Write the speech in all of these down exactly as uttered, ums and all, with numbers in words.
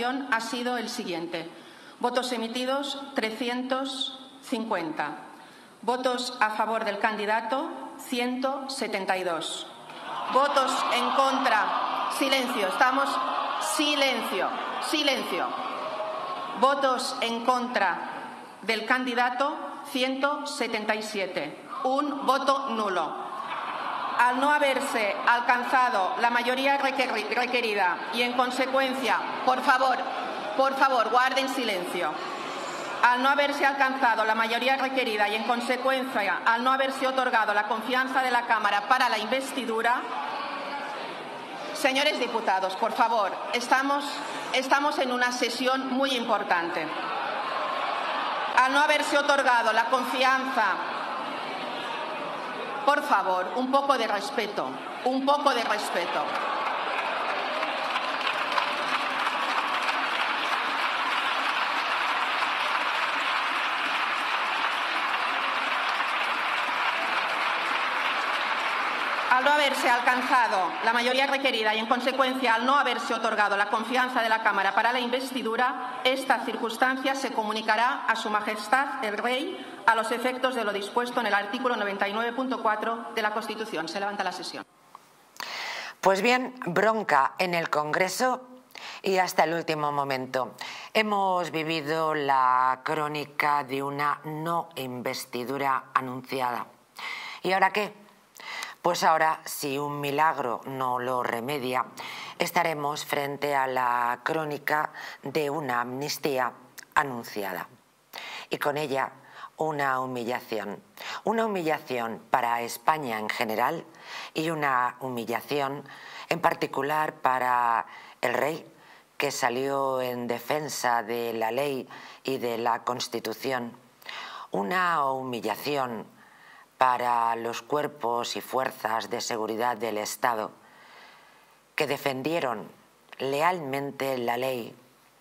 Ha sido el siguiente. Votos emitidos, trescientos cincuenta. Votos a favor del candidato, ciento setenta y dos. Votos en contra. Silencio. Estamos. Silencio. Silencio. Votos en contra del candidato, ciento setenta y siete. Un voto nulo. Al no haberse alcanzado la mayoría requerida y, en consecuencia, por favor, por favor, guarden silencio. Al no haberse alcanzado la mayoría requerida y, en consecuencia, al no haberse otorgado la confianza de la Cámara para la investidura, señores diputados, por favor, estamos, estamos en una sesión muy importante. Al no haberse otorgado la confianza, por favor, un poco de respeto, un poco de respeto. Al no haberse alcanzado la mayoría requerida y, en consecuencia, al no haberse otorgado la confianza de la Cámara para la investidura, esta circunstancia se comunicará a Su Majestad el Rey a los efectos de lo dispuesto en el artículo noventa y nueve punto cuatro de la Constitución. Se levanta la sesión. Pues bien, bronca en el Congreso y hasta el último momento. Hemos vivido la crónica de una no investidura anunciada. ¿Y ahora qué? Pues ahora, si un milagro no lo remedia, estaremos frente a la crónica de una amnistía anunciada. Y con ella, una humillación. Una humillación para España en general y una humillación en particular para el rey, que salió en defensa de la ley y de la Constitución. Una humillación para los cuerpos y fuerzas de seguridad del Estado que defendieron lealmente la ley,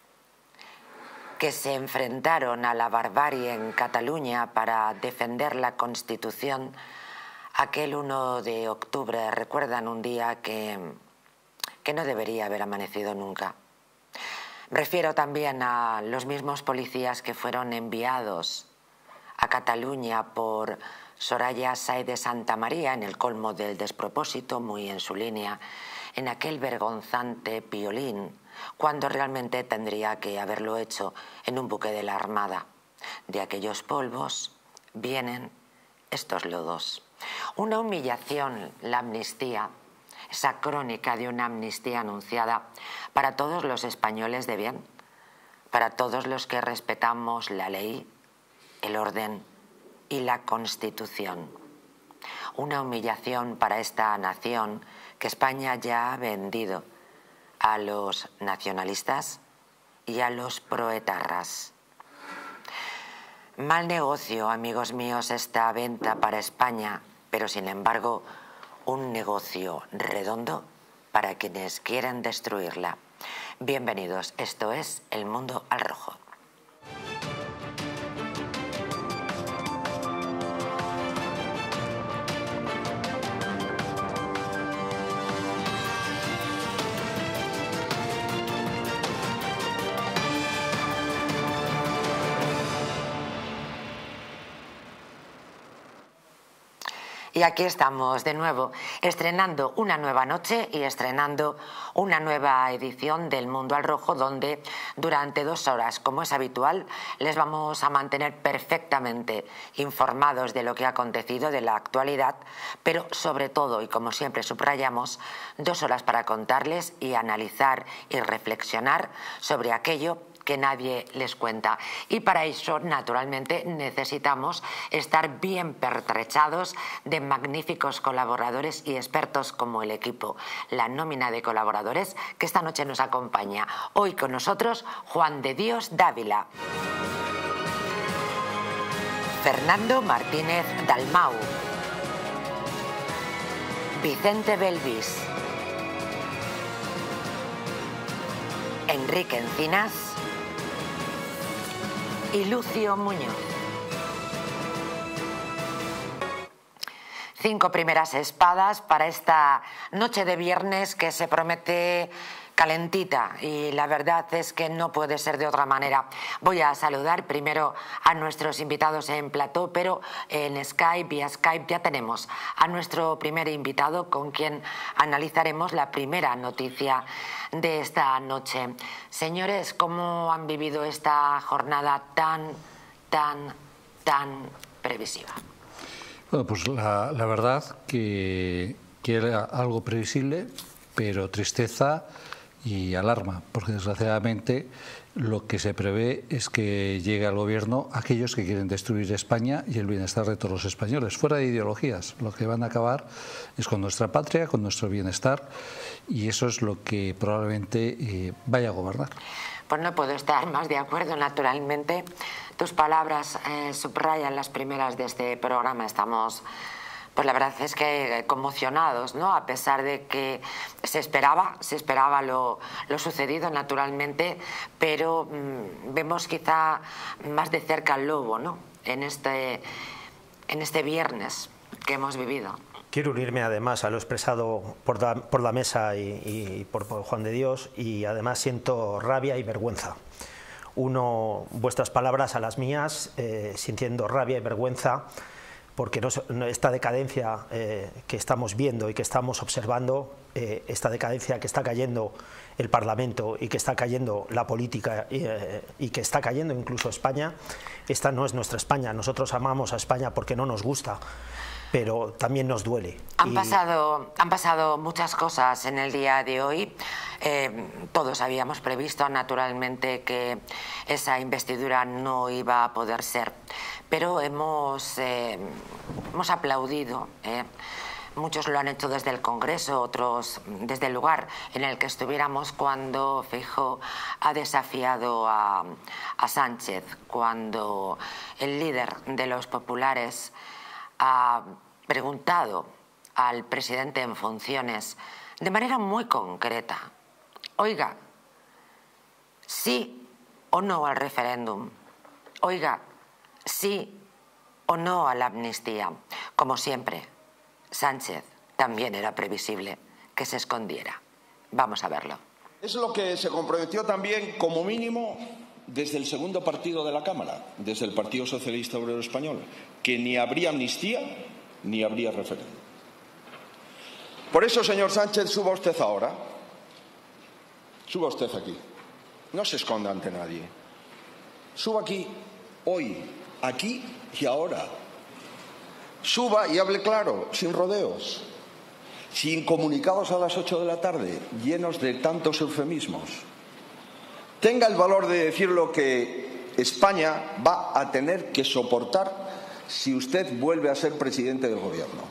que se enfrentaron a la barbarie en Cataluña para defender la Constitución aquel uno de octubre. Recuerdan un día que, que no debería haber amanecido nunca. Me refiero también a los mismos policías que fueron enviados a Cataluña por Soraya Sáez de Santamaría, en el colmo del despropósito, muy en su línea, en aquel vergonzante Piolín, cuando realmente tendría que haberlo hecho en un buque de la Armada. De aquellos polvos vienen estos lodos. Una humillación, la amnistía, esa crónica de una amnistía anunciada para todos los españoles de bien, para todos los que respetamos la ley, el orden y la Constitución. Una humillación para esta nación que España ya ha vendido a los nacionalistas y a los proetarras. Mal negocio, amigos míos, esta venta para España, pero sin embargo un negocio redondo para quienes quieran destruirla. Bienvenidos, esto es El Mundo al Rojo. Y aquí estamos de nuevo, estrenando una nueva noche y estrenando una nueva edición del Mundo al Rojo, donde durante dos horas, como es habitual, les vamos a mantener perfectamente informados de lo que ha acontecido, de la actualidad, pero sobre todo, y como siempre subrayamos, dos horas para contarles y analizar y reflexionar sobre aquello que nadie les cuenta. Y para eso, naturalmente, necesitamos estar bien pertrechados de magníficos colaboradores y expertos como el equipo, la nómina de colaboradores que esta noche nos acompaña. Hoy con nosotros, Juan de Dios Dávila, Fernando Martínez Dalmau, Vicente Belvis, Enrique Encinas y Lucio Muñoz. Cinco primeras espadas para esta noche de viernes que se promete calentita y la verdad es que no puede ser de otra manera. Voy a saludar primero a nuestros invitados en plató, pero en Skype, vía Skype ya tenemos a nuestro primer invitado con quien analizaremos la primera noticia de esta noche. Señores, ¿cómo han vivido esta jornada tan, tan, tan previsiva? Bueno, pues la, la verdad que, que era algo previsible, pero tristeza y alarma, porque desgraciadamente lo que se prevé es que llegue al gobierno aquellos que quieren destruir España y el bienestar de todos los españoles, fuera de ideologías. Lo que van a acabar es con nuestra patria, con nuestro bienestar, y eso es lo que probablemente eh, vaya a gobernar. Pues no puedo estar más de acuerdo, naturalmente. Tus palabras eh, subrayan las primeras de este programa. Estamos, pues la verdad es que conmocionados, ¿no? A pesar de que se esperaba, se esperaba lo, lo sucedido, naturalmente, pero mmm, vemos quizá más de cerca al lobo, ¿no? En este, en este viernes que hemos vivido. Quiero unirme además a lo expresado por la, por la mesa y, y por, por Juan de Dios, y además siento rabia y vergüenza. Uno, vuestras palabras a las mías, eh, sintiendo rabia y vergüenza, porque no, no, esta decadencia eh, que estamos viendo y que estamos observando, eh, esta decadencia que está cayendo el Parlamento y que está cayendo la política y, eh, y que está cayendo incluso España, esta no es nuestra España. Nosotros amamos a España porque no nos gusta, pero también nos duele. Han, y... pasado, han pasado muchas cosas en el día de hoy. Eh, todos habíamos previsto, naturalmente, que esa investidura no iba a poder ser, pero hemos, eh, hemos aplaudido. Eh. Muchos lo han hecho desde el Congreso, otros desde el lugar en el que estuviéramos, cuando Feijóo ha desafiado a, a Sánchez, cuando el líder de los populares ha preguntado al presidente en funciones de manera muy concreta: oiga, sí o no al referéndum, oiga, sí o no a la amnistía. Como siempre, Sánchez también era previsible que se escondiera. Vamos a verlo. Es lo que se comprometió también, como mínimo, desde el segundo partido de la Cámara, desde el Partido Socialista Obrero Español, que ni habría amnistía ni habría referéndum. Por eso, señor Sánchez, suba usted ahora, suba usted aquí, no se esconda ante nadie, suba aquí, hoy, aquí y ahora, suba y hable claro, sin rodeos, sin comunicados a las ocho de la tarde, llenos de tantos eufemismos. Tenga el valor de decir lo que España va a tener que soportar si usted vuelve a ser presidente del gobierno.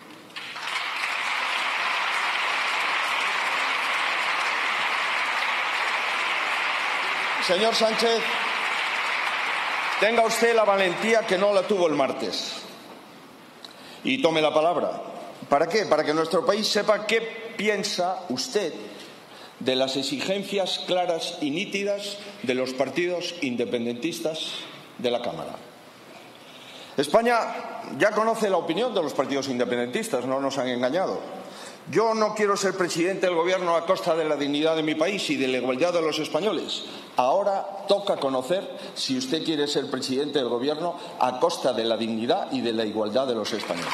Señor Sánchez, tenga usted la valentía que no la tuvo el martes y tome la palabra. ¿Para qué? Para que nuestro país sepa qué piensa usted de las exigencias claras y nítidas de los partidos independentistas de la Cámara. España ya conoce la opinión de los partidos independentistas, no nos han engañado. Yo no quiero ser presidente del gobierno a costa de la dignidad de mi país y de la igualdad de los españoles. Ahora toca conocer si usted quiere ser presidente del gobierno a costa de la dignidad y de la igualdad de los españoles.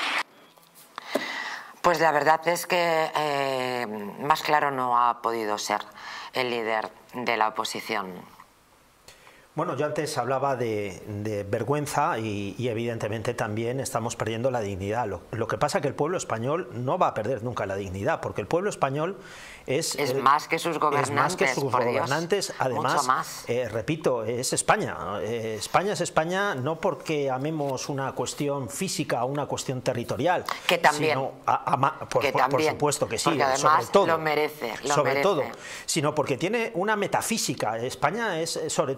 Pues la verdad es que eh, más claro no ha podido ser el líder de la oposición. Bueno, yo antes hablaba de, de vergüenza y, y evidentemente también estamos perdiendo la dignidad. Lo, lo que pasa es que el pueblo español no va a perder nunca la dignidad, porque el pueblo español es... Es eh, más que sus gobernantes. Es más que sus gobernantes. Dios, además, más. Eh, repito, es España. Eh, España es España no porque amemos una cuestión física o una cuestión territorial. Que también. Sino a, a, por, que por, también. por supuesto que sí, porque además sobre todo. lo merece. Lo sobre merece. todo. Sino porque tiene una metafísica. España es sobre todo un concepto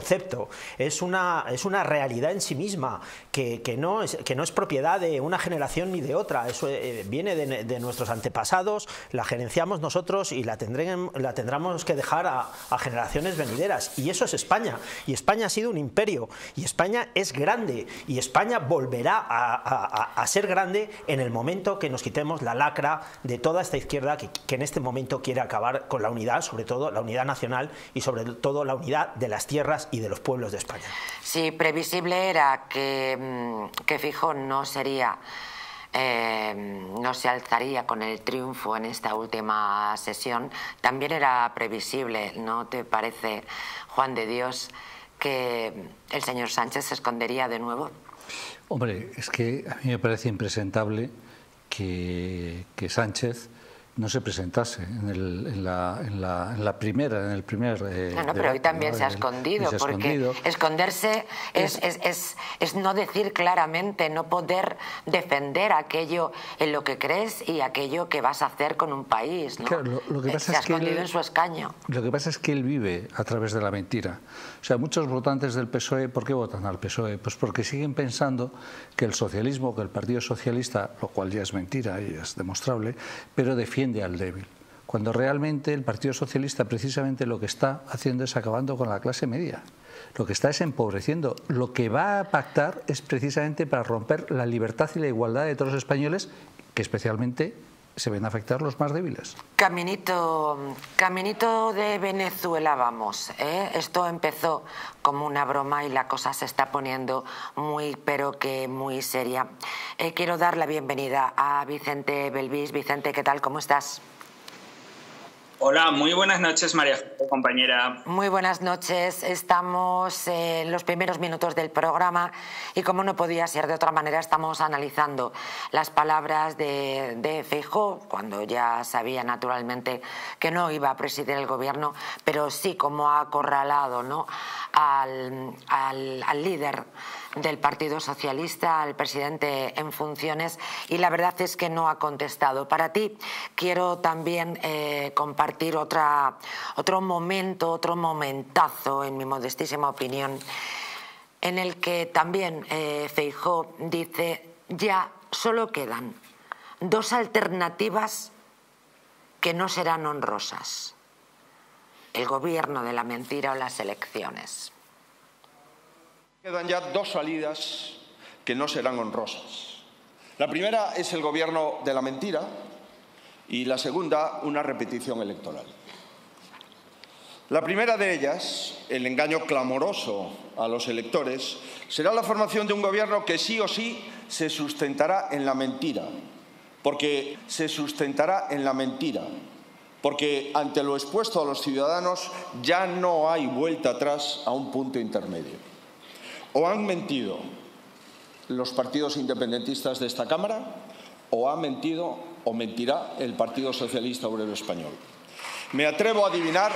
concepto, es una, es una realidad en sí misma, que, que, no es, que no es propiedad de una generación ni de otra. Eso eh, viene de, de nuestros antepasados, la gerenciamos nosotros y la, tendremos, la tendremos que dejar a, a generaciones venideras. Y eso es España. Y España ha sido un imperio. Y España es grande. Y España volverá a, a, a ser grande en el momento que nos quitemos la lacra de toda esta izquierda que, que en este momento quiere acabar con la unidad, sobre todo la unidad nacional y sobre todo la unidad de las tierras y de los pueblos de España. Sí, previsible era que, que Feijóo no sería, eh, no se alzaría con el triunfo en esta última sesión. También era previsible, ¿no te parece, Juan de Dios, que el señor Sánchez se escondería de nuevo? Hombre, es que a mí me parece impresentable que, que Sánchez no se presentase en, el, en, la, en, la, en la primera, en el primer... Eh, no, no, pero hoy también ¿no? se ha escondido, se ha porque escondido. esconderse es, es, es, es no decir claramente, no poder defender aquello en lo que crees y aquello que vas a hacer con un país, ¿no? Claro, lo, lo que pasa se ha es que escondido él, en su escaño. Lo que pasa es que él vive a través de la mentira. O sea, muchos votantes del P S O E, ¿por qué votan al P S O E? Pues porque siguen pensando que el socialismo, que el Partido Socialista, lo cual ya es mentira y es demostrable, pero defiende al débil, cuando realmente el Partido Socialista precisamente lo que está haciendo es acabando con la clase media, lo que está es empobreciendo. Lo que va a pactar es precisamente para romper la libertad y la igualdad de todos los españoles, que especialmente se ven afectar los más débiles. Caminito, caminito de Venezuela vamos, ¿eh? Esto empezó como una broma y la cosa se está poniendo muy, pero que muy seria. Eh, quiero dar la bienvenida a Vicente Belvís. Vicente, ¿qué tal? ¿Cómo estás? Hola, muy buenas noches, María, compañera. Muy buenas noches. Estamos en los primeros minutos del programa y, como no podía ser de otra manera, estamos analizando las palabras de, de Feijóo, cuando ya sabía naturalmente que no iba a presidir el gobierno, pero sí como ha acorralado, ¿no?, al, al, al líder del Partido Socialista, al presidente en funciones, y la verdad es que no ha contestado. Para ti quiero también eh, compartir otra, otro momento, otro momentazo, en mi modestísima opinión, en el que también eh, Feijóo dice: ya solo quedan dos alternativas que no serán honrosas: el gobierno de la mentira o las elecciones. Quedan ya dos salidas que no serán honrosas. La primera es el gobierno de la mentira y la segunda, una repetición electoral. La primera de ellas, el engaño clamoroso a los electores, será la formación de un gobierno que sí o sí se sustentará en la mentira, porque se sustentará en la mentira, porque ante lo expuesto a los ciudadanos ya no hay vuelta atrás a un punto intermedio. O han mentido los partidos independentistas de esta Cámara, o ha mentido o mentirá el Partido Socialista Obrero Español. Me atrevo a adivinar,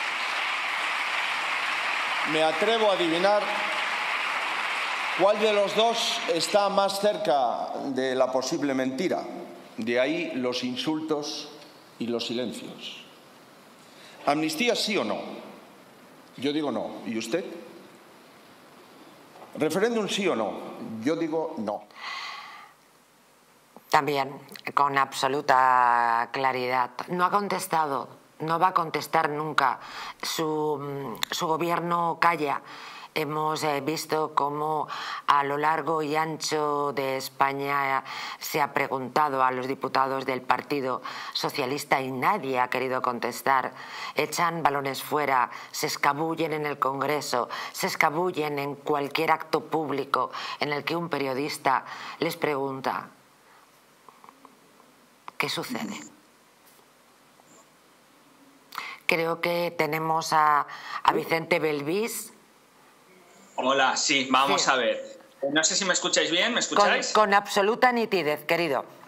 me atrevo a adivinar cuál de los dos está más cerca de la posible mentira. De ahí los insultos y los silencios. ¿Amnistía sí o no? Yo digo no. ¿Y usted? ¿Referéndum sí o no? Yo digo no. También, con absoluta claridad. No ha contestado, no va a contestar nunca. Su, su gobierno calla. Hemos eh, visto cómo a lo largo y ancho de España se ha preguntado a los diputados del Partido Socialista y nadie ha querido contestar. Echan balones fuera, se escabullen en el Congreso, se escabullen en cualquier acto público en el que un periodista les pregunta: ¿qué sucede? Creo que tenemos a, a Vicente Belvís. Hola, sí, vamos sí. a ver. No sé si me escucháis bien, ¿me escucháis? Con, con absoluta nitidez, querido.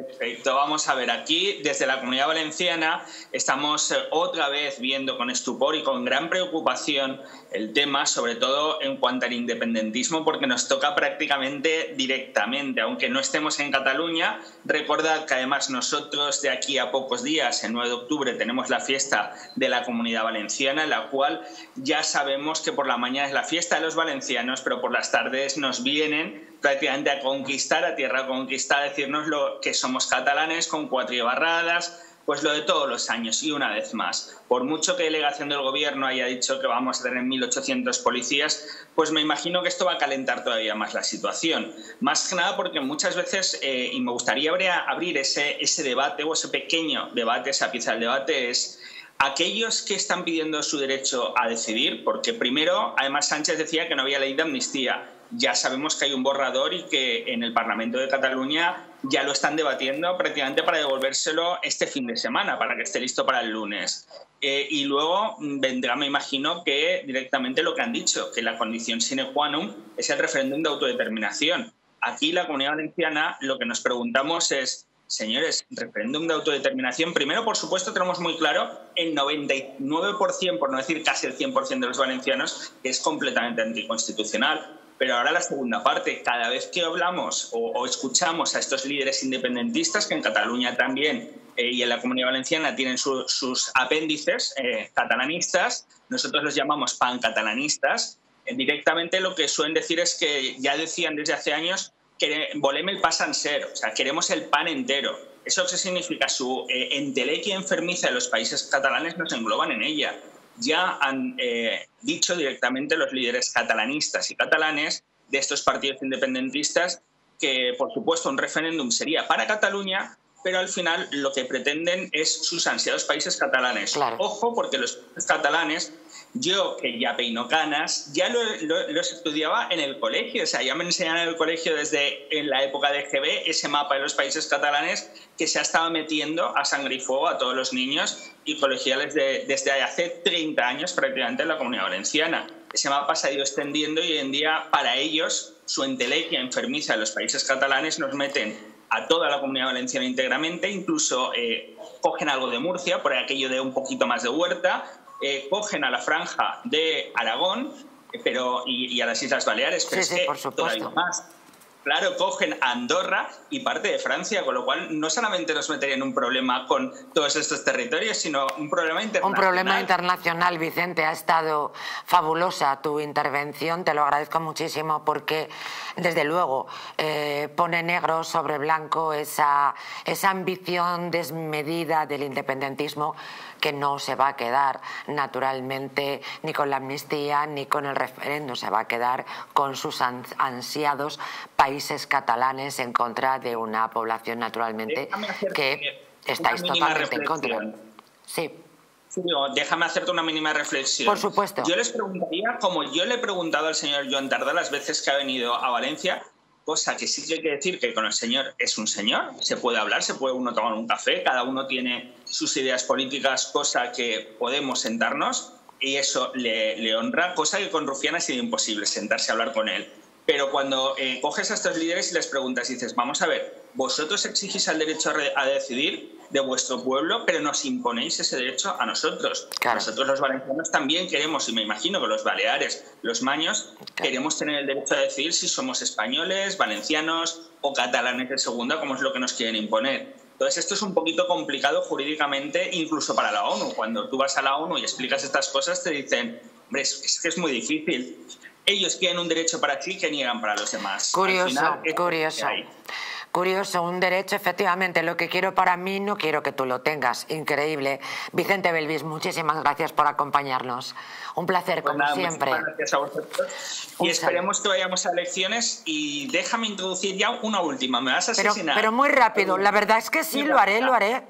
Perfecto, vamos a ver, aquí desde la Comunidad Valenciana estamos eh, otra vez viendo con estupor y con gran preocupación el tema, sobre todo en cuanto al independentismo, porque nos toca prácticamente directamente, aunque no estemos en Cataluña. Recordad que además nosotros de aquí a pocos días, el nueve de octubre, tenemos la fiesta de la Comunidad Valenciana, en la cual ya sabemos que por la mañana es la fiesta de los valencianos, pero por las tardes nos vienen prácticamente a conquistar, a tierra conquistada, a decirnos lo que somos catalanes con cuatro barradas, pues lo de todos los años. Y una vez más, por mucho que delegación del Gobierno haya dicho que vamos a tener mil ochocientos policías, pues me imagino que esto va a calentar todavía más la situación. Más que nada porque muchas veces, eh, y me gustaría abrir ese, ese debate o ese pequeño debate, esa pieza del debate es aquellos que están pidiendo su derecho a decidir, porque primero, además Sánchez decía que no había ley de amnistía. Ya sabemos que hay un borrador y que en el Parlamento de Cataluña ya lo están debatiendo prácticamente para devolvérselo este fin de semana, para que esté listo para el lunes. Eh, y luego vendrá, me imagino, que directamente lo que han dicho, que la condición sine qua non es el referéndum de autodeterminación. Aquí la Comunidad Valenciana lo que nos preguntamos es, señores, referéndum de autodeterminación. Primero, por supuesto, tenemos muy claro el noventa y nueve por ciento, por no decir casi el cien por ciento de los valencianos, que es completamente anticonstitucional. Pero ahora la segunda parte, cada vez que hablamos o, o escuchamos a estos líderes independentistas, que en Cataluña también eh, y en la Comunidad Valenciana tienen su, sus apéndices eh, catalanistas, nosotros los llamamos pancatalanistas, eh, directamente lo que suelen decir es que ya decían desde hace años que volem el pa sencer, o sea, queremos el pan entero. ¿Eso qué significa? Su eh, entelequia enfermiza de los países catalanes nos engloban en ella. Ya han eh, dicho directamente los líderes catalanistas y catalanes de estos partidos independentistas que, por supuesto, un referéndum sería para Cataluña, pero al final lo que pretenden es sus ansiados países catalanes. Claro. Ojo, porque los catalanes, yo que ya peino canas, ya lo, lo, los estudiaba en el colegio, o sea, ya me enseñaron en el colegio desde en la época de G B ese mapa de los países catalanes que se ha estado metiendo a sangre y fuego a todos los niños y colegiales de, desde hace treinta años prácticamente en la Comunidad Valenciana. Ese mapa se ha ido extendiendo y hoy en día para ellos su entelequia enfermiza de los países catalanes nos meten a toda la Comunidad Valenciana íntegramente, incluso eh, cogen algo de Murcia, por aquello de un poquito más de huerta, eh, cogen a la franja de Aragón eh, pero, y, y a las Islas Baleares, pero sí, es sí, que por supuesto. todavía más. Claro, cogen a Andorra y parte de Francia, con lo cual no solamente nos metería en un problema con todos estos territorios, sino un problema internacional. Un problema internacional, Vicente. Ha estado fabulosa tu intervención, te lo agradezco muchísimo porque, desde luego, eh, pone negro sobre blanco esa, esa ambición desmedida del independentismo que no se va a quedar naturalmente ni con la amnistía ni con el referéndum, se va a quedar con sus ansiados países catalanes en contra de una población naturalmente que estáis totalmente en contra. Sí. Sí, digo, déjame hacerte una mínima reflexión. Por supuesto. Yo les preguntaría, como yo le he preguntado al señor Joan Tardá las veces que ha venido a Valencia, cosa que sí que hay que decir que con el señor es un señor, se puede hablar, se puede uno tomar un café, cada uno tiene sus ideas políticas, cosa que podemos sentarnos y eso le, le honra, cosa que con Rufián ha sido imposible sentarse a hablar con él. Pero cuando eh, coges a estos líderes y les preguntas y dices, vamos a ver, vosotros exigís el derecho a, re a decidir de vuestro pueblo, pero nos imponéis ese derecho a nosotros. Claro. Nosotros los valencianos también queremos, y me imagino que los baleares, los maños, claro, queremos tener el derecho a decidir si somos españoles, valencianos o catalanes de segunda, como es lo que nos quieren imponer. Entonces esto es un poquito complicado jurídicamente, incluso para la ONU. Cuando tú vas a la ONU y explicas estas cosas, te dicen, hombre, es que es muy difícil. Ellos quieren un derecho para ti que niegan para los demás. Curioso, final, curioso. Curioso, un derecho, efectivamente, lo que quiero para mí no quiero que tú lo tengas. Increíble. Vicente Belvis, muchísimas gracias por acompañarnos. Un placer, pues como nada, siempre. Gracias a vosotros. Y esperemos que vayamos a elecciones. Y déjame introducir ya una última. Me vas a asesinar. Pero, pero muy rápido. La verdad es que sí, lo haré, lo haré.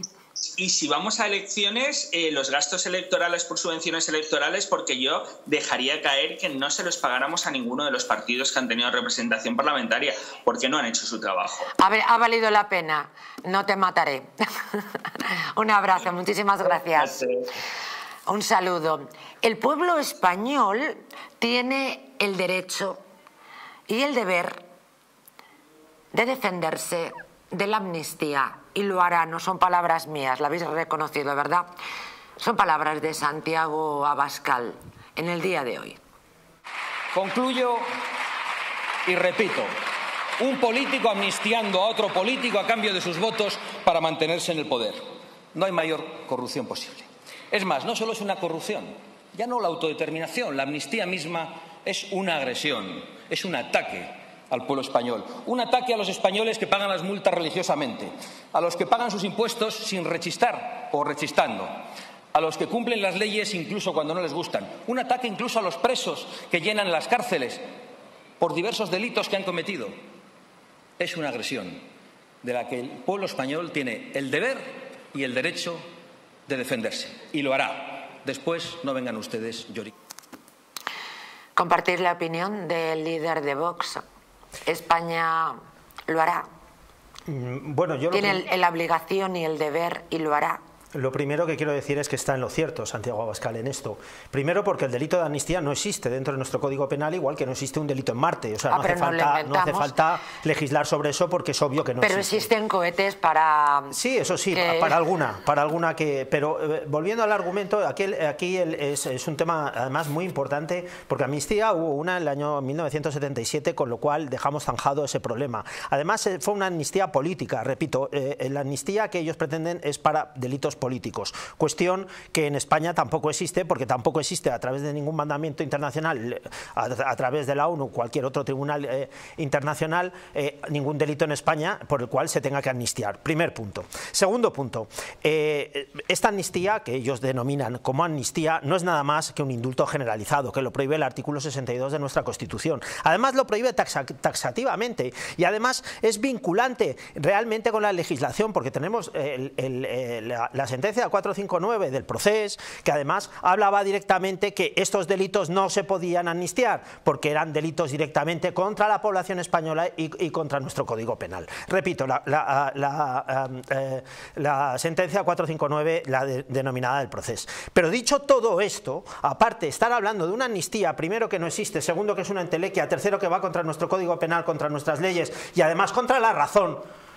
Y si vamos a elecciones, eh, los gastos electorales por subvenciones electorales, porque yo dejaría caer que no se los pagáramos a ninguno de los partidos que han tenido representación parlamentaria, porque no han hecho su trabajo. A ver, ha valido la pena. No te mataré. Un abrazo, muchísimas gracias. Un saludo. El pueblo español tiene el derecho y el deber de defenderse de la amnistía, y lo hará, no son palabras mías, la habéis reconocido, ¿verdad? Son palabras de Santiago Abascal en el día de hoy. Concluyo y repito, un político amnistiando a otro político a cambio de sus votos para mantenerse en el poder. No hay mayor corrupción posible. Es más, no solo es una corrupción, ya no la autodeterminación, la amnistía misma es una agresión, es un ataque al pueblo español, un ataque a los españoles que pagan las multas religiosamente, a los que pagan sus impuestos sin rechistar o rechistando, a los que cumplen las leyes incluso cuando no les gustan, un ataque incluso a los presos que llenan las cárceles por diversos delitos que han cometido. Es una agresión de la que el pueblo español tiene el deber y el derecho de defenderse, y lo hará. Después no vengan ustedes llorando. Compartir la opinión del líder de Vox. España lo hará. Bueno, yo Tiene lo... el, la obligación y el deber y lo hará. Lo primero que quiero decir es que está en lo cierto Santiago Abascal en esto. Primero, porque el delito de amnistía no existe dentro de nuestro Código Penal, igual que no existe un delito en Marte. O sea, ah, no, hace falta, no hace falta legislar sobre eso porque es obvio que no pero existe. Pero existen cohetes para... Sí, eso sí, que... para alguna, para alguna que... Pero eh, volviendo al argumento, aquí, aquí el, es, es un tema además muy importante, porque amnistía hubo una en el año mil novecientos setenta y siete, con lo cual dejamos zanjado ese problema. Además, eh, fue una amnistía política, repito, eh, la amnistía que ellos pretenden es para delitos políticos. Cuestión que en España tampoco existe, porque tampoco existe a través de ningún mandamiento internacional, a, a través de la ONU, cualquier otro tribunal eh, internacional, eh, ningún delito en España por el cual se tenga que amnistiar. Primer punto. Segundo punto, eh, esta amnistía, que ellos denominan como amnistía, no es nada más que un indulto generalizado, que lo prohíbe el artículo sesenta y dos de nuestra Constitución. Además lo prohíbe taxa, taxativamente, y además es vinculante realmente con la legislación, porque tenemos el, el, el, la, la sentencia cuatrocientos cincuenta y nueve del Procés, que además hablaba directamente que estos delitos no se podían amnistiar, porque eran delitos directamente contra la población española y, y contra nuestro Código Penal. Repito, la, la, la, eh, la sentencia cuatrocientos cincuenta y nueve, la de, denominada del Procés. Pero dicho todo esto, aparte de estar hablando de una amnistía, primero que no existe, segundo que es una entelequia, tercero que va contra nuestro Código Penal, contra nuestras leyes y además contra la razón,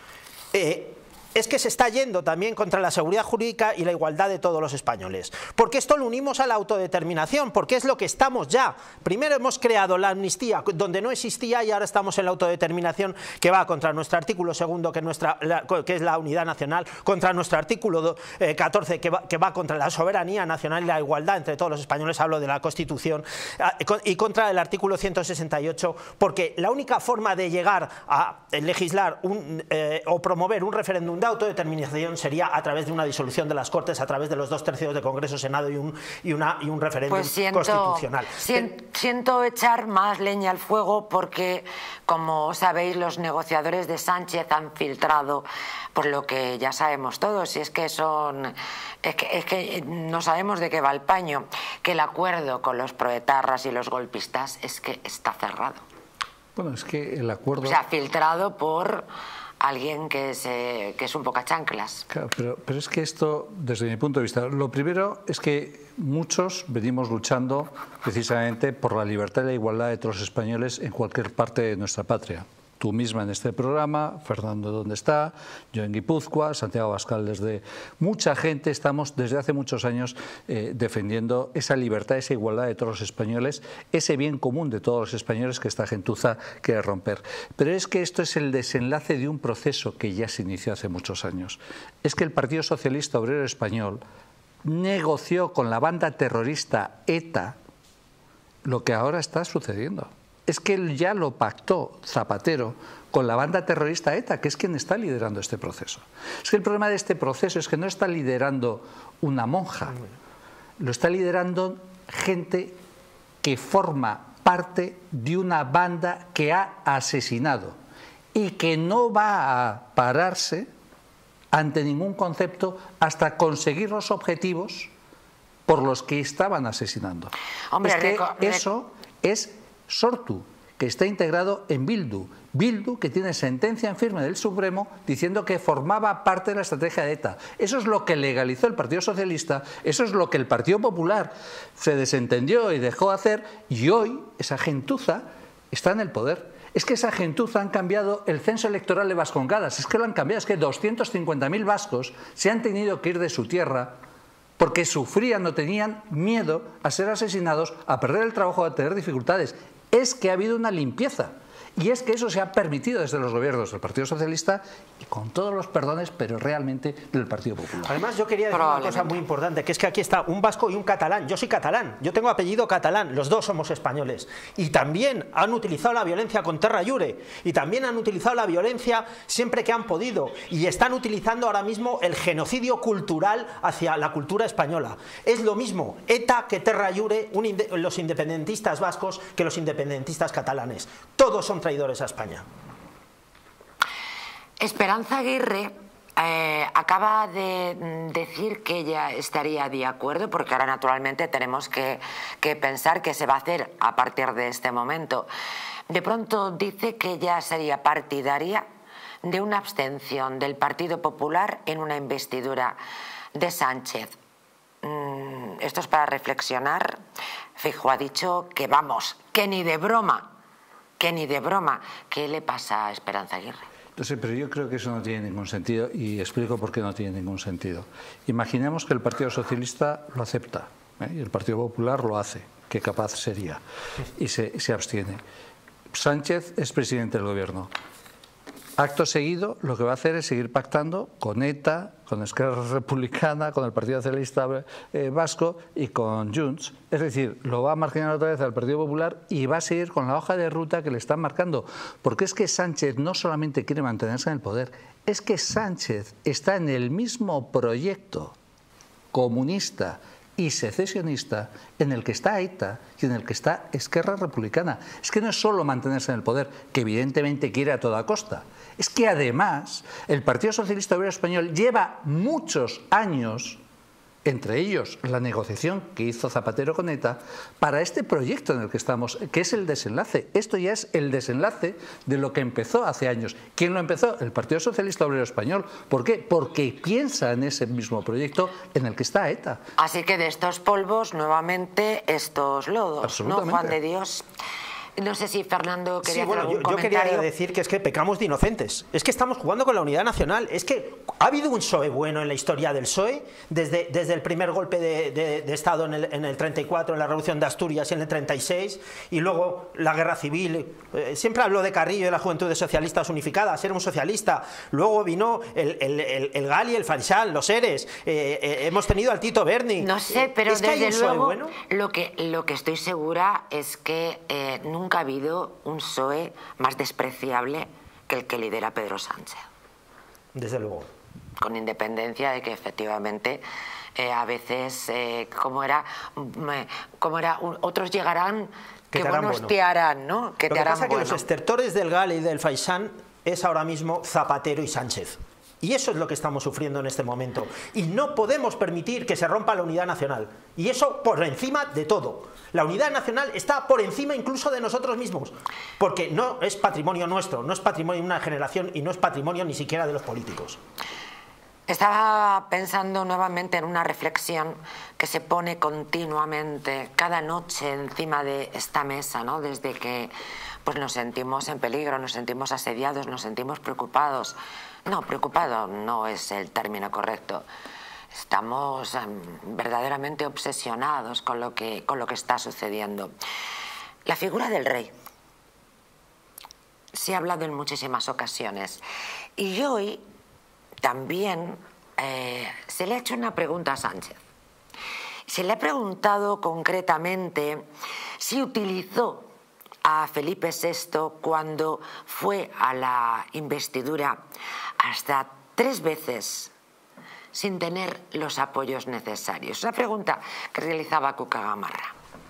eh, es que se está yendo también contra la seguridad jurídica y la igualdad de todos los españoles. Porque esto lo unimos a la autodeterminación, porque es lo que estamos ya. Primero hemos creado la amnistía donde no existía y ahora estamos en la autodeterminación, que va contra nuestro artículo segundo, que, nuestra, la, que es la unidad nacional, contra nuestro artículo eh, catorce, que va, que va contra la soberanía nacional y la igualdad entre todos los españoles, hablo de la Constitución, eh, y contra el artículo ciento sesenta y ocho, porque la única forma de llegar a legislar un, eh, o promover un referéndum de autodeterminación sería a través de una disolución de las Cortes, a través de los dos tercios de Congreso, Senado y un, y una, y un referéndum pues siento, constitucional. Siento, siento echar más leña al fuego porque, como sabéis, los negociadores de Sánchez han filtrado, por lo que ya sabemos todos, y es que son es que, es que no sabemos de qué va el paño, que el acuerdo con los proetarras y los golpistas es que está cerrado. Bueno, es que el acuerdo... O sea, filtrado por alguien que es, eh, que es un pocachanclas. Claro, pero, pero es que esto, desde mi punto de vista, lo primero es que muchos venimos luchando precisamente por la libertad y la igualdad de todos los españoles en cualquier parte de nuestra patria. Tú misma en este programa, Fernando donde está, yo en Guipúzcoa, Santiago Abascal desde... Mucha gente estamos desde hace muchos años eh, defendiendo esa libertad, esa igualdad de todos los españoles, ese bien común de todos los españoles que esta gentuza quiere romper. Pero es que esto es el desenlace de un proceso que ya se inició hace muchos años. Es que el Partido Socialista Obrero Español negoció con la banda terrorista ETA lo que ahora está sucediendo. Es que él ya lo pactó, Zapatero, con la banda terrorista ETA, que es quien está liderando este proceso. Es que el problema de este proceso es que no está liderando una monja, lo está liderando gente que forma parte de una banda que ha asesinado y que no va a pararse ante ningún concepto hasta conseguir los objetivos por los que estaban asesinando. Hombre, es que reco eso es Sortu, que está integrado en Bildu. Bildu, que tiene sentencia en firme del Supremo diciendo que formaba parte de la estrategia de ETA. Eso es lo que legalizó el Partido Socialista, eso es lo que el Partido Popular se desentendió y dejó hacer, y hoy esa gentuza está en el poder. Es que esa gentuza han cambiado el censo electoral de Vascongadas, es que lo han cambiado, es que doscientos cincuenta mil vascos se han tenido que ir de su tierra porque sufrían o tenían miedo a ser asesinados, a perder el trabajo, a tener dificultades. Es que ha habido una limpieza. Y es que eso se ha permitido desde los gobiernos del Partido Socialista y con todos los perdones, pero realmente del Partido Popular. Además, yo quería decir una cosa muy importante, que es que aquí está un vasco y un catalán. Yo soy catalán, yo tengo apellido catalán, los dos somos españoles. Y también han utilizado la violencia con Terra Llure, y también han utilizado la violencia siempre que han podido. Y están utilizando ahora mismo el genocidio cultural hacia la cultura española. Es lo mismo ETA que Terra Llure, un inde los independentistas vascos que los independentistas catalanes. Todos son traidores a España. Esperanza Aguirre eh, acaba de decir que ella estaría de acuerdo, porque ahora naturalmente tenemos que, que pensar qué se va a hacer a partir de este momento. De pronto dice que ella sería partidaria de una abstención del Partido Popular en una investidura de Sánchez. Mm, esto es para reflexionar. Feijóo ha dicho que vamos, que ni de broma. Que ni de broma. ¿Qué le pasa a Esperanza Aguirre? No sé, pero yo creo que eso no tiene ningún sentido y explico por qué no tiene ningún sentido. Imaginemos que el Partido Socialista lo acepta, ¿eh? y el Partido Popular lo hace, que capaz sería, y se, se abstiene. Sánchez es presidente del gobierno. Acto seguido, lo que va a hacer es seguir pactando con ETA, con Esquerra Republicana, con el Partido Socialista eh, Vasco y con Junts. Es decir, lo va a marginar otra vez al Partido Popular y va a seguir con la hoja de ruta que le están marcando. Porque es que Sánchez no solamente quiere mantenerse en el poder, es que Sánchez está en el mismo proyecto comunista y secesionista en el que está ETA y en el que está Esquerra Republicana. Es que no es solo mantenerse en el poder, que evidentemente quiere a toda costa. Es que además el Partido Socialista Obrero Español lleva muchos años, entre ellos la negociación que hizo Zapatero con ETA, para este proyecto en el que estamos, que es el desenlace. Esto ya es el desenlace de lo que empezó hace años. ¿Quién lo empezó? El Partido Socialista Obrero Español. ¿Por qué? Porque piensa en ese mismo proyecto en el que está ETA. Así que de estos polvos, nuevamente, estos lodos, ¿no, Juan de Dios? No sé si Fernando quería sí, bueno, hacer algún yo, yo comentario. quería decir que es que pecamos de inocentes. Es que estamos jugando con la unidad nacional. Es que ha habido un P S O E bueno en la historia del P S O E, desde, desde el primer golpe de, de, de Estado en el, en el treinta y cuatro, en la Revolución de Asturias en el treinta y seis, y luego la Guerra Civil. Eh, siempre habló de Carrillo y de las Juventudes Socialistas Unificadas, era un socialista. Luego vino el, el, el, el Gali, el Faisal, los Eres. Eh, eh, hemos tenido al Tito Berni. No sé, pero ¿Es que desde hay un luego bueno? lo, que, lo que estoy segura es que eh, nunca ha habido un P S O E más despreciable que el que lidera Pedro Sánchez. Desde luego. Con independencia de que efectivamente eh, a veces, eh, como era, eh, como era un, otros llegarán que, que buenos bueno. te harán, ¿no? Que Lo te que harán pasa es bueno. que los estertores del Gali y del Faisán es ahora mismo Zapatero y Sánchez. Y eso es lo que estamos sufriendo en este momento. Y no podemos permitir que se rompa la unidad nacional. Y eso por encima de todo. La unidad nacional está por encima incluso de nosotros mismos. Porque no es patrimonio nuestro, no es patrimonio de una generación y no es patrimonio ni siquiera de los políticos. Estaba pensando nuevamente en una reflexión que se pone continuamente cada noche encima de esta mesa, ¿no? Desde que pues, nos sentimos en peligro, nos sentimos asediados, nos sentimos preocupados. No, preocupado no es el término correcto. Estamos um, verdaderamente obsesionados con lo que, con lo que está sucediendo. La figura del rey. Se ha hablado en muchísimas ocasiones. Y hoy también eh, se le ha hecho una pregunta a Sánchez. Se le ha preguntado concretamente si utilizó a Felipe sexto cuando fue a la investidura hasta tres veces sin tener los apoyos necesarios. Una pregunta que realizaba Cuca Gamarra.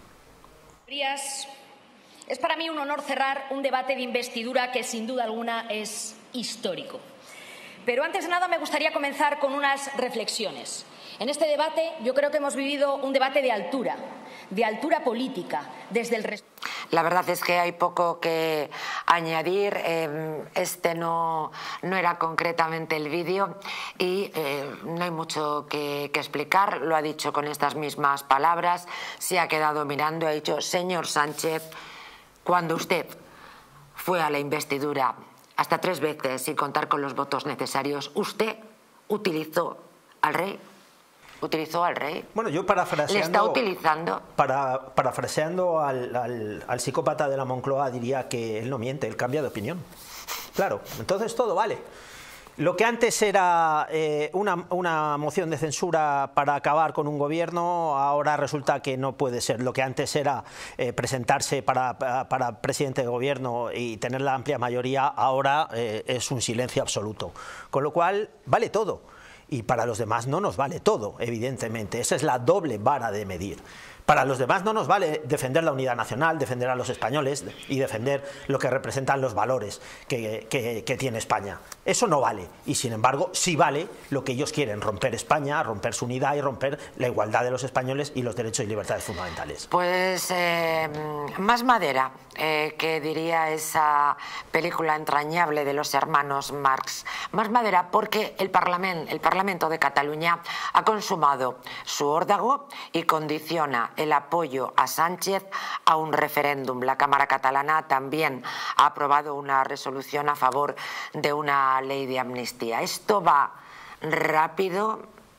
Es para mí un honor cerrar un debate de investidura que sin duda alguna es histórico. Pero antes de nada me gustaría comenzar con unas reflexiones. En este debate yo creo que hemos vivido un debate de altura, de altura política, desde el respeto. La verdad es que hay poco que añadir. Eh, este no, no era concretamente el vídeo y eh, no hay mucho que, que explicar. Lo ha dicho con estas mismas palabras. Se ha quedado mirando y ha dicho: señor Sánchez, cuando usted fue a la investidura hasta tres veces sin contar con los votos necesarios, ¿usted utilizó al rey? ¿Utilizó al rey? Bueno, yo parafraseando... ¿Le está utilizando? Para, parafraseando al, al, al psicópata de la Moncloa diría que él no miente, él cambia de opinión. Claro, entonces todo vale. Lo que antes era eh, una, una moción de censura para acabar con un gobierno, ahora resulta que no puede ser. Lo que antes era eh, presentarse para, para, para presidente de gobierno y tener la amplia mayoría, ahora eh, es un silencio absoluto. Con lo cual, vale todo. Y para los demás no nos vale todo, evidentemente. Esa es la doble vara de medir. Para los demás no nos vale defender la unidad nacional, defender a los españoles y defender lo que representan los valores que, que, que tiene España. Eso no vale. Y sin embargo, sí vale lo que ellos quieren, romper España, romper su unidad y romper la igualdad de los españoles y los derechos y libertades fundamentales. Pues eh, más madera, eh, que diría esa película entrañable de los hermanos Marx. Más madera porque el Parlamento, el Parlamento de Cataluña ha consumado su órdago y condiciona el apoyo a Sánchez a un referéndum. La Cámara catalana también ha aprobado una resolución a favor de una ley de amnistía. Esto va rápido,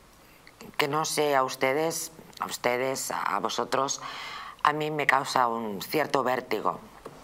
que no sé a ustedes, a ustedes, a vosotros, a mí me causa un cierto vértigo.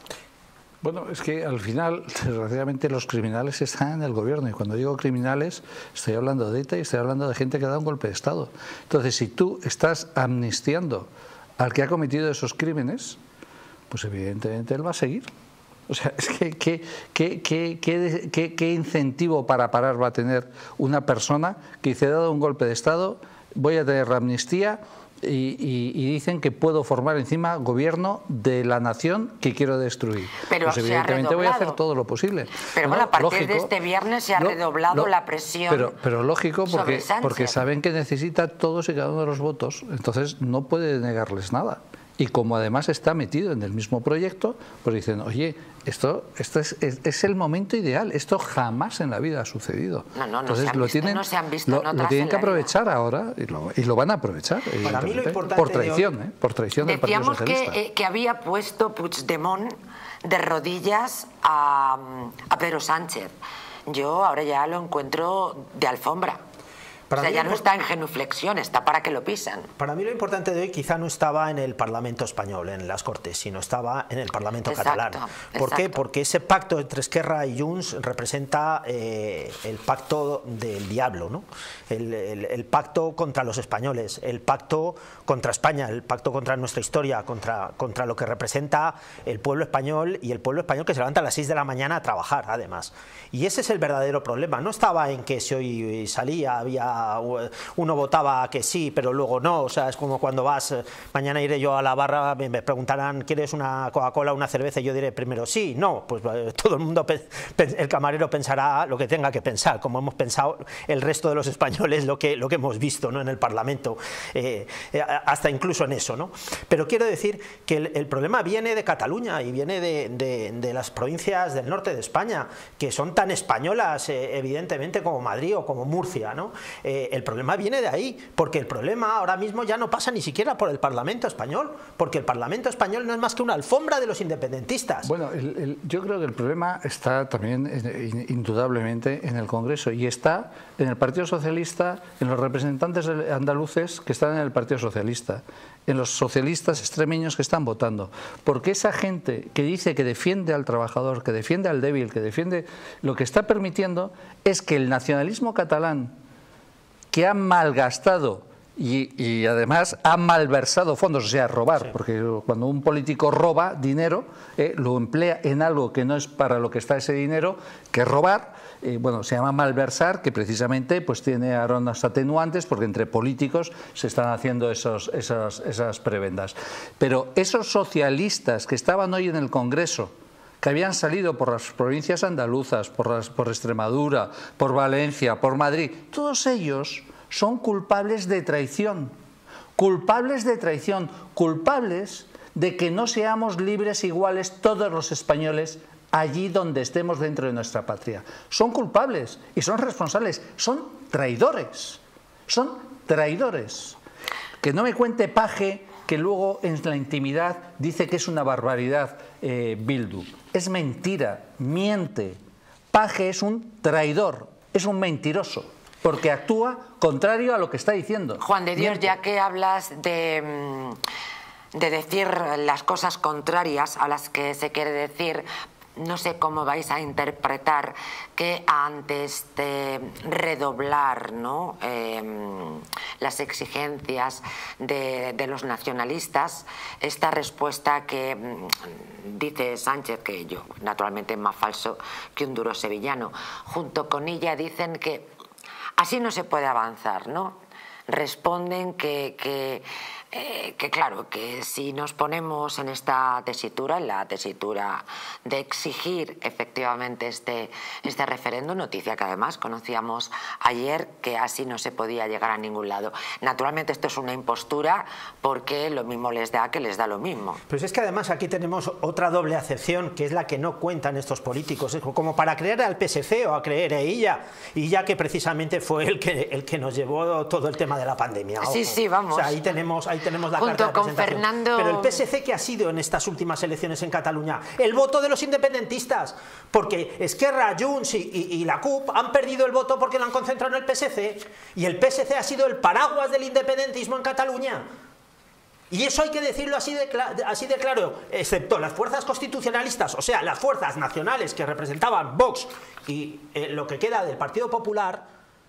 Bueno, es que al final, desgraciadamente, los criminales están en el gobierno. Y cuando digo criminales, estoy hablando de ETA y estoy hablando de gente que ha dado un golpe de Estado. Entonces, si tú estás amnistiando al que ha cometido esos crímenes, pues evidentemente él va a seguir. O sea, es que ¿qué, qué, qué, qué, qué, qué incentivo para parar va a tener una persona que dice, dado un golpe de Estado, voy a tener la amnistía? Y, y, y dicen que puedo formar encima gobierno de la nación que quiero destruir. Pero pues evidentemente voy a hacer todo lo posible. Pero ¿no? bueno, a partir lógico, de este viernes se ha lo, redoblado lo, la presión. Pero, pero lógico, porque, sobre porque saben que necesita todos y cada uno de los votos, entonces no puede negarles nada. Y como además está metido en el mismo proyecto, pues dicen, oye, esto, esto es, es, es el momento ideal, esto jamás en la vida ha sucedido. No, no, no entonces se han lo visto, tienen, no se han visto lo, en otras lo tienen que aprovechar vida. ahora y lo, y lo van a aprovechar, Para mí lo importante por traición, hoy... ¿eh? por traición del Partido Decíamos Socialista. que, eh, que había puesto Puigdemont de rodillas a, a Pedro Sánchez. Yo ahora ya lo encuentro de alfombra. Para o sea, ya no está en genuflexión, está para que lo pisan. Para mí lo importante de hoy quizá no estaba en el Parlamento español, en las Cortes, sino estaba en el Parlamento exacto, catalán. ¿Por exacto. qué? Porque ese pacto entre Esquerra y Junts representa eh, el pacto del diablo, ¿no? El, el, el pacto contra los españoles, el pacto contra España, el pacto contra nuestra historia, contra, contra lo que representa el pueblo español y el pueblo español que se levanta a las seis de la mañana a trabajar, además. Y ese es el verdadero problema. No estaba en que si hoy salía, había uno votaba que sí, pero luego no. O sea, es como cuando vas, mañana iré yo a la barra, me preguntarán, ¿quieres una Coca-Cola o una cerveza? Y yo diré primero sí, no. Pues todo el mundo, el camarero pensará lo que tenga que pensar, como hemos pensado el resto de los españoles, lo que, lo que hemos visto, ¿no? En el Parlamento, eh, hasta incluso en eso, ¿no? Pero quiero decir que el, el problema viene de Cataluña y viene de, de, de las provincias del norte de España, que son tan españolas, eh, evidentemente, como Madrid o como Murcia, ¿no? Eh, el problema viene de ahí, porque el problema ahora mismo ya no pasa ni siquiera por el Parlamento español, porque el Parlamento español no es más que una alfombra de los independentistas. Bueno, el, el, yo creo que el problema está también eh, indudablemente en el Congreso y está en el Partido Socialista, en los representantes andaluces que están en el Partido Socialista, en los socialistas extremeños que están votando, porque esa gente que dice que defiende al trabajador, que defiende al débil, que defiende, lo que está permitiendo es que el nacionalismo catalán, que han malgastado y, y además han malversado fondos, o sea, robar, sí. Porque cuando un político roba dinero, eh, lo emplea en algo que no es para lo que está ese dinero, que es robar, eh, bueno, se llama malversar, que precisamente pues tiene aromas atenuantes, porque entre políticos se están haciendo esos, esas, esas prebendas. Pero esos socialistas que estaban hoy en el Congreso, que habían salido por las provincias andaluzas, por, las, por Extremadura, por Valencia, por Madrid, todos ellos son culpables de traición, culpables de traición, culpables de que no seamos libres iguales todos los españoles allí donde estemos dentro de nuestra patria. Son culpables y son responsables, son traidores, son traidores. Que no me cuente Paje que luego en la intimidad dice que es una barbaridad eh, Bildu. Es mentira, miente. Paje es un traidor, es un mentiroso, porque actúa contrario a lo que está diciendo. Juan de Dios, Miente. ya que hablas de, de decir las cosas contrarias a las que se quiere decir, no sé cómo vais a interpretar que ante este redoblar, ¿no?, eh, las exigencias de, de los nacionalistas, esta respuesta que dice Sánchez, que yo naturalmente es más falso que un duro sevillano, junto con ella dicen que así no se puede avanzar, ¿no? Responden que, que, eh, que claro, que si nos ponemos en esta tesitura, en la tesitura de exigir efectivamente este, este referéndum, noticia que además conocíamos ayer, que así no se podía llegar a ningún lado. Naturalmente esto es una impostura porque lo mismo les da que les da lo mismo. Pues es que además aquí tenemos otra doble acepción, que es la que no cuentan estos políticos, es como para creer al P S C o a creer a ella, y ya que precisamente fue el que, el que nos llevó todo el tema de la pandemia. Ojo. Sí, sí, vamos. O sea, ahí tenemos, ahí tenemos la Junto carta de con presentación. Fernando... Pero el P S C, ¿qué ha sido en estas últimas elecciones en Cataluña? El voto de los independentistas, porque Esquerra, Junts y, y, y la C U P han perdido el voto porque lo han concentrado en el P S C, y el P S C ha sido el paraguas del independentismo en Cataluña. Y eso hay que decirlo así de, así de claro, excepto las fuerzas constitucionalistas, o sea, las fuerzas nacionales que representaban Vox y eh, lo que queda del Partido Popular.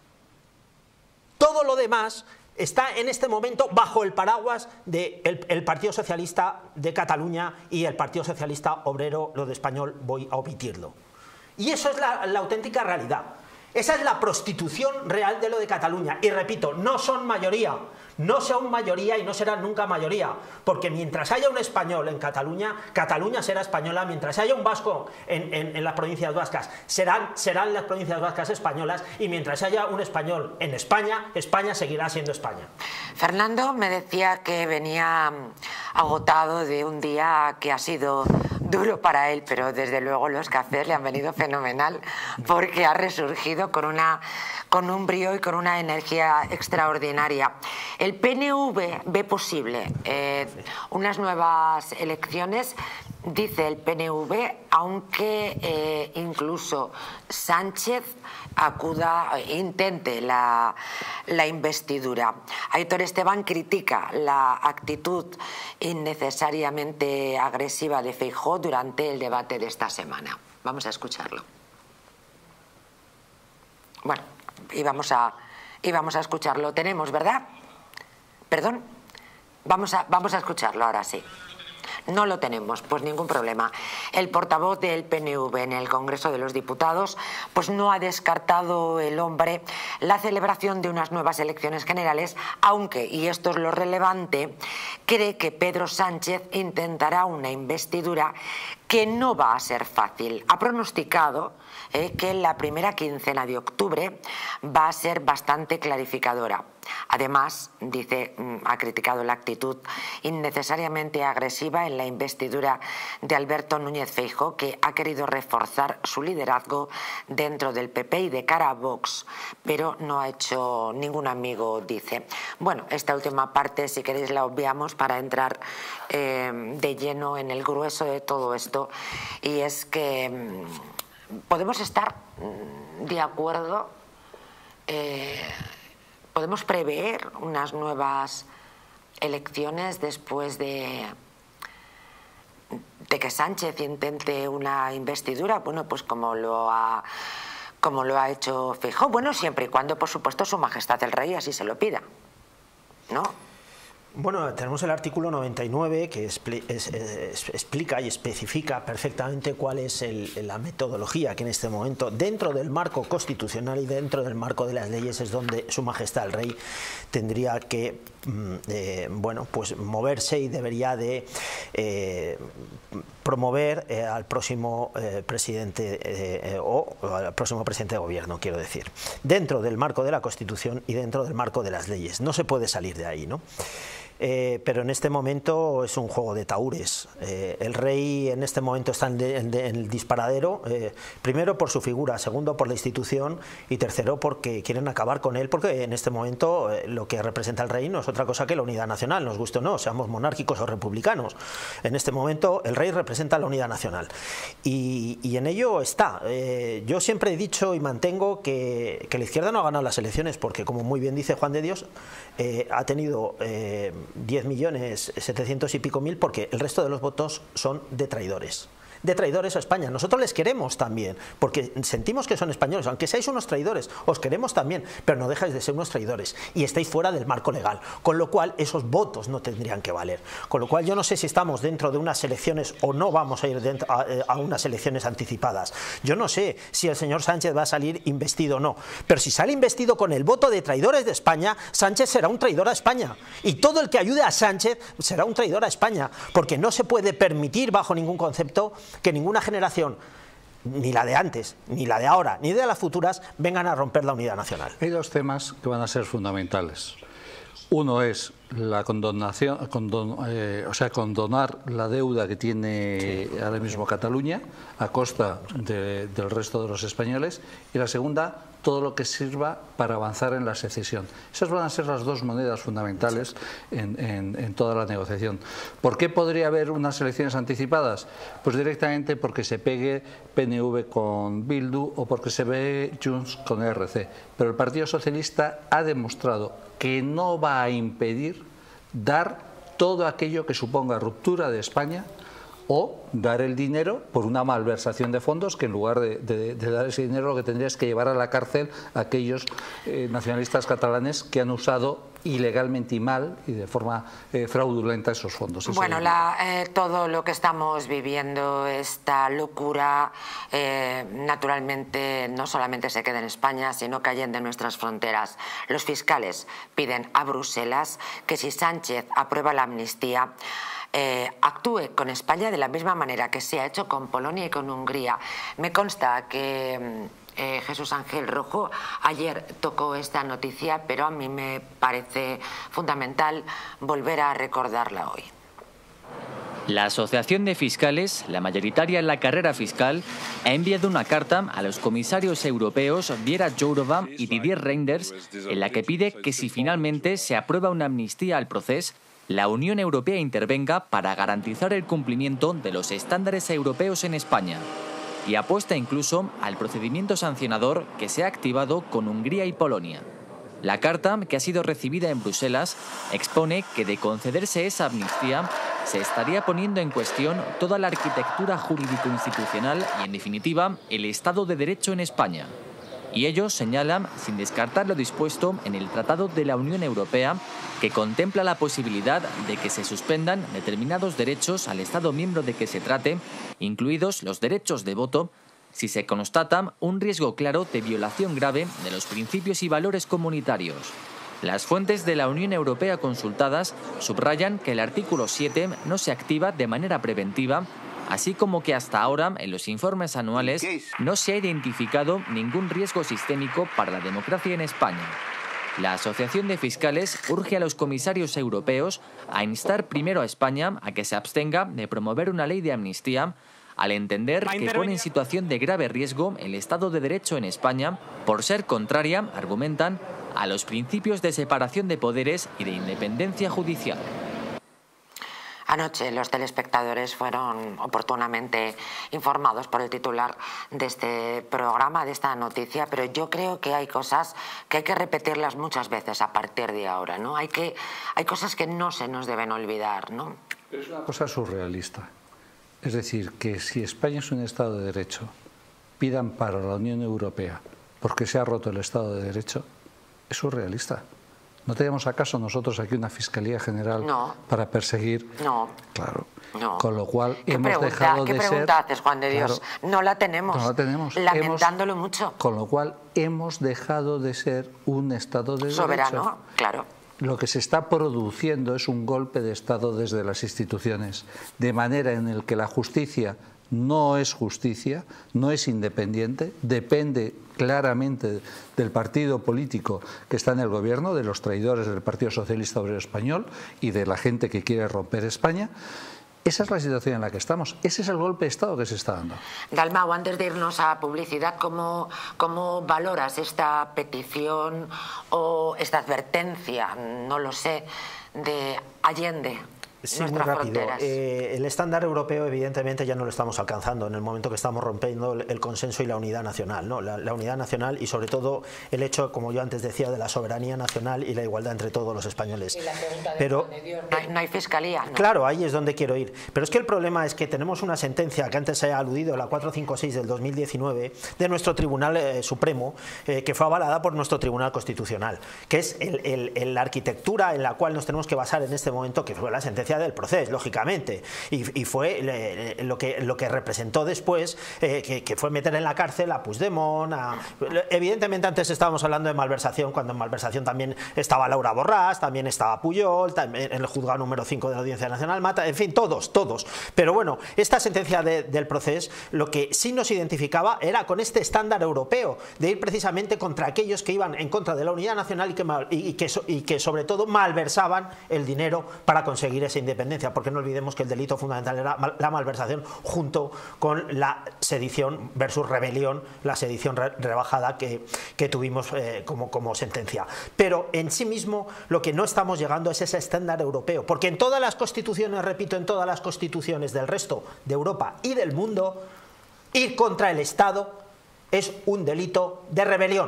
Todo lo demás está en este momento bajo el paraguas del de el Partido Socialista de Cataluña y el Partido Socialista Obrero, lo de español voy a omitirlo. Y eso es la, la auténtica realidad. Esa es la prostitución real de lo de Cataluña. Y repito, no son mayoría, no son mayoría y no serán nunca mayoría, porque mientras haya un español en Cataluña, Cataluña será española, mientras haya un vasco en, en, en las provincias vascas, serán, serán las provincias vascas españolas, y mientras haya un español en España, España seguirá siendo España. Fernando me decía que venía agotado de un día que ha sido duro para él, pero desde luego los cafés le han venido fenomenal, porque ha resurgido con, una, con un brío y con una energía extraordinaria. El P N V ve posible eh, unas nuevas elecciones, dice el P N V, aunque eh, incluso Sánchez acuda, intente la, la investidura. Aitor Esteban critica la actitud innecesariamente agresiva de Feijóo durante el debate de esta semana. Vamos a escucharlo. Bueno, y vamos a, y vamos a escucharlo. Tenemos, ¿verdad? Perdón. Vamos a, vamos a escucharlo ahora sí. No lo tenemos, pues ningún problema. El portavoz del P N V en el Congreso de los Diputados pues no ha descartado el hombre la celebración de unas nuevas elecciones generales, aunque, y esto es lo relevante, cree que Pedro Sánchez intentará una investidura que no va a ser fácil. Ha pronosticado eh, que la primera quincena de octubre va a ser bastante clarificadora. Además, dice, ha criticado la actitud innecesariamente agresiva en la investidura de Alberto Núñez Feijóo, que ha querido reforzar su liderazgo dentro del P P y de cara a Vox, pero no ha hecho ningún amigo, dice. Bueno, esta última parte, si queréis, la obviamos para entrar eh, de lleno en el grueso de todo esto, y es que mmm, podemos estar mmm, de acuerdo. Eh, ¿Podemos prever unas nuevas elecciones después de, de que Sánchez intente una investidura? Bueno, pues como lo ha, como lo ha hecho Feijóo. Bueno, siempre y cuando, por supuesto, Su Majestad el Rey así se lo pida, ¿no? Bueno, tenemos el artículo noventa y nueve que expli es, es, explica y especifica perfectamente cuál es el, la metodología que en este momento, dentro del marco constitucional y dentro del marco de las leyes, es donde Su Majestad el Rey tendría que eh, bueno, pues moverse y debería de eh, promover eh, al próximo eh, presidente eh, o, o al próximo presidente de gobierno, quiero decir, dentro del marco de la Constitución y dentro del marco de las leyes. No se puede salir de ahí, ¿no? eh, pero en este momento es un juego de tahúres. Eh, el rey en este momento está en, de, en, de, en el disparadero, eh, primero por su figura, segundo por la institución y tercero porque quieren acabar con él, porque en este momento eh, lo que representa el rey no es otra cosa que la unidad nacional, nos guste o no, seamos monárquicos o republicanos. En este momento el rey representa la unidad nacional y, y en ello está. Eh, yo siempre he dicho y mantengo que, que la izquierda no ha ganado las elecciones porque, como muy bien dice Juan de Dios, eh, ha tenido eh, diez millones setecientos y pico mil porque el resto de los votos son de traidores. De traidores a España. Nosotros les queremos también, porque sentimos que son españoles, aunque seáis unos traidores, os queremos también, pero no dejáis de ser unos traidores y estáis fuera del marco legal, con lo cual esos votos no tendrían que valer. Con lo cual yo no sé si estamos dentro de unas elecciones o no vamos a ir dentro a, a unas elecciones anticipadas. Yo no sé si el señor Sánchez va a salir investido o no, pero si sale investido con el voto de traidores de España, Sánchez será un traidor a España y todo el que ayude a Sánchez será un traidor a España, porque no se puede permitir bajo ningún concepto que ninguna generación, ni la de antes, ni la de ahora, ni de las futuras, vengan a romper la unidad nacional. Hay dos temas que van a ser fundamentales. Uno es la condonación, condon, eh, o sea, condonar la deuda que tiene sí. ahora mismo Cataluña a costa de, del resto de los españoles, y la segunda, todo lo que sirva para avanzar en la secesión. Esas van a ser las dos monedas fundamentales en, en, en toda la negociación. ¿Por qué podría haber unas elecciones anticipadas? Pues directamente porque se pegue P N V con Bildu o porque se ve Junts con E R C. Pero el Partido Socialista ha demostrado que no va a impedir dar todo aquello que suponga ruptura de España o dar el dinero por una malversación de fondos, que en lugar de, de, de dar ese dinero lo que tendría es que llevar a la cárcel a aquellos eh, nacionalistas catalanes que han usado ilegalmente y mal y de forma eh, fraudulenta esos fondos. Eso bueno, la, eh, todo lo que estamos viviendo, esta locura, eh, naturalmente no solamente se queda en España, sino que allende nuestras fronteras. Los fiscales piden a Bruselas que si Sánchez aprueba la amnistía, Eh, actúe con España de la misma manera que se ha hecho con Polonia y con Hungría. Me consta que eh, Jesús Ángel Rojo ayer tocó esta noticia, pero a mí me parece fundamental volver a recordarla hoy. La Asociación de Fiscales, la mayoritaria en la carrera fiscal, ha enviado una carta a los comisarios europeos Věra Jourová y Didier Reynders en la que pide que si finalmente se aprueba una amnistía al proceso, la Unión Europea intervenga para garantizar el cumplimiento de los estándares europeos en España y apuesta incluso al procedimiento sancionador que se ha activado con Hungría y Polonia. La carta, que ha sido recibida en Bruselas, expone que de concederse esa amnistía se estaría poniendo en cuestión toda la arquitectura jurídico-institucional y, en definitiva, el Estado de Derecho en España. Y ellos señalan, sin descartar lo dispuesto en el Tratado de la Unión Europea, que contempla la posibilidad de que se suspendan determinados derechos al Estado miembro de que se trate, incluidos los derechos de voto, si se constata un riesgo claro de violación grave de los principios y valores comunitarios. Las fuentes de la Unión Europea consultadas subrayan que el artículo siete no se activa de manera preventiva, así como que hasta ahora, en los informes anuales, no se ha identificado ningún riesgo sistémico para la democracia en España. La Asociación de Fiscales urge a los comisarios europeos a instar primero a España a que se abstenga de promover una ley de amnistía, al entender que pone en situación de grave riesgo el Estado de Derecho en España por ser contraria, argumentan, a los principios de separación de poderes y de independencia judicial. Anoche los telespectadores fueron oportunamente informados por el titular de este programa, de esta noticia, pero yo creo que hay cosas que hay que repetirlas muchas veces a partir de ahora, ¿no? Hay que, hay cosas que no se nos deben olvidar, ¿no? Pero es una cosa surrealista. Es decir, que si España es un Estado de Derecho, pidan para la Unión Europea porque se ha roto el Estado de Derecho, es surrealista. ¿No tenemos acaso nosotros aquí una Fiscalía General no. para perseguir? No. Claro. No. Con lo cual ¿Qué hemos pregunta, dejado ¿qué de pregunta ser... haces, Juan de Dios? Claro, no la tenemos. No la tenemos. Lamentándolo hemos, mucho. Con lo cual hemos dejado de ser un Estado de Soberano, derecho. claro. Lo que se está produciendo es un golpe de Estado desde las instituciones, de manera en el que la justicia no es justicia, no es independiente, depende claramente del partido político que está en el gobierno, de los traidores del Partido Socialista Obrero Español y de la gente que quiere romper España. Esa es la situación en la que estamos. Ese es el golpe de Estado que se está dando. Dalmau, antes de irnos a publicidad, ¿cómo, cómo valoras esta petición o esta advertencia, no lo sé, de Allende? Sí, muy rápido. Eh, el estándar europeo evidentemente ya no lo estamos alcanzando en el momento que estamos rompiendo el, el consenso y la unidad nacional, ¿no? La, la unidad nacional y sobre todo el hecho, como yo antes decía, de la soberanía nacional y la igualdad entre todos los españoles. Y la pregunta de Pero no hay, no hay fiscalía, ¿no? Claro, ahí es donde quiero ir. Pero es que el problema es que tenemos una sentencia que antes se ha aludido, la cuatrocientos cincuenta y seis del dos mil diecinueve, de nuestro Tribunal eh, Supremo, eh, que fue avalada por nuestro Tribunal Constitucional, que es el, el, el, la arquitectura en la cual nos tenemos que basar en este momento, que fue la sentencia del proceso, lógicamente, y, y fue le, lo, que, lo que representó después, eh, que, que fue meter en la cárcel a Puigdemont, a, evidentemente antes estábamos hablando de malversación, cuando en malversación también estaba Laura Borràs, también estaba Pujol, también en el juzgado número cinco de la Audiencia Nacional, Mata, en fin, todos, todos. Pero bueno, esta sentencia de, del proceso lo que sí nos identificaba era con este estándar europeo, de ir precisamente contra aquellos que iban en contra de la unidad nacional y que, y que, y que sobre todo malversaban el dinero para conseguir esa independencia, porque no olvidemos que el delito fundamental era la malversación junto con la sedición versus rebelión, la sedición re rebajada que, que tuvimos eh, como, como sentencia. Pero en sí mismo lo que no estamos llegando es ese estándar europeo, porque en todas las constituciones, repito, en todas las constituciones del resto de Europa y del mundo, ir contra el Estado es un delito de rebelión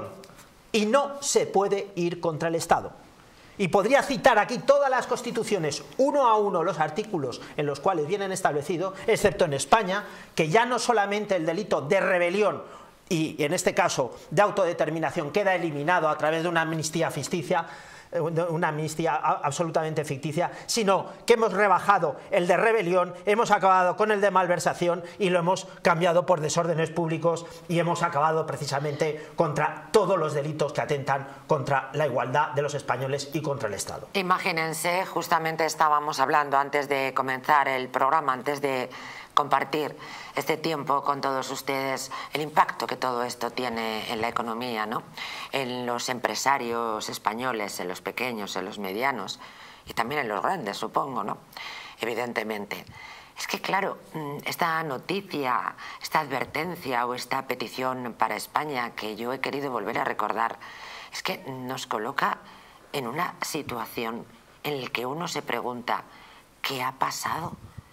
y no se puede ir contra el Estado. Y podría citar aquí todas las constituciones, uno a uno, los artículos en los cuales vienen establecidos, excepto en España, que ya no solamente el delito de rebelión y en este caso de autodeterminación queda eliminado a través de una amnistía ficticia, una amnistía absolutamente ficticia, sino que hemos rebajado el de rebelión, hemos acabado con el de malversación y lo hemos cambiado por desórdenes públicos y hemos acabado precisamente contra todos los delitos que atentan contra la igualdad de los españoles y contra el Estado. Imagínense, justamente estábamos hablando antes de comenzar el programa, antes de compartir este tiempo con todos ustedes, el impacto que todo esto tiene en la economía, ¿no? En los empresarios españoles, en los pequeños, en los medianos y también en los grandes, supongo, ¿no? Evidentemente. Es que, claro, esta noticia, esta advertencia o esta petición para España que yo he querido volver a recordar, es que nos coloca en una situación en la que uno se pregunta, ¿qué ha pasado?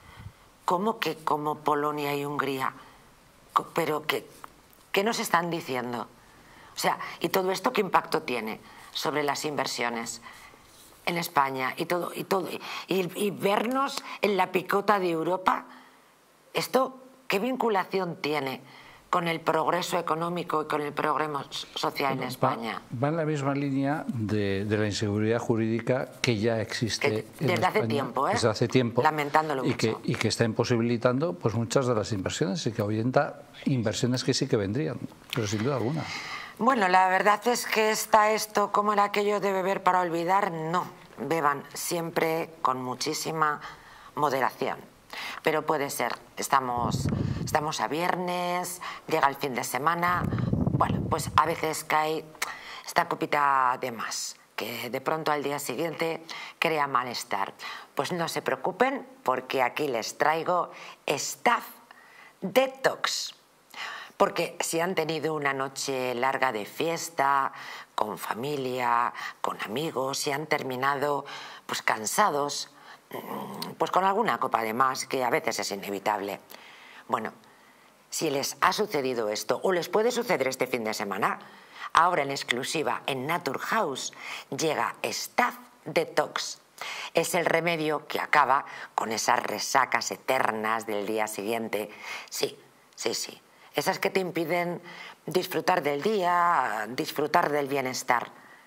¿Cómo que como Polonia y Hungría? ¿Pero qué, qué nos están diciendo? O sea, ¿y todo esto qué impacto tiene sobre las inversiones en España? Y todo, y todo, y, y vernos en la picota de Europa, ¿esto qué vinculación tiene con el progreso económico y con el progreso social en España? Va, va en la misma línea de, de la inseguridad jurídica que ya existe que en desde España, hace tiempo, ¿eh? desde hace tiempo, lamentándolo y mucho. que, y que está imposibilitando pues muchas de las inversiones y que ahuyenta inversiones que sí que vendrían, pero sin duda alguna. Bueno, la verdad es que está esto como era aquello de beber para olvidar. No, beban siempre con muchísima moderación. Pero puede ser, estamos, estamos a viernes, llega el fin de semana, bueno, pues a veces cae esta copita de más, que de pronto al día siguiente crea malestar. Pues no se preocupen, porque aquí les traigo Staff Detox. Porque si han tenido una noche larga de fiesta, con familia, con amigos, si han terminado pues cansados, pues con alguna copa de más, que a veces es inevitable. Bueno, si les ha sucedido esto, o les puede suceder este fin de semana, ahora en exclusiva en Naturhaus llega Staff Detox. Es el remedio que acaba con esas resacas eternas del día siguiente. Sí, sí, sí. Esas que te impiden disfrutar del día, disfrutar del bienestar.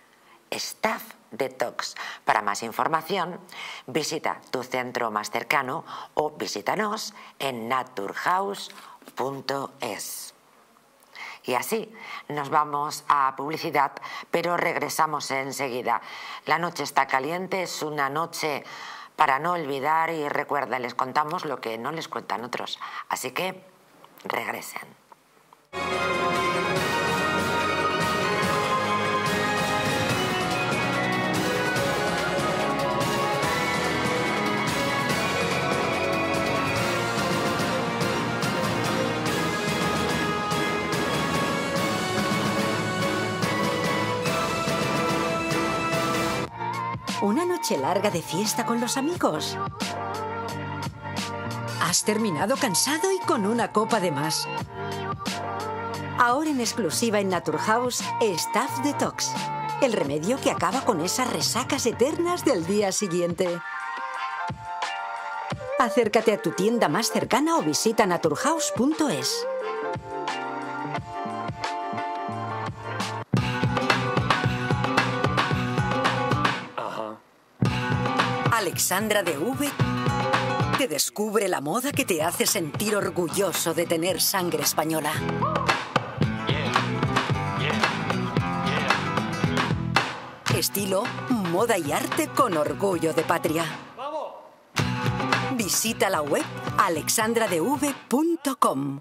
Staff Detox. Para más información, visita tu centro más cercano o visítanos en naturhaus punto es. Y así nos vamos a publicidad, pero regresamos enseguida. La noche está caliente, es una noche para no olvidar, y recuerda, les contamos lo que no les cuentan otros. Así que regresen. ¿Una noche larga de fiesta con los amigos? ¿Has terminado cansado y con una copa de más? Ahora en exclusiva en Naturhaus, Staph Detox. El remedio que acaba con esas resacas eternas del día siguiente. Acércate a tu tienda más cercana o visita naturhaus punto es. Alexandra de V te descubre la moda que te hace sentir orgulloso de tener sangre española. Estilo, moda y arte con orgullo de patria. Visita la web alexandra d v punto com.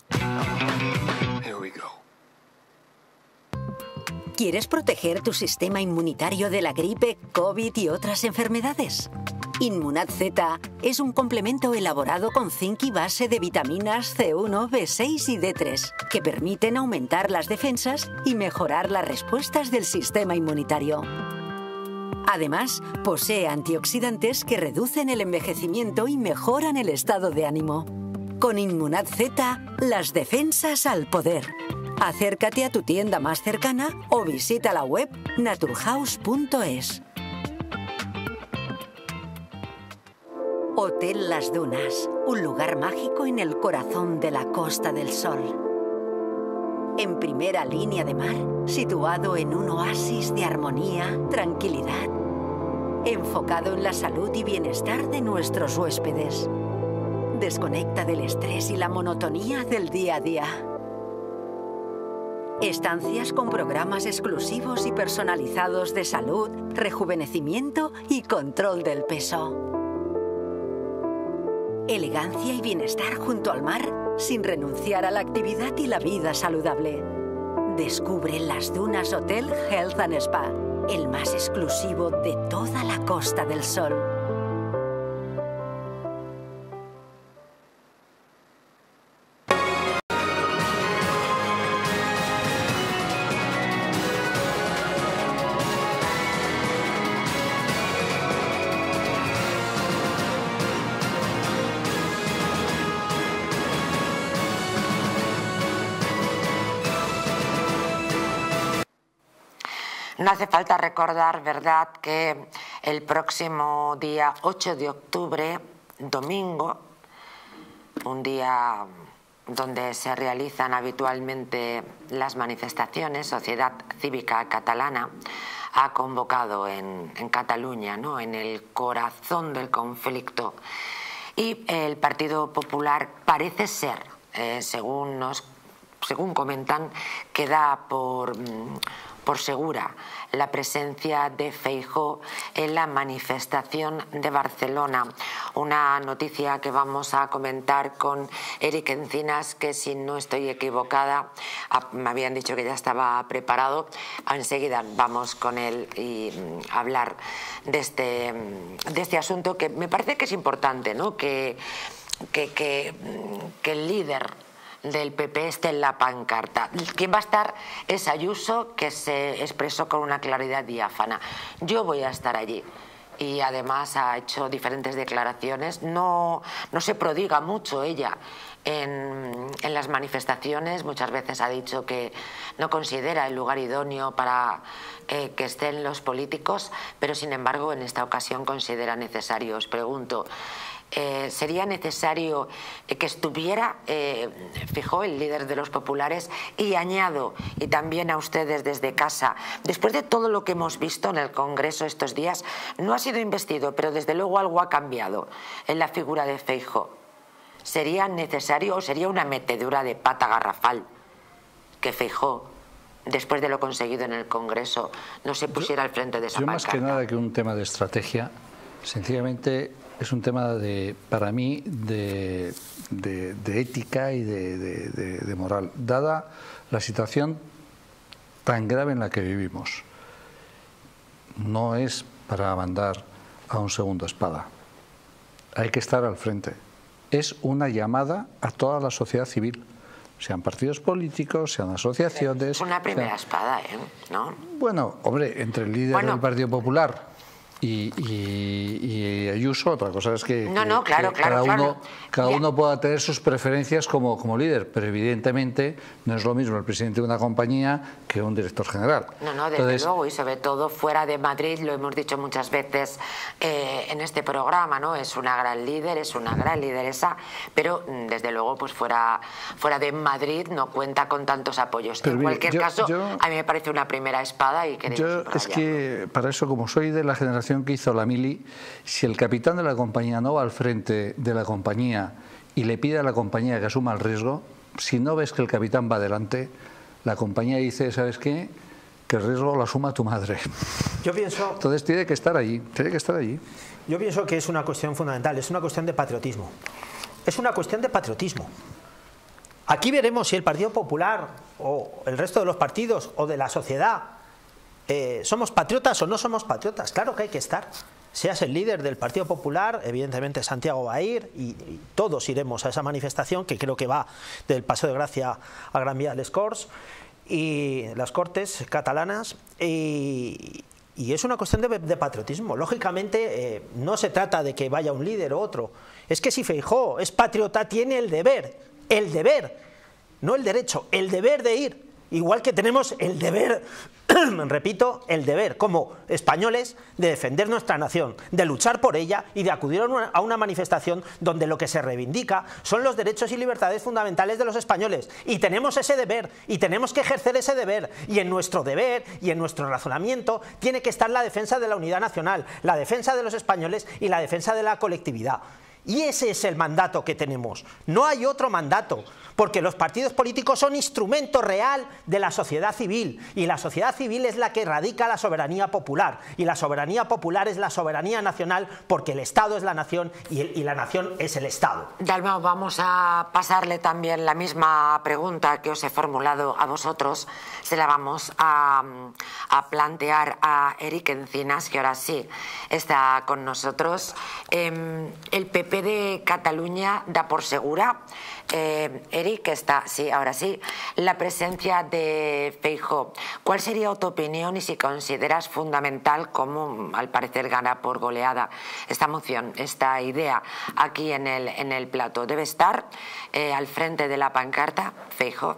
¿Quieres proteger tu sistema inmunitario de la gripe, COVID y otras enfermedades? Inmunad Z es un complemento elaborado con zinc y base de vitaminas C uno, B seis y D tres que permiten aumentar las defensas y mejorar las respuestas del sistema inmunitario. Además, posee antioxidantes que reducen el envejecimiento y mejoran el estado de ánimo. Con Inmunad Z, las defensas al poder. Acércate a tu tienda más cercana o visita la web naturhaus punto es. Hotel Las Dunas, un lugar mágico en el corazón de la Costa del Sol. En primera línea de mar, situado en un oasis de armonía, tranquilidad, enfocado en la salud y bienestar de nuestros huéspedes. Desconecta del estrés y la monotonía del día a día. Estancias con programas exclusivos y personalizados de salud, rejuvenecimiento y control del peso. Elegancia y bienestar junto al mar, sin renunciar a la actividad y la vida saludable. Descubre Las Dunas Hotel Health and Spa, el más exclusivo de toda la Costa del Sol. No hace falta recordar, ¿verdad?, que el próximo día ocho de octubre, domingo, un día donde se realizan habitualmente las manifestaciones, Sociedad Cívica Catalana ha convocado en, en Cataluña, ¿no?, en el corazón del conflicto. Y el Partido Popular parece ser, eh, según, nos, según comentan, que da por... por segura la presencia de Feijóo en la manifestación de Barcelona. Una noticia que vamos a comentar con Eric Encinas, que si no estoy equivocada, me habían dicho que ya estaba preparado. Enseguida vamos con él y hablar de este, de este asunto que me parece que es importante, ¿no? Que, que, que, que el líder del P P esté en la pancarta. Quien va a estar es Ayuso, que se expresó con una claridad diáfana. Yo voy a estar allí. Y además ha hecho diferentes declaraciones. No, no se prodiga mucho ella en, en las manifestaciones. Muchas veces ha dicho que no considera el lugar idóneo para eh, que estén los políticos, pero sin embargo en esta ocasión considera necesario. Os pregunto, Eh, ¿sería necesario que estuviera eh, Feijóo, el líder de los populares? Y añado, y también a ustedes desde casa, después de todo lo que hemos visto en el Congreso estos días, no ha sido investido, pero desde luego algo ha cambiado en la figura de Feijóo. ¿Sería necesario o sería una metedura de pata garrafal que Feijóo, después de lo conseguido en el Congreso, no se pusiera al frente de esa yo, pancarta? Más que nada que un tema de estrategia, sencillamente es un tema de, para mí, de, de, de ética y de, de, de, de moral, dada la situación tan grave en la que vivimos. No es para mandar a un segundo espada. Hay que estar al frente. Es una llamada a toda la sociedad civil, sean partidos políticos, sean asociaciones... Una primera sean... espada, ¿eh? ¿No? Bueno, hombre, entre el líder bueno. del Partido Popular y, y, y Ayuso, otra cosa es que, no, que, no, claro, que claro, cada, claro. uno, cada uno pueda tener sus preferencias como, como líder, pero evidentemente no es lo mismo el presidente de una compañía que un director general. No, no, desde Entonces, luego, y sobre todo fuera de Madrid, lo hemos dicho muchas veces eh, en este programa, ¿no? Es una gran líder, es una gran lideresa, pero desde luego pues fuera, fuera de Madrid no cuenta con tantos apoyos. Pero en mire, cualquier yo, caso, yo, a mí me parece una primera espada y queremos yo es que para eso, como soy de la generación que hizo la mili, si el capitán de la compañía no va al frente de la compañía y le pide a la compañía que asuma el riesgo, si no ves que el capitán va adelante, la compañía dice, ¿sabes qué? Que el riesgo lo asuma tu madre. Yo pienso... Entonces tiene que estar allí, tiene que estar allí. Yo pienso que es una cuestión fundamental, es una cuestión de patriotismo. Es una cuestión de patriotismo. Aquí veremos si el Partido Popular o el resto de los partidos o de la sociedad eh, somos patriotas o no somos patriotas. Claro que hay que estar. Seas el líder del Partido Popular, evidentemente Santiago va a ir y, y todos iremos a esa manifestación que creo que va del Paseo de Gracia a Gran Vía de les Corts y las Cortes catalanas y, y es una cuestión de, de patriotismo. Lógicamente eh, no se trata de que vaya un líder o otro. Es que si Feijóo es patriota tiene el deber, el deber, no el derecho, el deber de ir. Igual que tenemos el deber, repito, el deber como españoles de defender nuestra nación, de luchar por ella y de acudir a una, a una manifestación donde lo que se reivindica son los derechos y libertades fundamentales de los españoles. Y tenemos ese deber, y tenemos que ejercer ese deber. Y en nuestro deber y en nuestro razonamiento tiene que estar la defensa de la unidad nacional, la defensa de los españoles y la defensa de la colectividad. Y ese es el mandato que tenemos. No hay otro mandato, porque los partidos políticos son instrumento real de la sociedad civil, y la sociedad civil es la que radica la soberanía popular, y la soberanía popular es la soberanía nacional, porque el Estado es la nación y, el, y la nación es el Estado. Dalmau, vamos a pasarle también la misma pregunta que os he formulado a vosotros, se la vamos a, a plantear a Eric Encinas, que ahora sí está con nosotros. Eh, el P P de Cataluña da por segura, eh, Eric, está, sí, ahora sí, la presencia de Feijóo. ¿Cuál sería tu opinión y si consideras fundamental, como al parecer gana por goleada esta moción, esta idea aquí en el, en el plato? ¿Debe estar eh, al frente de la pancarta Feijóo?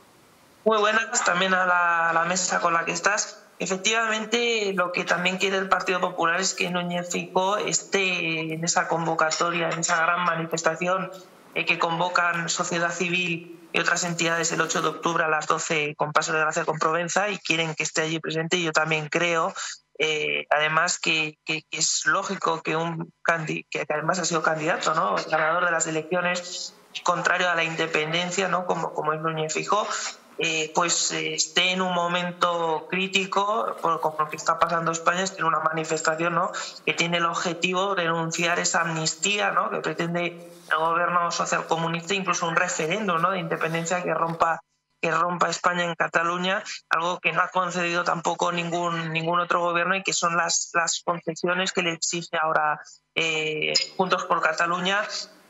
Muy buenas también a la, a la mesa con la que estás. Efectivamente, lo que también quiere el Partido Popular es que Núñez Feijóo esté en esa convocatoria, en esa gran manifestación eh, que convocan sociedad civil y otras entidades el ocho de octubre a las doce con Paso de Gracia con Provenza, y quieren que esté allí presente. Y yo también creo, eh, además, que, que, que es lógico que un que además ha sido candidato, ¿no?, el ganador de las elecciones, contrario a la independencia, ¿no?, como, como es Núñez Feijóo, Eh, pues eh, esté en un momento crítico por, por lo que está pasando España, es que en una manifestación, ¿no?, que tiene el objetivo de denunciar esa amnistía, ¿no?, que pretende el gobierno socialcomunista, incluso un referéndum, ¿no?, de independencia que rompa que rompa España en Cataluña, algo que no ha concedido tampoco ningún ningún otro gobierno, y que son las, las concesiones que le exige ahora eh, Juntos por Cataluña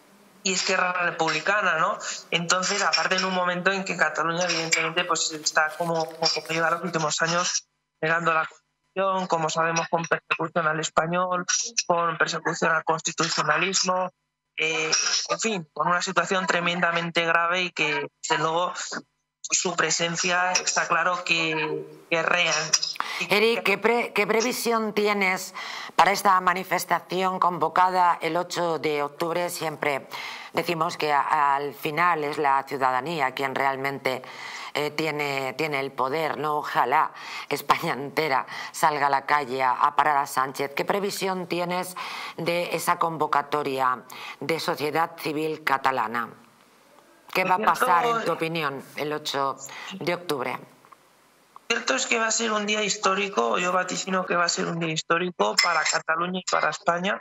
y Esquerra Republicana, ¿no? Entonces, aparte, en un momento en que Cataluña, evidentemente, pues está como, como lleva los últimos años negando la Constitución, como sabemos, con persecución al español, con persecución al constitucionalismo, eh, en fin, con una situación tremendamente grave, y que, desde luego, su presencia está claro que, que es real. Eric, ¿qué, pre, ¿qué previsión tienes para esta manifestación convocada el ocho de octubre? Siempre decimos que a, al final es la ciudadanía quien realmente eh, tiene, tiene el poder, ¿no? Ojalá España entera salga a la calle a, a parar a Sánchez. ¿Qué previsión tienes de esa convocatoria de sociedad civil catalana? ¿Qué va a pasar, en tu opinión, el ocho de octubre? Cierto es que va a ser un día histórico, yo vaticino que va a ser un día histórico para Cataluña y para España,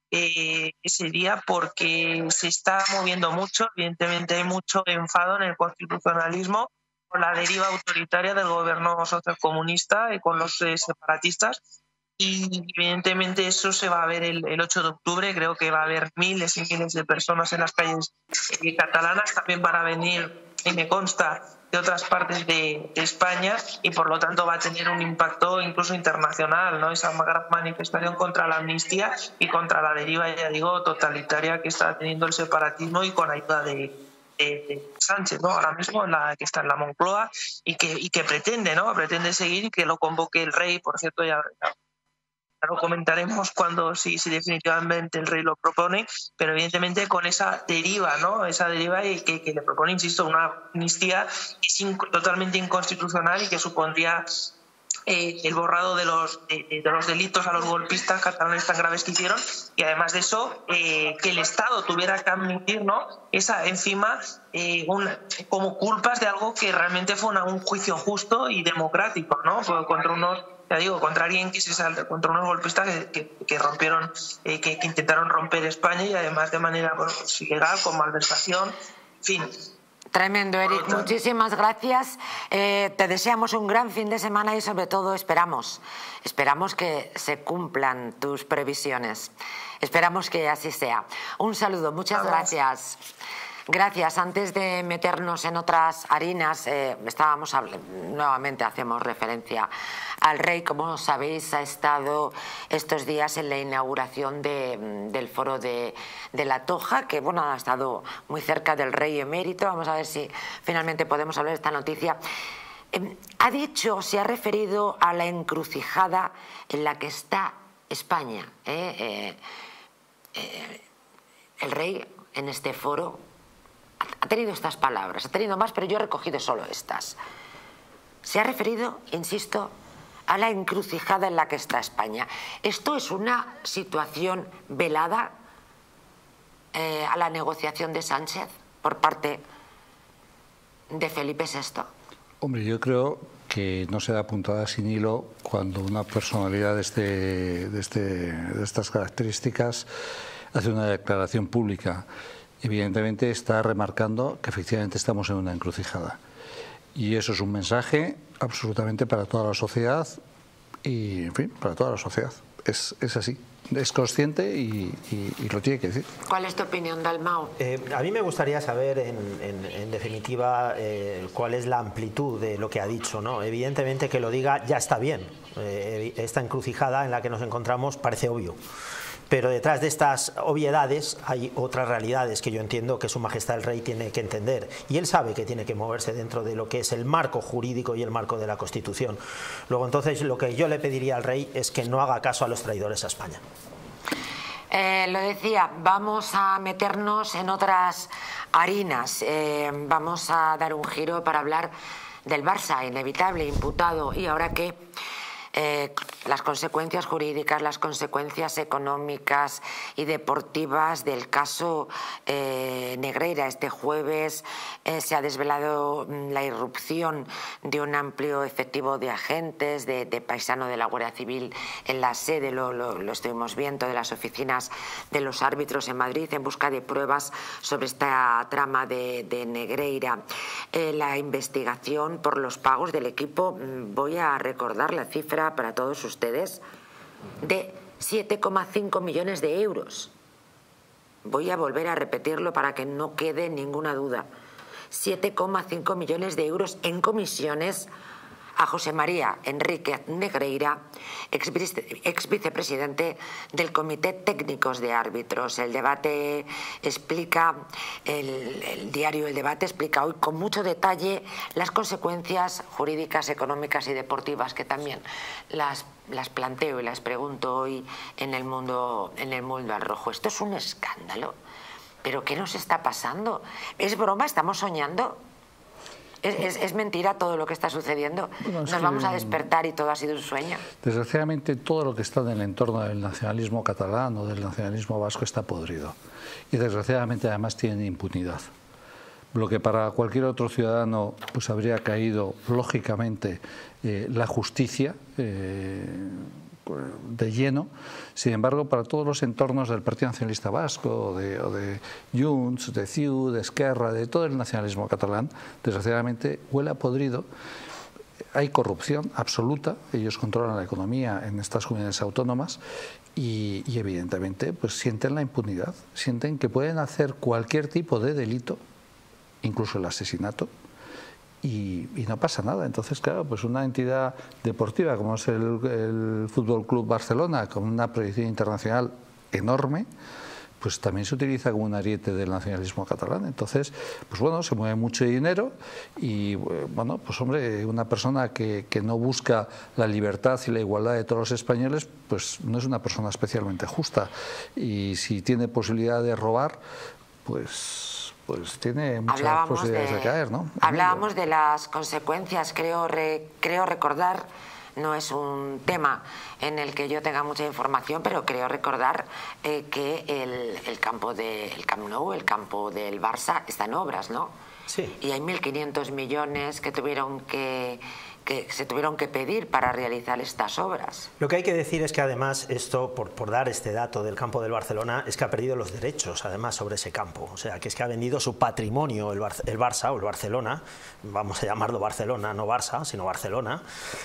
eh, ese día porque se está moviendo mucho. Evidentemente hay mucho enfado en el constitucionalismo por la deriva autoritaria del gobierno socialcomunista y con los eh, separatistas. Y evidentemente eso se va a ver el, el ocho de octubre. Creo que va a haber miles y miles de personas en las calles eh, catalanas. También van a venir, y me consta, de otras partes de, de España, y por lo tanto va a tener un impacto incluso internacional, ¿no? Esa gran manifestación contra la amnistía y contra la deriva, ya digo, totalitaria que está teniendo el separatismo y con ayuda de, de, de Sánchez, ¿no? Ahora mismo la que está en la Moncloa y que, y que pretende, ¿no? Pretende seguir y que lo convoque el rey. Por cierto, ya, ya lo comentaremos cuando sí, sí definitivamente el rey lo propone, pero evidentemente con esa deriva, ¿no? Esa deriva y que, que le propone, insisto, una amnistía que es in, totalmente inconstitucional y que supondría eh, el borrado de los, de, de los delitos a los golpistas catalanes tan graves que hicieron, y además de eso, eh, que el Estado tuviera que admitir, ¿no? Esa encima eh, un, como culpas de algo que realmente fue una, un juicio justo y democrático, ¿no? Contra unos, ya digo, contra alguien que se salta, contra unos golpistas que, que, que rompieron, eh, que, que intentaron romper España, y además de manera, bueno, pues, ilegal, con malversación, en fin. Tremendo, Eric. Muchísimas gracias. Eh, te deseamos un gran fin de semana y sobre todo esperamos, esperamos que se cumplan tus previsiones. Esperamos que así sea. Un saludo, muchas gracias. Gracias. Antes de meternos en otras harinas, eh, estábamos hablando, nuevamente hacemos referencia al rey. Como sabéis, ha estado estos días en la inauguración de, del foro de, de La Toja, que bueno, ha estado muy cerca del rey emérito. Vamos a ver si finalmente podemos hablar de esta noticia. Eh, ha dicho, se ha referido a la encrucijada en la que está España. Eh, eh, eh, el rey en este foro ha tenido estas palabras, ha tenido más, pero yo he recogido solo estas. Se ha referido, insisto, a la encrucijada en la que está España. ¿Esto es una situación velada eh, a la negociación de Sánchez por parte de Felipe sexto? Hombre, yo creo que no se da puntada sin hilo cuando una personalidad de, este, de, este, de estas características hace una declaración pública. Evidentemente está remarcando que efectivamente estamos en una encrucijada. Y eso es un mensaje absolutamente para toda la sociedad y, en fin, para toda la sociedad. Es, es así. Es consciente y, y, y lo tiene que decir. ¿Cuál es tu opinión, Dalmau? Eh, a mí me gustaría saber, en, en, en definitiva, eh, cuál es la amplitud de lo que ha dicho, ¿no? Evidentemente que lo diga ya está bien. Eh, esta encrucijada en la que nos encontramos parece obvio. Pero detrás de estas obviedades hay otras realidades que yo entiendo que Su Majestad el Rey tiene que entender. Y él sabe que tiene que moverse dentro de lo que es el marco jurídico y el marco de la Constitución. Luego, entonces, lo que yo le pediría al Rey es que no haga caso a los traidores a España. Eh, lo decía, vamos a meternos en otras harinas. Eh, vamos a dar un giro para hablar del Barça, inevitable, imputado. ¿Y ahora qué? Eh, las consecuencias jurídicas, las consecuencias económicas y deportivas del caso eh, Negreira. Este jueves eh, se ha desvelado la irrupción de un amplio efectivo de agentes, de, de paisano de la Guardia Civil en la sede, lo, lo, lo estuvimos viendo, de las oficinas de los árbitros en Madrid, en busca de pruebas sobre esta trama de, de Negreira. Eh, la investigación por los pagos del equipo, voy a recordar la cifra para todos ustedes, de siete coma cinco millones de euros. Voy a volver a repetirlo para que no quede ninguna duda. siete coma cinco millones de euros en comisiones a José María Enrique Negreira, ex, ex vicepresidente del Comité Técnicos de Árbitros. El debate explica, el, el diario El Debate explica hoy con mucho detalle las consecuencias jurídicas, económicas y deportivas, que también las, las planteo y las pregunto hoy en el mundo, en el mundo al rojo. Esto es un escándalo. ¿Pero qué nos está pasando? ¿Es broma? ¿Estamos soñando? ¿Es, es, ¿Es mentira todo lo que está sucediendo? Bueno, ¿Nos vamos a despertar y todo ha sido un sueño? Desgraciadamente todo lo que está en el entorno del nacionalismo catalán o del nacionalismo vasco está podrido. Y desgraciadamente además tienen impunidad. Lo que para cualquier otro ciudadano pues habría caído lógicamente eh, la justicia, eh, de lleno. Sin embargo, para todos los entornos del Partido Nacionalista Vasco, o de, o de Junts, de C I U, de Esquerra, de todo el nacionalismo catalán, desgraciadamente huele a podrido. Hay corrupción absoluta, ellos controlan la economía en estas comunidades autónomas y, y evidentemente pues sienten la impunidad, sienten que pueden hacer cualquier tipo de delito, incluso el asesinato, y, y no pasa nada. Entonces, claro, pues una entidad deportiva como es el, el Fútbol Club Barcelona, con una proyección internacional enorme, pues también se utiliza como un ariete del nacionalismo catalán. Entonces, pues bueno, se mueve mucho dinero y, bueno, pues hombre, una persona que, que no busca la libertad y la igualdad de todos los españoles, pues no es una persona especialmente justa. Y si tiene posibilidad de robar, pues... pues tiene muchas hablábamos posibilidades de, de caer, ¿no? Hablábamos de las consecuencias, creo, re, creo recordar, no es un tema en el que yo tenga mucha información, pero creo recordar eh, que el, el campo del de, Camp Nou, el campo del Barça, está en obras, ¿no? Sí. Y hay mil quinientos millones que tuvieron que... que se tuvieron que pedir para realizar estas obras. Lo que hay que decir es que además esto, por, por dar este dato del campo del Barcelona, es que ha perdido los derechos además sobre ese campo, o sea que es que ha vendido su patrimonio el, Bar el Barça o el Barcelona, vamos a llamarlo Barcelona, no Barça, sino Barcelona,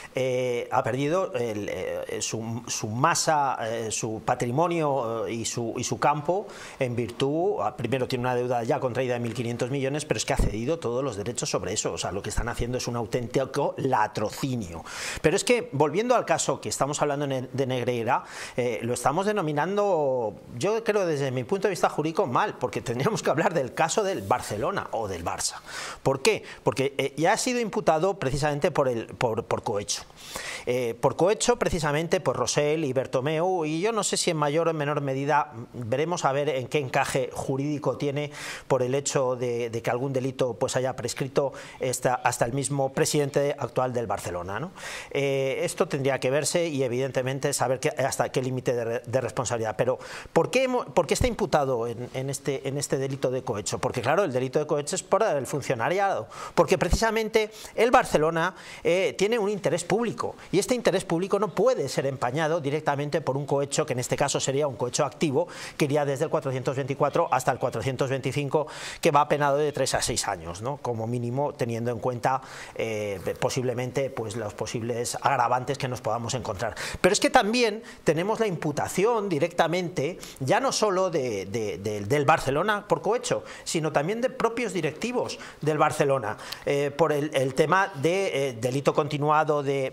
eh, ha perdido el, eh, su, su masa, eh, su patrimonio y su, y su campo en virtud, primero tiene una deuda ya contraída de mil quinientos millones, pero es que ha cedido todos los derechos sobre eso, o sea lo que están haciendo es un auténtico latrocinio. Pero es que, volviendo al caso que estamos hablando de Negreira, eh, lo estamos denominando, yo creo desde mi punto de vista jurídico, mal, porque tendríamos que hablar del caso del Barcelona o del Barça. ¿Por qué? Porque eh, ya ha sido imputado precisamente por, el, por, por cohecho. Eh, por cohecho, precisamente, por Rosell y Bertomeu, y yo no sé si en mayor o en menor medida, veremos a ver en qué encaje jurídico tiene por el hecho de, de que algún delito pues haya prescrito esta, hasta el mismo presidente actual del Barcelona, ¿no? Eh, esto tendría que verse y evidentemente saber que, hasta qué límite de, de responsabilidad. Pero ¿por qué, ¿por qué está imputado en, en, este, en este delito de cohecho? Porque claro, el delito de cohecho es por el funcionariado, porque precisamente el Barcelona eh, tiene un interés público y este interés público no puede ser empañado directamente por un cohecho, que en este caso sería un cohecho activo, que iría desde el cuatrocientos veinticuatro hasta el cuatrocientos veinticinco, que va penado de tres a seis años, ¿no? Como mínimo, teniendo en cuenta eh, posiblemente pues los posibles agravantes que nos podamos encontrar. Pero es que también tenemos la imputación directamente, ya no solo de, de, de, del Barcelona por cohecho, sino también de propios directivos del Barcelona, eh, por el, el tema de eh, delito continuado de,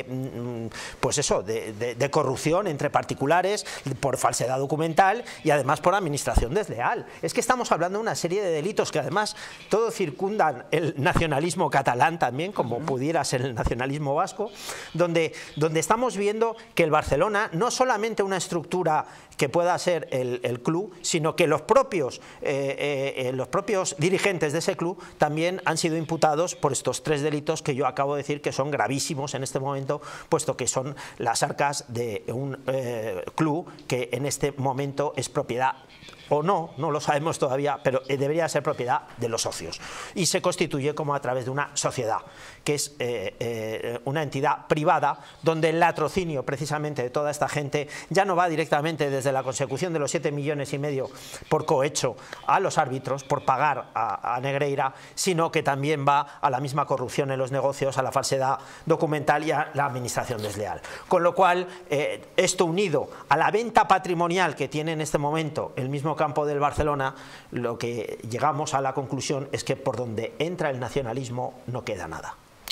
de pues eso, de, de, de corrupción entre particulares, por falsedad documental y además por administración desleal. Es que estamos hablando de una serie de delitos que además todo circundan el nacionalismo catalán también, como pudiera ser el nacionalismo vasco, donde, donde estamos viendo que el Barcelona no solamente una estructura que pueda ser el, el club, sino que los propios, eh, eh, los propios dirigentes de ese club también han sido imputados por estos tres delitos que yo acabo de decir que son gravísimos en este momento, puesto que son las arcas de un eh, club que en este momento es propiedad, o no, no lo sabemos todavía, pero debería ser propiedad de los socios y se constituye como a través de una sociedad, que es eh, eh, una entidad privada donde el latrocinio precisamente de toda esta gente ya no va directamente desde la consecución de los siete millones y medio por cohecho a los árbitros, por pagar a, a Negreira, sino que también va a la misma corrupción en los negocios, a la falsedad documental y a la administración desleal. Con lo cual, eh, esto unido a la venta patrimonial que tiene en este momento el mismo campo del Barcelona, lo que llegamos a la conclusión es que por donde entra el nacionalismo no queda nada.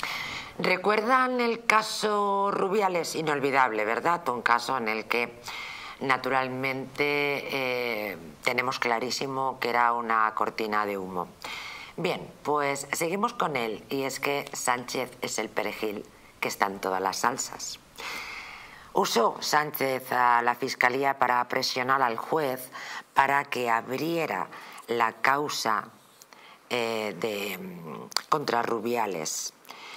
¿Recuerdan el caso Rubiales? Inolvidable, ¿verdad? Un caso en el que naturalmente eh, tenemos clarísimo que era una cortina de humo. Bien, pues seguimos con él, y es que Sánchez es el perejil que está en todas las salsas. Usó Sánchez a la Fiscalía para presionar al juez para que abriera la causa eh, de, contra Rubiales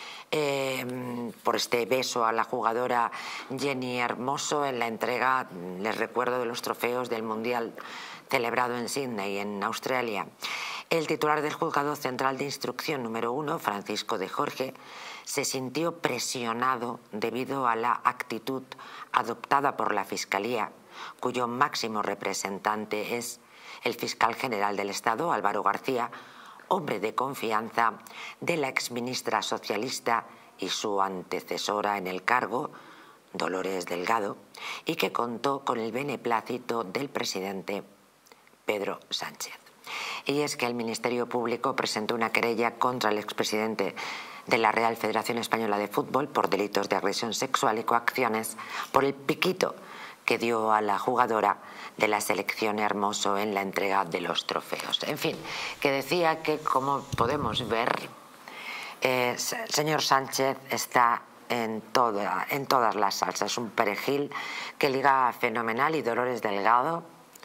eh, por este beso a la jugadora Jenny Hermoso en la entrega, les recuerdo, de los trofeos del Mundial celebrado en Sydney, en Australia. el titular del Juzgado Central de Instrucción número uno, Francisco de Jorge, se sintió presionado debido a la actitud adoptada por la Fiscalía, cuyo máximo representante es el fiscal general del Estado, Álvaro García, hombre de confianza de la exministra socialista y su antecesora en el cargo, Dolores Delgado, y que contó con el beneplácito del presidente Pedro Sánchez. Y es que el Ministerio Público presentó una querella contra el expresidente de la Real Federación Española de Fútbol por delitos de agresión sexual y coacciones por el piquito que dio a la jugadora de la selección Hermoso en la entrega de los trofeos. En fin, que decía que, como podemos ver, eh, el señor Sánchez está en, toda, en todas las salsas. Es un perejil que liga fenomenal, y Dolores Delgado,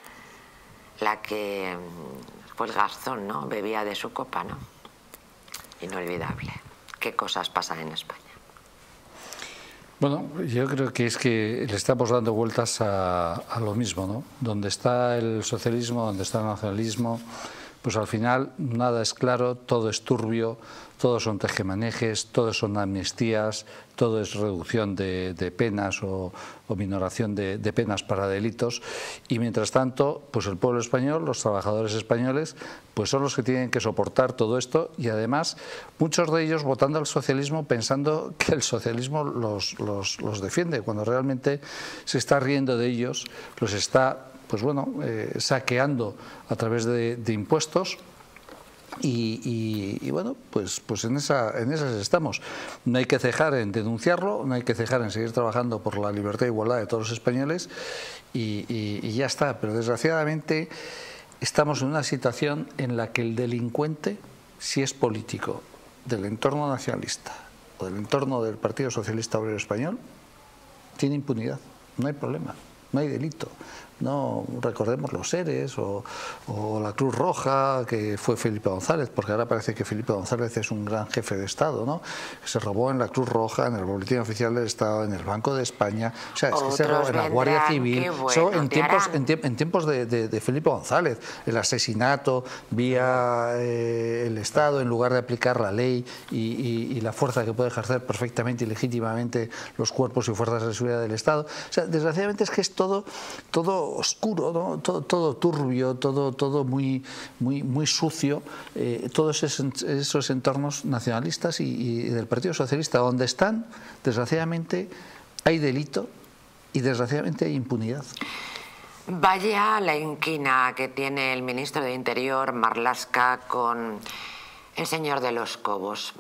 la que fue el garzón, ¿no? Bebía de su copa, ¿no? Inolvidable. ¿Qué cosas pasan en España? Bueno, yo creo que es que le estamos dando vueltas a, a lo mismo, ¿no? Donde está el socialismo, donde está el nacionalismo, pues al final nada es claro, todo es turbio, todos son tejemanejes, todos son amnistías, todo es reducción de, de penas o, o minoración de, de penas para delitos, y mientras tanto, pues el pueblo español, los trabajadores españoles, pues son los que tienen que soportar todo esto, y además muchos de ellos votando al socialismo pensando que el socialismo los, los, los defiende, cuando realmente se está riendo de ellos, los está, pues bueno, eh, saqueando a través de, de impuestos. Y, y, y bueno, pues, pues en, esa, en esas estamos. No hay que cejar en denunciarlo, no hay que cejar en seguir trabajando por la libertad e igualdad de todos los españoles, y, y, y ya está. Pero desgraciadamente estamos en una situación en la que el delincuente, si es político del entorno nacionalista o del entorno del Partido Socialista Obrero Español, tiene impunidad, no hay problema, no hay delito. No recordemos los seres o, o la Cruz Roja, que fue Felipe González, porque ahora parece que Felipe González es un gran jefe de Estado, ¿no? Que se robó en la Cruz Roja, en el Boletín Oficial del Estado, en el Banco de España, o sea, es que se robó en la Guardia Civil, bueno, eso en tiempos, en, en tiempos de, de, de Felipe González, el asesinato vía eh, el Estado, en lugar de aplicar la ley y, y, y la fuerza que puede ejercer perfectamente y legítimamente los cuerpos y fuerzas de seguridad del Estado. O sea, desgraciadamente es que es todo, todo oscuro, ¿no? todo, todo turbio, todo, todo muy, muy, muy sucio, eh, todos esos, esos entornos nacionalistas y, y del Partido Socialista, donde están, desgraciadamente, hay delito y desgraciadamente hay impunidad. Vaya la inquina que tiene el ministro de Interior, Marlaska, con el señor de los Cobos.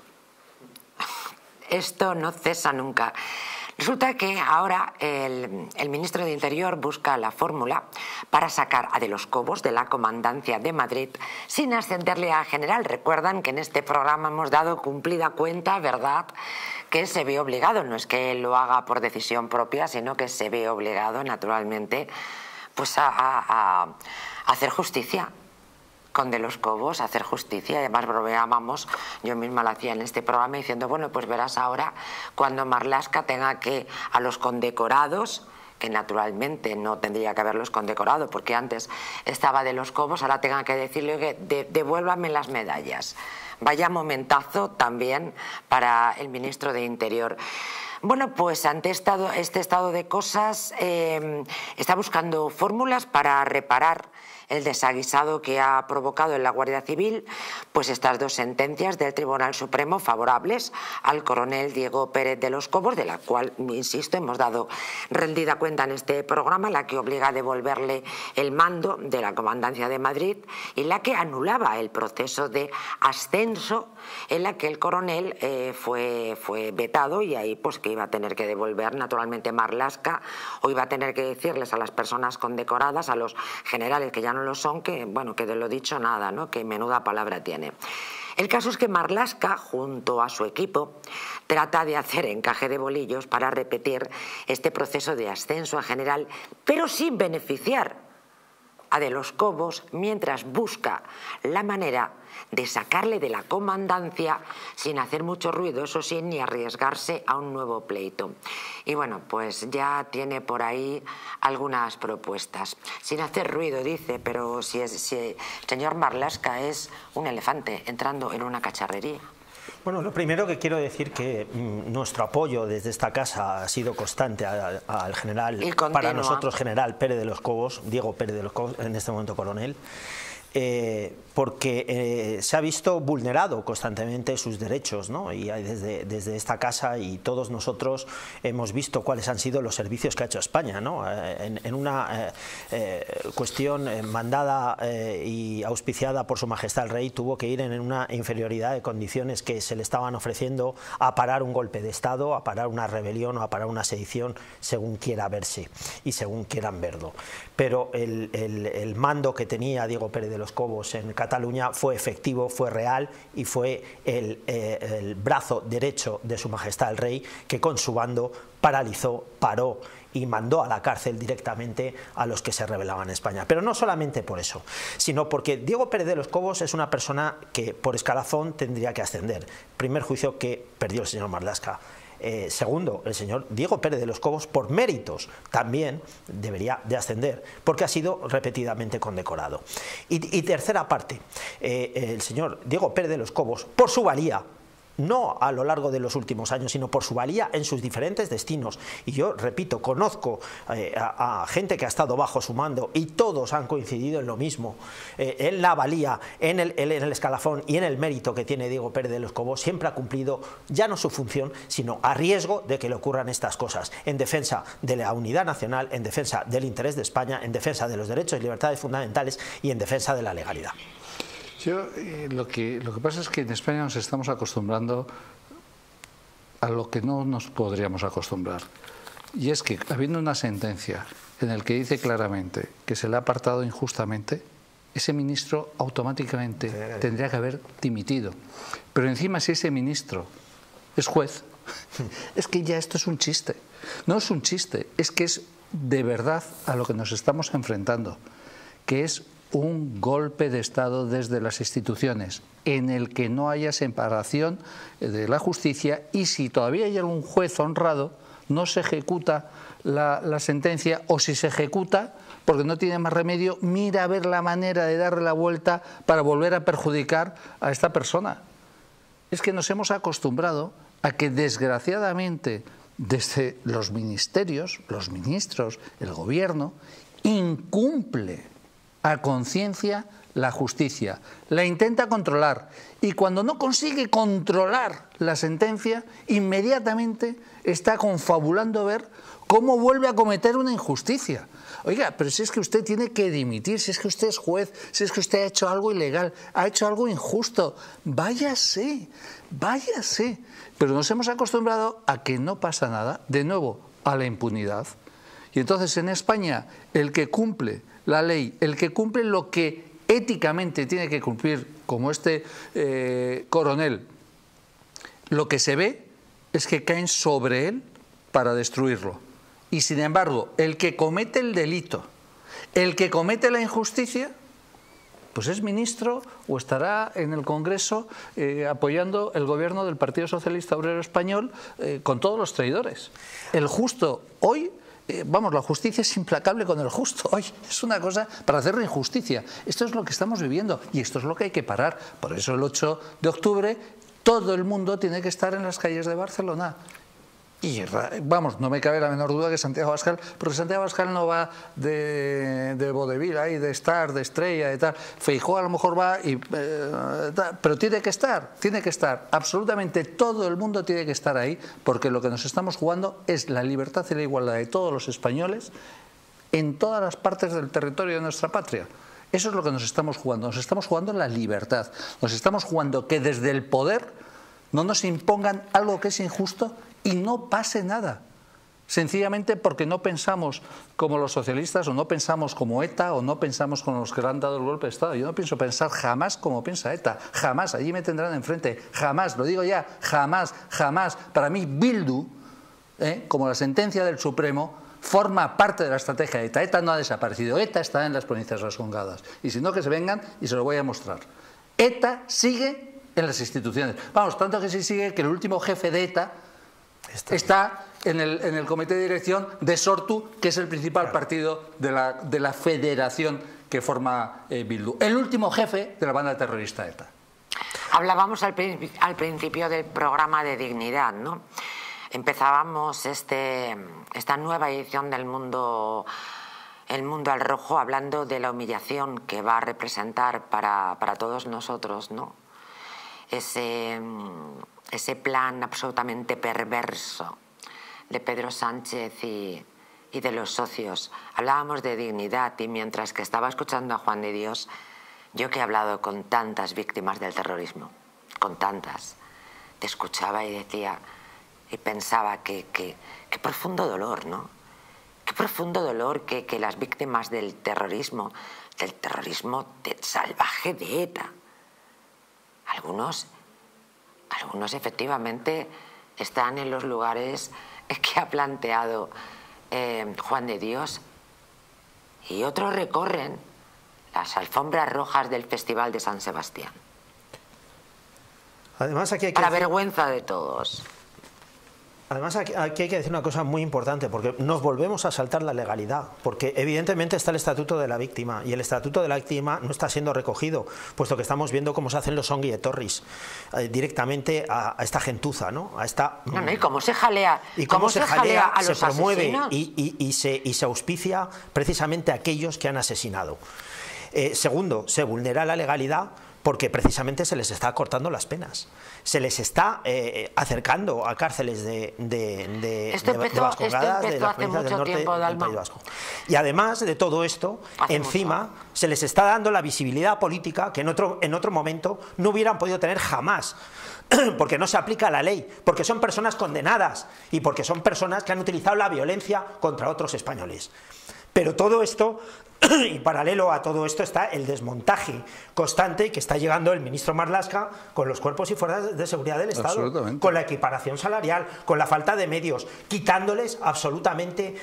Esto no cesa nunca. Resulta que ahora el, el ministro de Interior busca la fórmula para sacar a De los Cobos de la Comandancia de Madrid sin ascenderle a general. Recuerdan que en este programa hemos dado cumplida cuenta, ¿verdad?, que se ve obligado, no es que él lo haga por decisión propia, sino que se ve obligado, naturalmente, pues a, a, a hacer justicia con De los Cobos, a hacer justicia. Además bromeábamos, yo misma lo hacía en este programa, diciendo, bueno, pues verás ahora cuando Marlaska tenga que a los condecorados, que naturalmente no tendría que haberlos condecorado porque antes estaba De los Cobos, ahora tenga que decirle que de, devuélvame las medallas. Vaya momentazo también para el ministro de Interior. Bueno, pues ante estado, este estado de cosas eh, está buscando fórmulas para reparar el desaguisado que ha provocado en la Guardia Civil pues estas dos sentencias del Tribunal Supremo favorables al coronel Diego Pérez de los Cobos, de la cual, insisto, hemos dado rendida cuenta en este programa, la que obliga a devolverle el mando de la Comandancia de Madrid y la que anulaba el proceso de ascenso en la que el coronel eh, fue, fue vetado, y ahí pues que iba a tener que devolver naturalmente Marlaska, o iba a tener que decirles a las personas condecoradas, a los generales que ya no lo son, que bueno, que de lo dicho nada, ¿no? Que menuda palabra tiene. El caso es que Marlaska, junto a su equipo, trata de hacer encaje de bolillos para repetir este proceso de ascenso a general, pero sin beneficiar a De los Cobos mientras busca la manera de sacarle de la comandancia sin hacer mucho ruido, eso sí, ni arriesgarse a un nuevo pleito. Y bueno, pues ya tiene por ahí algunas propuestas. Sin hacer ruido, dice, pero si, es, si el señor Marlaska es un elefante entrando en una cacharrería. Bueno, lo primero que quiero decir que mm, nuestro apoyo desde esta casa ha sido constante a, a, al general, para nosotros general Pérez de los Cobos, Diego Pérez de los Cobos, en este momento coronel, eh, porque eh, se ha visto vulnerado constantemente sus derechos, ¿no? Y desde, desde esta casa y todos nosotros hemos visto cuáles han sido los servicios que ha hecho España, ¿no? En, en una eh, eh, cuestión mandada eh, y auspiciada por Su Majestad el Rey, tuvo que ir en una inferioridad de condiciones que se le estaban ofreciendo a parar un golpe de Estado, a parar una rebelión o a parar una sedición, según quiera verse y según quieran verlo. Pero el, el, el mando que tenía Diego Pérez de los Cobos en Cataluña fue efectivo, fue real y fue el, eh, el brazo derecho de Su Majestad el Rey, que con su bando paralizó, paró y mandó a la cárcel directamente a los que se rebelaban en España. Pero no solamente por eso, sino porque Diego Pérez de los Cobos es una persona que por escalafón tendría que ascender. Primer juicio que perdió el señor Marlaska. Eh, segundo, el señor Diego Pérez de los Cobos, por méritos, también debería de ascender, porque ha sido repetidamente condecorado. Y, y tercera parte, eh, el señor Diego Pérez de los Cobos, por su valía, no a lo largo de los últimos años, sino por su valía en sus diferentes destinos. Y yo, repito, conozco eh, a, a gente que ha estado bajo su mando y todos han coincidido en lo mismo, eh, en la valía, en el, en el escalafón y en el mérito que tiene Diego Pérez de los Cobos. Siempre ha cumplido ya no su función, sino a riesgo de que le ocurran estas cosas, en defensa de la unidad nacional, en defensa del interés de España, en defensa de los derechos y libertades fundamentales y en defensa de la legalidad. Yo, eh, lo, que, lo que pasa es que en España nos estamos acostumbrando a lo que no nos podríamos acostumbrar. Y es que, habiendo una sentencia en la que dice claramente que se le ha apartado injustamente, ese ministro automáticamente tendría que haber dimitido. Pero encima, si ese ministro es juez, es que ya esto es un chiste. No es un chiste, es que es de verdad a lo que nos estamos enfrentando, que es un golpe de Estado desde las instituciones, en el que no haya separación de la justicia, y si todavía hay algún juez honrado, no se ejecuta la, la sentencia, o si se ejecuta, porque no tiene más remedio, mira a ver la manera de darle la vuelta para volver a perjudicar a esta persona. Es que nos hemos acostumbrado a que, desgraciadamente, desde los ministerios, los ministros, el gobierno, incumple a conciencia la justicia, la intenta controlar, y cuando no consigue controlar la sentencia, inmediatamente está confabulando ver cómo vuelve a cometer una injusticia. Oiga, pero si es que usted tiene que dimitir, si es que usted es juez, si es que usted ha hecho algo ilegal, ha hecho algo injusto, váyase, váyase. Pero nos hemos acostumbrado a que no pasa nada, de nuevo, a la impunidad. Y entonces en España, el que cumple la ley, el que cumple lo que éticamente tiene que cumplir, como este eh, coronel, lo que se ve es que caen sobre él para destruirlo. Y sin embargo, el que comete el delito, el que comete la injusticia, pues es ministro o estará en el Congreso eh, apoyando el gobierno del Partido Socialista Obrero Español eh, con todos los traidores. El justo hoy... Eh, vamos, la justicia es implacable con el justo. Hoy es una cosa para hacer la injusticia. Esto es lo que estamos viviendo y esto es lo que hay que parar. Por eso el ocho de octubre todo el mundo tiene que estar en las calles de Barcelona. Y vamos, no me cabe la menor duda que Santiago Abascal, porque Santiago Abascal no va de, de vodevil, ahí, de estar, de estrella, de tal. Feijóo a lo mejor va, y, eh, tal, pero tiene que estar, tiene que estar. Absolutamente todo el mundo tiene que estar ahí, porque lo que nos estamos jugando es la libertad y la igualdad de todos los españoles en todas las partes del territorio de nuestra patria. Eso es lo que nos estamos jugando. Nos estamos jugando la libertad. Nos estamos jugando que desde el poder no nos impongan algo que es injusto y no pase nada, sencillamente porque no pensamos como los socialistas, o no pensamos como ETA, o no pensamos como los que le han dado el golpe de Estado. Yo no pienso pensar jamás como piensa ETA, jamás, allí me tendrán enfrente, jamás, lo digo ya, jamás, jamás. Para mí Bildu, ¿eh? como la sentencia del Supremo, forma parte de la estrategia de ETA. ETA no ha desaparecido, ETA está en las provincias vascongadas. Y si no, que se vengan y se lo voy a mostrar. ETA sigue en las instituciones. Vamos, tanto que sí sigue que el último jefe de ETA está, está en, el, en el comité de dirección de Sortu, que es el principal claro. partido de la, de la federación que forma eh, Bildu. El último jefe de la banda terrorista ETA. Hablábamos al, al principio del programa de dignidad, ¿no? Empezábamos este, esta nueva edición del Mundo, el Mundo al Rojo, hablando de la humillación que va a representar para, para todos nosotros, ¿no? Ese, ese plan absolutamente perverso de Pedro Sánchez y, y de los socios. Hablábamos de dignidad y mientras que estaba escuchando a Juan de Dios, yo que he hablado con tantas víctimas del terrorismo, con tantas, te escuchaba y decía y pensaba que, que, que profundo dolor, ¿no? Qué profundo dolor que, que las víctimas del terrorismo, del terrorismo de, salvaje de ETA, algunos, algunos efectivamente están en los lugares que ha planteado eh, Juan de Dios y otros recorren las alfombras rojas del Festival de San Sebastián. Además, aquí hay que Para decir... vergüenza de todos. Además, aquí hay que decir una cosa muy importante, porque nos volvemos a saltar la legalidad, porque evidentemente está el Estatuto de la Víctima, y el Estatuto de la Víctima no está siendo recogido, puesto que estamos viendo cómo se hacen los ongi etorris eh, directamente a, a esta gentuza, ¿no? A esta, no, no, y cómo se jalea, y cómo, cómo se, se jalea, a los se promueve y, y, y, se, y se auspicia precisamente a aquellos que han asesinado. Eh, segundo, se vulnera la legalidad porque precisamente se les está cortando las penas, se les está eh, acercando a cárceles de, de, de, esto empezó, de vascongadas, esto de las hace mucho del norte tiempo, del País Vasco. Y además de todo esto, hace encima mucho. se les está dando la visibilidad política que en otro, en otro momento no hubieran podido tener jamás, porque no se aplica la ley, porque son personas condenadas y porque son personas que han utilizado la violencia contra otros españoles. Pero todo esto, y paralelo a todo esto está el desmontaje constante que está llegando el ministro Marlaska con los cuerpos y fuerzas de seguridad del Estado, con la equiparación salarial, con la falta de medios, quitándoles absolutamente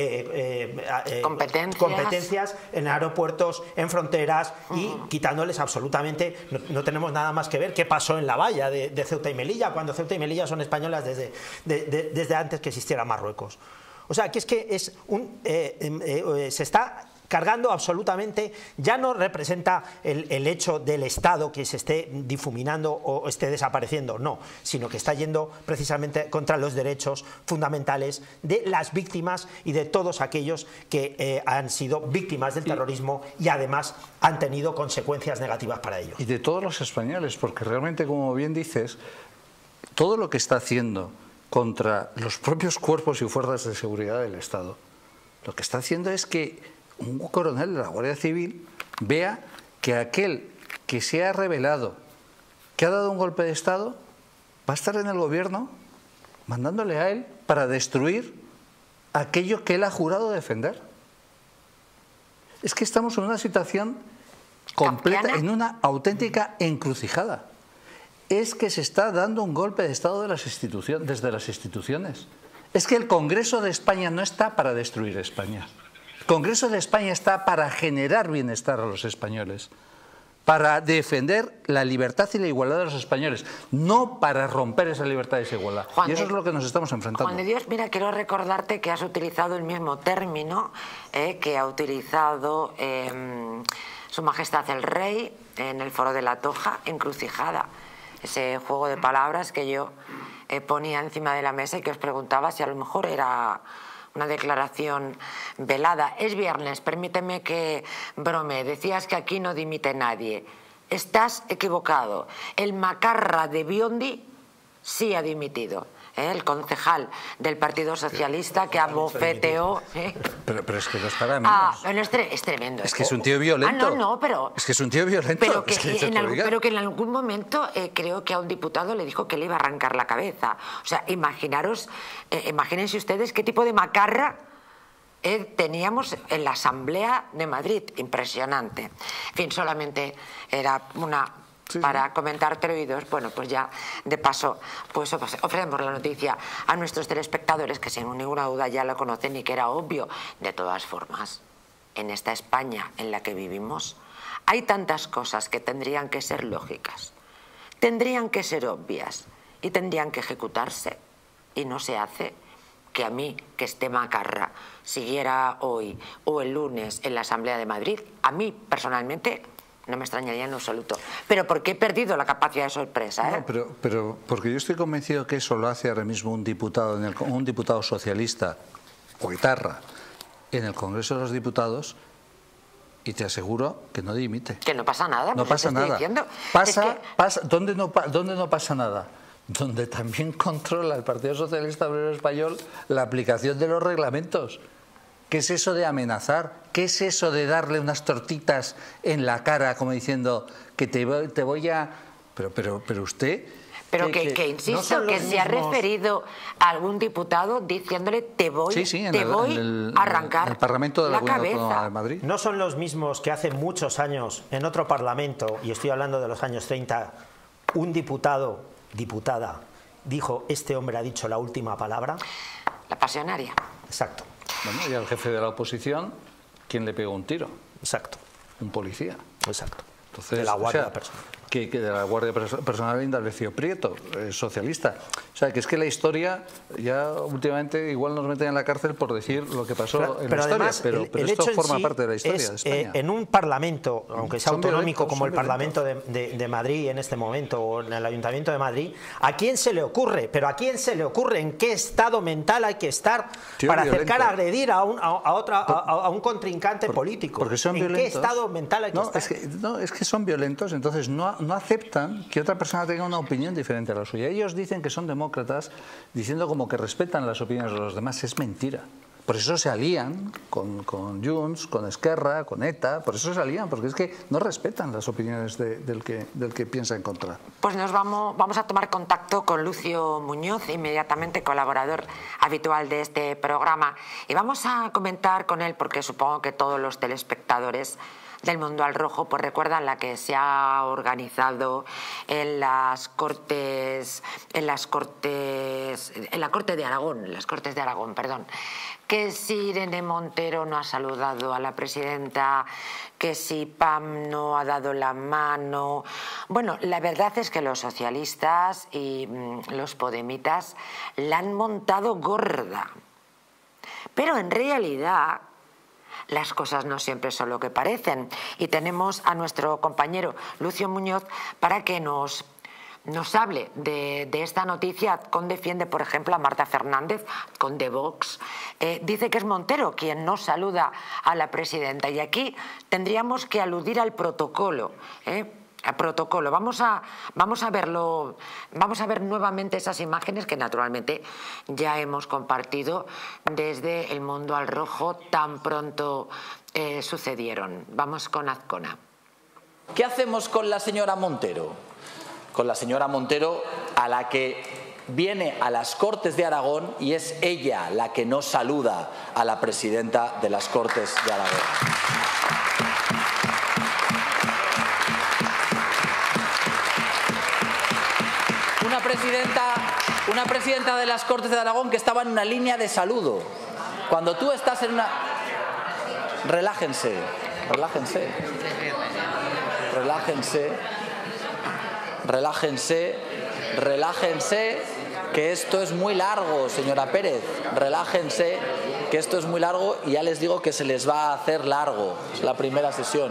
eh, eh, eh, competencias. competencias en aeropuertos, en fronteras y uh-huh. quitándoles absolutamente, no, no tenemos nada más que ver qué pasó en la valla de, de Ceuta y Melilla, cuando Ceuta y Melilla son españolas desde, de, de, desde antes que existiera Marruecos. O sea, que es que es un, eh, eh, eh, se está cargando absolutamente, ya no representa el, el hecho del Estado que se esté difuminando o esté desapareciendo, no, sino que está yendo precisamente contra los derechos fundamentales de las víctimas y de todos aquellos que eh, han sido víctimas del terrorismo y además han tenido consecuencias negativas para ellos. Y de todos los españoles, porque realmente, como bien dices, todo lo que está haciendo contra los propios cuerpos y fuerzas de seguridad del Estado, lo que está haciendo es que un coronel de la Guardia Civil vea que aquel que se ha revelado, que ha dado un golpe de Estado, va a estar en el gobierno mandándole a él para destruir aquello que él ha jurado defender. Es que estamos en una situación completa, ¿Campiana? en una auténtica encrucijada. Es que se está dando un golpe de Estado de las instituciones, desde las instituciones. Es que el Congreso de España no está para destruir España. El Congreso de España está para generar bienestar a los españoles, para defender la libertad y la igualdad de los españoles, no para romper esa libertad y esa igualdad. Juan y eso de, es lo que nos estamos enfrentando. Juan de Dios, mira, quiero recordarte que has utilizado el mismo término eh, que ha utilizado eh, Su Majestad el Rey en el Foro de la Toja, encrucijada. Ese juego de palabras que yo eh, ponía encima de la mesa y que os preguntaba si a lo mejor era una declaración velada. Es viernes, permíteme que brome. Decías que aquí no dimite nadie. Estás equivocado. El macarra de Biondi sí ha dimitido. ¿eh? El concejal del Partido Socialista que abofeteó. ¿eh? Pero, pero es que no es para menos. Ah, bueno, es, tre es tremendo. Es que es un tío violento. Ah, no, no, pero... Es que es un tío violento. Pero que, es que, en, algún, pero que en algún momento eh, creo que a un diputado le dijo que le iba a arrancar la cabeza. O sea, imaginaros, eh, imagínense ustedes qué tipo de macarra eh, teníamos en la Asamblea de Madrid. Impresionante. En fin, solamente era una Sí, para sí. comentar oídos, bueno, pues ya de paso pues ofrecemos la noticia a nuestros telespectadores, que sin ninguna duda ya lo conocen y que era obvio. De todas formas, en esta España en la que vivimos hay tantas cosas que tendrían que ser lógicas, tendrían que ser obvias y tendrían que ejecutarse, y no se hace. Que a mí, que esté Macarra siguiera hoy o el lunes en la Asamblea de Madrid, a mí personalmente no me extrañaría en absoluto. Pero porque he perdido la capacidad de sorpresa. ¿eh? No, pero, pero porque yo estoy convencido que eso lo hace ahora mismo un diputado, en el, un diputado socialista o etarra en el Congreso de los Diputados, y te aseguro que no dimite. Que no pasa nada. No pues pasa nada. Diciendo. Pasa, es que... pasa, ¿dónde, no, ¿Dónde no pasa nada? Donde también controla el Partido Socialista Obrero Español la aplicación de los reglamentos. ¿Qué es eso de amenazar? ¿Qué es eso de darle unas tortitas en la cara como diciendo que te, te voy a... Pero, pero, pero usted... Pero que, que, que insisto, no que se mismos... ha referido a algún diputado diciéndole te voy, sí, sí, te el, voy el, a arrancar el Parlamento de la, la cabeza. De Madrid. No son los mismos que hace muchos años en otro Parlamento, y estoy hablando de los años treinta, un diputado... diputada dijo, este hombre ha dicho la última palabra. La pasionaria. Exacto. Bueno, y al jefe de la oposición, ¿quién le pegó un tiro? Exacto. Un policía. Exacto. Entonces, de la Guardia o sea, Personal. Que, que de la Guardia Personal Indalecio Prieto, eh, socialista. O sea, que es que la historia, ya últimamente igual nos meten en la cárcel por decir lo que pasó pero, en pero la historia, además, pero, el, pero el esto hecho forma sí parte de la historia es, de España. Eh, en un Parlamento, aunque sea son autonómico como el violentos. Parlamento de, de, de Madrid en este momento, o en el Ayuntamiento de Madrid, ¿a quién se le ocurre? Pero ¿a quién se le ocurre? ¿En qué estado mental hay que estar Tío, para violento. acercar a agredir a un, a, a otra, a, a un contrincante por, político? Porque son ¿En violentos. qué estado mental hay que no, estar? Es que, no, es que son violentos, entonces no, no aceptan que otra persona tenga una opinión diferente a la suya. Ellos dicen que son demócratas, diciendo como que respetan las opiniones de los demás. Es mentira. Por eso se alían con, con Junts, con Esquerra, con ETA, por eso se alían, porque es que no respetan las opiniones de, del, que, del que piensa en contra. Pues nos vamos, vamos a tomar contacto con Lucio Muñoz, inmediatamente colaborador habitual de este programa, y vamos a comentar con él, porque supongo que todos los telespectadores del Mundo al Rojo pues recuerdan la que se ha organizado en las Cortes, en las Cortes, en la Corte de Aragón, en las Cortes de Aragón, perdón. Que si Irene Montero no ha saludado a la presidenta, que si Pam no ha dado la mano. Bueno, la verdad es que los socialistas y mmm, los podemitas la han montado gorda. Pero en realidad las cosas no siempre son lo que parecen. Y tenemos a nuestro compañero Lucio Muñoz para que nos... nos hable de, de esta noticia. Con defiende, por ejemplo, a Marta Fernández, con de Vox. Eh, dice que es Montero quien no saluda a la presidenta. Y aquí tendríamos que aludir al protocolo, ¿eh? Al protocolo. Vamos a, vamos a verlo, vamos a ver nuevamente esas imágenes que naturalmente ya hemos compartido desde El Mundo al Rojo tan pronto eh, sucedieron. Vamos con Azcona. ¿Qué hacemos con la señora Montero? Con la señora Montero, a la que viene a las Cortes de Aragón y es ella la que no saluda a la presidenta de las Cortes de Aragón. Una presidenta, una presidenta de las Cortes de Aragón que estaba en una línea de saludo. Cuando tú estás en una... Relájense, relájense, relájense. Relájense, relájense, que esto es muy largo, señora Pérez. Relájense, que esto es muy largo y ya les digo que se les va a hacer largo. Es la primera sesión.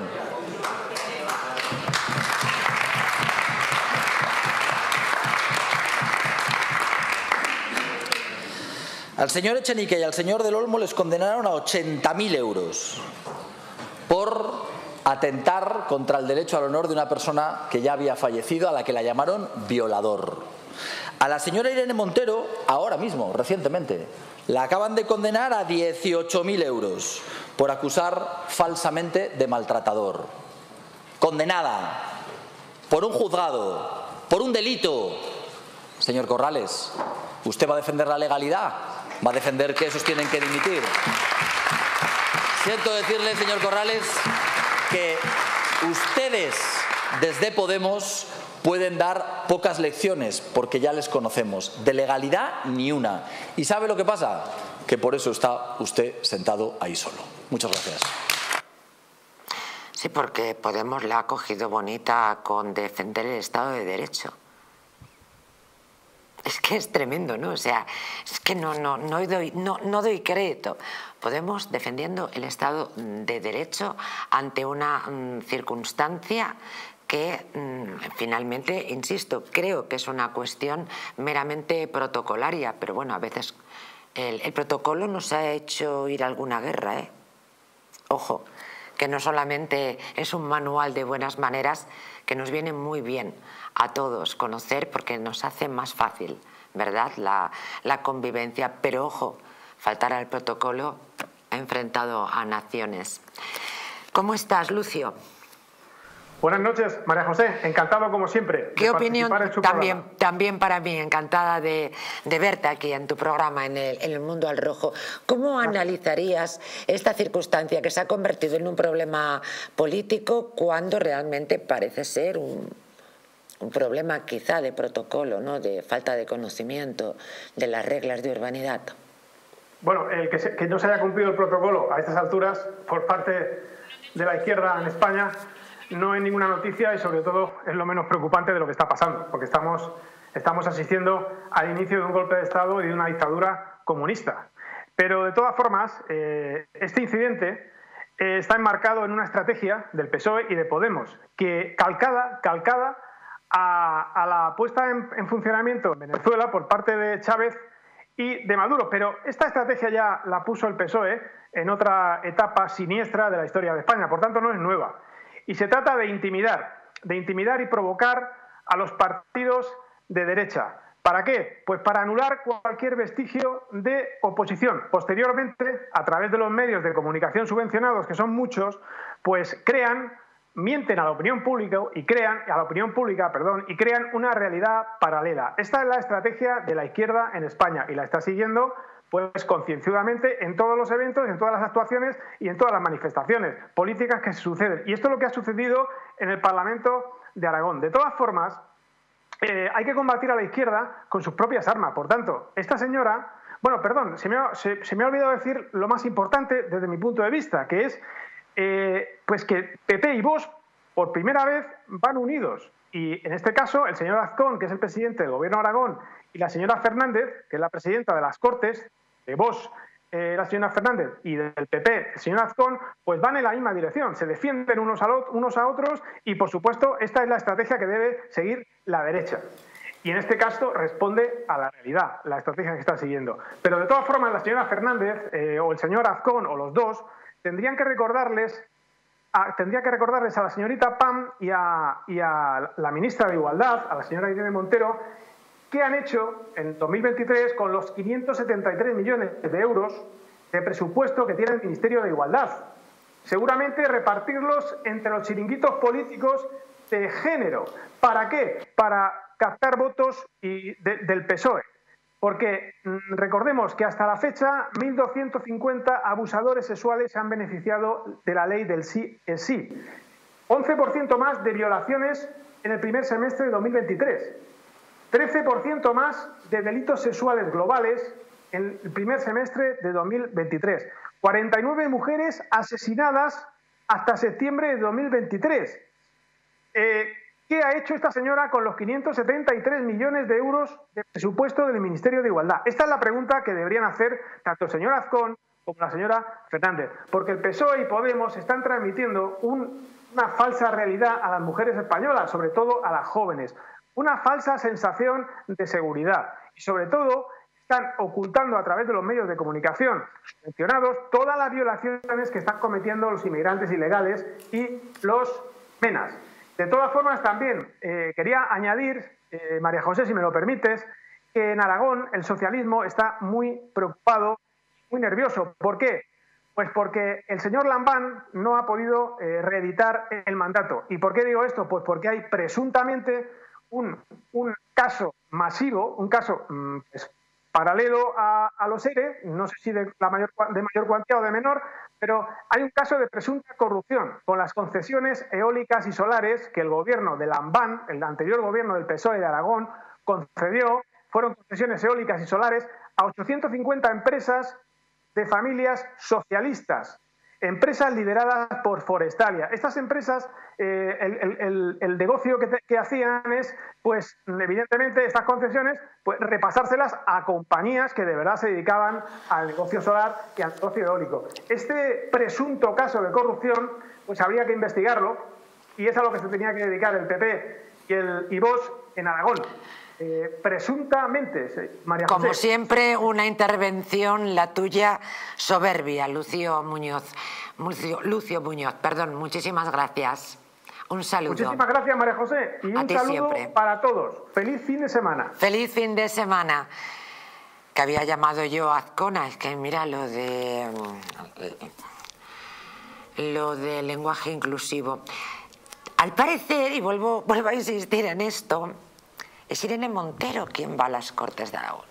Al señor Echenique y al señor del Olmo les condenaron a ochenta mil euros por atentar contra el derecho al honor de una persona que ya había fallecido, a la que la llamaron violador. A la señora Irene Montero, ahora mismo, recientemente, la acaban de condenar a dieciocho mil euros por acusar falsamente de maltratador. Condenada por un juzgado, por un delito. Señor Corrales, ¿usted va a defender la legalidad? ¿Va a defender que esos tienen que dimitir? Siento decirle, señor Corrales, que ustedes desde Podemos pueden dar pocas lecciones, porque ya les conocemos. De legalidad, ni una. ¿Y sabe lo que pasa? Que por eso está usted sentado ahí solo. Muchas gracias. Sí, porque Podemos la ha cogido bonita con defender el Estado de Derecho. Es que es tremendo, ¿no? O sea, es que no, no, no, doy, no, no doy crédito. Podemos defendiendo el Estado de Derecho ante una mm, circunstancia que mmm, finalmente, insisto, creo que es una cuestión meramente protocolaria, pero bueno, a veces el, el protocolo nos ha hecho ir a alguna guerra, ¿eh? Ojo, que no solamente es un manual de buenas maneras, que nos viene muy bien a todos conocer porque nos hace más fácil, ¿verdad?, la, la convivencia, pero ojo, faltar al protocolo ha enfrentado a naciones. ¿Cómo estás, Lucio? Buenas noches, María José. Encantado, como siempre. ¿Qué opinión? También, también para mí, encantada de, de verte aquí en tu programa, en el, en el Mundo al Rojo. ¿Cómo analizarías esta circunstancia que se ha convertido en un problema político cuando realmente parece ser un, un problema quizá de protocolo, ¿no?, de falta de conocimiento de las reglas de urbanidad? Bueno, el que, se, que no se haya cumplido el protocolo a estas alturas por parte de la izquierda en España no es ninguna noticia y sobre todo es lo menos preocupante de lo que está pasando, porque estamos, estamos asistiendo al inicio de un golpe de Estado y de una dictadura comunista. Pero de todas formas, eh, este incidente eh, está enmarcado en una estrategia del P S O E y de Podemos, que calcada, calcada a, a la puesta en, en funcionamiento en Venezuela por parte de Chávez y de Maduro. Pero esta estrategia ya la puso el P S O E en otra etapa siniestra de la historia de España, por tanto no es nueva. Y se trata de intimidar, de intimidar y provocar a los partidos de derecha. ¿Para qué? Pues para anular cualquier vestigio de oposición. Posteriormente, a través de los medios de comunicación subvencionados, que son muchos, pues crean, mienten a la opinión pública y crean, a la opinión pública, perdón, y crean una realidad paralela. Esta es la estrategia de la izquierda en España y la está siguiendo pues concienzudamente en todos los eventos, en todas las actuaciones y en todas las manifestaciones políticas que suceden. Y esto es lo que ha sucedido en el Parlamento de Aragón. De todas formas, eh, hay que combatir a la izquierda con sus propias armas. Por tanto, esta señora... Bueno, perdón, se me ha, se, se me ha olvidado decir lo más importante desde mi punto de vista, que es eh, pues que P P y Vox por primera vez van unidos. Y en este caso, el señor Azcón, que es el presidente del Gobierno de Aragón, y la señora Fernández, que es la presidenta de las Cortes, de Vox, eh, la señora Fernández, y del P P, el señor Azcón, pues van en la misma dirección, se defienden unos a, lo, unos a otros y, por supuesto, esta es la estrategia que debe seguir la derecha. Y en este caso responde a la realidad, la estrategia que está siguiendo. Pero de todas formas, la señora Fernández eh, o el señor Azcón o los dos tendrían que recordarles, a, tendría que recordarles a la señorita Pam y a, y a la ministra de Igualdad, a la señora Irene Montero, qué han hecho en dos mil veintitrés con los quinientos setenta y tres millones de euros de presupuesto que tiene el Ministerio de Igualdad. Seguramente repartirlos entre los chiringuitos políticos de género. ¿Para qué? Para captar votos y de, del P S O E. Porque mmm, recordemos que hasta la fecha mil doscientos cincuenta abusadores sexuales se han beneficiado de la ley del sí es sí. once por ciento más de violaciones en el primer semestre de dos mil veintitrés. trece por ciento más de delitos sexuales globales en el primer semestre de dos mil veintitrés. cuarenta y nueve mujeres asesinadas hasta septiembre de dos mil veintitrés. Eh, ¿Qué ha hecho esta señora con los quinientos setenta y tres millones de euros de presupuesto del Ministerio de Igualdad? Esta es la pregunta que deberían hacer tanto el señor Azcón como la señora Fernández. Porque el P S O E y Podemos están transmitiendo un, una falsa realidad a las mujeres españolas, sobre todo a las jóvenes. Una falsa sensación de seguridad y, sobre todo, están ocultando a través de los medios de comunicación mencionados todas las violaciones que están cometiendo los inmigrantes ilegales y los menas. De todas formas, también eh, quería añadir, eh, María José, si me lo permites, que en Aragón el socialismo está muy preocupado, muy nervioso. ¿Por qué? Pues porque el señor Lambán no ha podido eh, reeditar el mandato. ¿Y por qué digo esto? Pues porque hay presuntamente Un, un caso masivo, un caso mmm, pues, paralelo a, a los ERE, no sé si de, la mayor, de mayor cuantía o de menor, pero hay un caso de presunta corrupción con las concesiones eólicas y solares que el gobierno del AMBAN, el anterior gobierno del P S O E de Aragón, concedió. Fueron concesiones eólicas y solares a ochocientas cincuenta empresas de familias socialistas, empresas lideradas por Forestalia. Estas empresas, eh, el, el, el, el negocio que, te, que hacían es, pues, evidentemente, estas concesiones, pues, repasárselas a compañías que de verdad se dedicaban al negocio solar y al negocio eólico. Este presunto caso de corrupción, pues habría que investigarlo, y es a lo que se tenía que dedicar el P P y, el, y Vox en Aragón. Eh, presuntamente, María José. Como siempre, una intervención, la tuya, soberbia, Lucio Muñoz. Lucio, Lucio Muñoz, perdón, muchísimas gracias. Un saludo. Muchísimas gracias, María José. Y un saludo siempre para todos. Feliz fin de semana. Feliz fin de semana. Que había llamado yo a Azcona, es que mira lo de... lo del lenguaje inclusivo. Al parecer, y vuelvo, vuelvo a insistir en esto, es Irene Montero quien va a las Cortes de Aragón.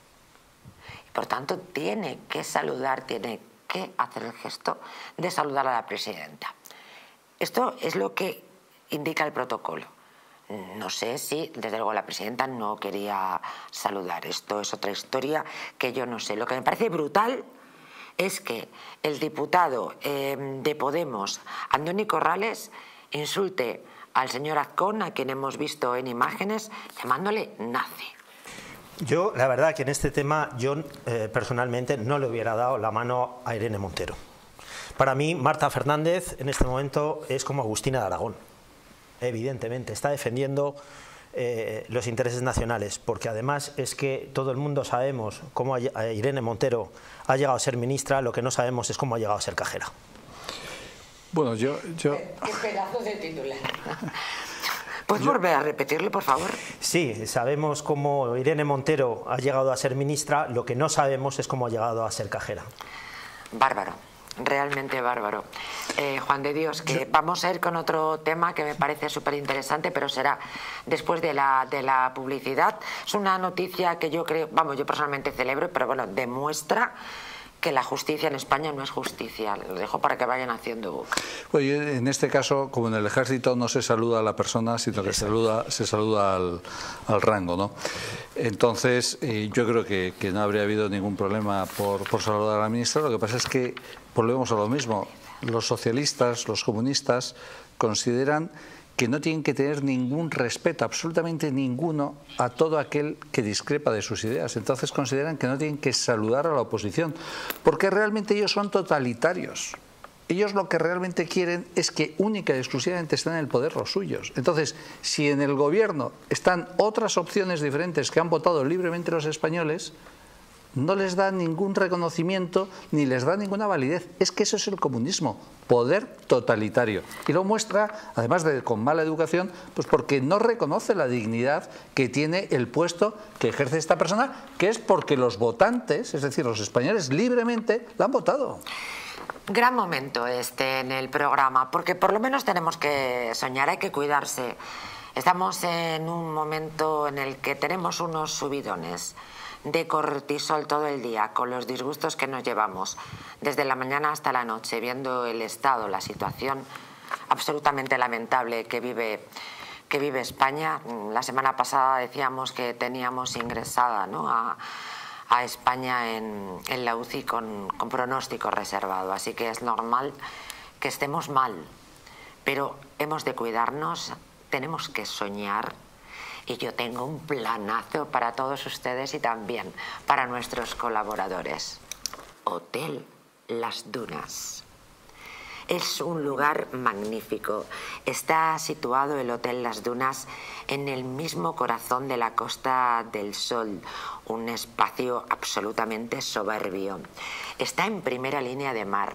Y por tanto tiene que saludar, tiene que hacer el gesto de saludar a la presidenta. Esto es lo que indica el protocolo. No sé si, desde luego, la presidenta no quería saludar. Esto es otra historia que yo no sé. Lo que me parece brutal es que el diputado eh, de Podemos, Andoni Corrales, insulte al señor Azcón, a quien hemos visto en imágenes, llamándole nazi. Yo, la verdad, que en este tema, yo eh, personalmente no le hubiera dado la mano a Irene Montero. Para mí, Marta Fernández, en este momento, es como Agustina de Aragón. Evidentemente, está defendiendo eh, los intereses nacionales, porque además es que todo el mundo sabemos cómo Irene Montero ha llegado a ser ministra, lo que no sabemos es cómo ha llegado a ser cajera. Bueno, yo... yo... Qué pedazo de titular. ¿Puedes yo... volver a repetirlo, por favor? Sí, sabemos cómo Irene Montero ha llegado a ser ministra, lo que no sabemos es cómo ha llegado a ser cajera. Bárbaro, realmente bárbaro. Eh, Juan de Dios, que yo... vamos a ir con otro tema que me parece súper interesante, pero será después de la, de la publicidad. Es una noticia que yo creo, vamos, yo personalmente celebro, pero bueno, demuestra que la justicia en España no es justicia. Lo dejo para que vayan haciendo boca. Bueno, en este caso, como en el ejército, no se saluda a la persona, sino que se saluda, se saluda al, al rango, ¿no? Entonces, eh, yo creo que, que no habría habido ningún problema por, por saludar a la ministra. Lo que pasa es que volvemos a lo mismo. Los socialistas, los comunistas, consideran que no tienen que tener ningún respeto, absolutamente ninguno, a todo aquel que discrepa de sus ideas. Entonces consideran que no tienen que saludar a la oposición, porque realmente ellos son totalitarios. Ellos lo que realmente quieren es que única y exclusivamente estén en el poder los suyos. Entonces, si en el gobierno están otras opciones diferentes que han votado libremente los españoles, no les da ningún reconocimiento ni les da ninguna validez. Es que eso es el comunismo, poder totalitario. Y lo muestra, además de con mala educación, pues porque no reconoce la dignidad que tiene el puesto que ejerce esta persona, que es porque los votantes, es decir, los españoles libremente, la han votado. Gran momento este en el programa, porque por lo menos tenemos que soñar, hay que cuidarse. Estamos en un momento en el que tenemos unos subidones de cortisol todo el día, con los disgustos que nos llevamos desde la mañana hasta la noche, viendo el estado, la situación absolutamente lamentable que vive, que vive España. La semana pasada decíamos que teníamos ingresada, ¿no?, a, a España en, en la U C I con, con pronóstico reservado, así que es normal que estemos mal, pero hemos de cuidarnos, tenemos que soñar. Y yo tengo un planazo para todos ustedes y también para nuestros colaboradores. Hotel Las Dunas. Es un lugar magnífico. Está situado el Hotel Las Dunas en el mismo corazón de la Costa del Sol, un espacio absolutamente soberbio. Está en primera línea de mar,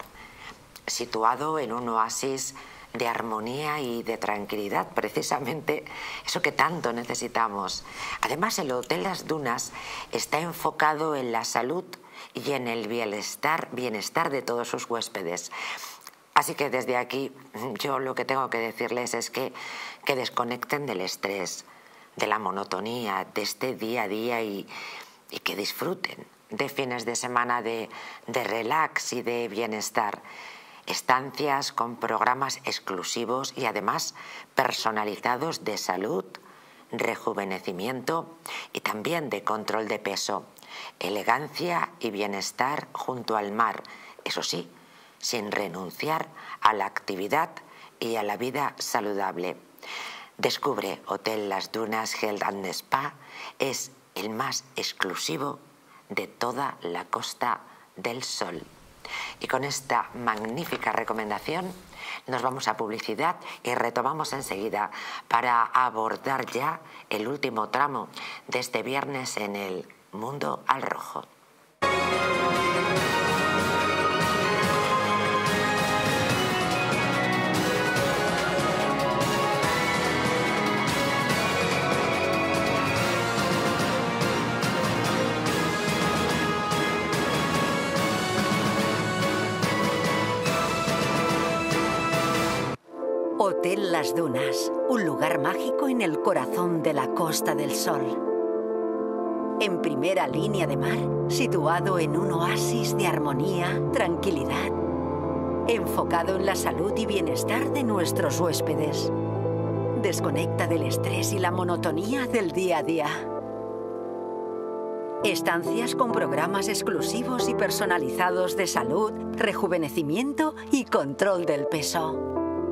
situado en un oasis de armonía y de tranquilidad, precisamente eso que tanto necesitamos. Además, el Hotel Las Dunas está enfocado en la salud y en el bienestar, bienestar de todos sus huéspedes. Así que desde aquí yo lo que tengo que decirles es que, que desconecten del estrés, de la monotonía, de este día a día y, y que disfruten de fines de semana de, de relax y de bienestar. Estancias con programas exclusivos y además personalizados de salud, rejuvenecimiento y también de control de peso. Elegancia y bienestar junto al mar, eso sí, sin renunciar a la actividad y a la vida saludable. Descubre Hotel Las Dunas Health and Spa, es el más exclusivo de toda la Costa del Sol. Y con esta magnífica recomendación nos vamos a publicidad y retomamos enseguida para abordar ya el último tramo de este viernes en el Mundo al Rojo. Hotel Las Dunas, un lugar mágico en el corazón de la Costa del Sol. En primera línea de mar, situado en un oasis de armonía, tranquilidad, enfocado en la salud y bienestar de nuestros huéspedes. Desconecta del estrés y la monotonía del día a día. Estancias con programas exclusivos y personalizados de salud, rejuvenecimiento y control del peso.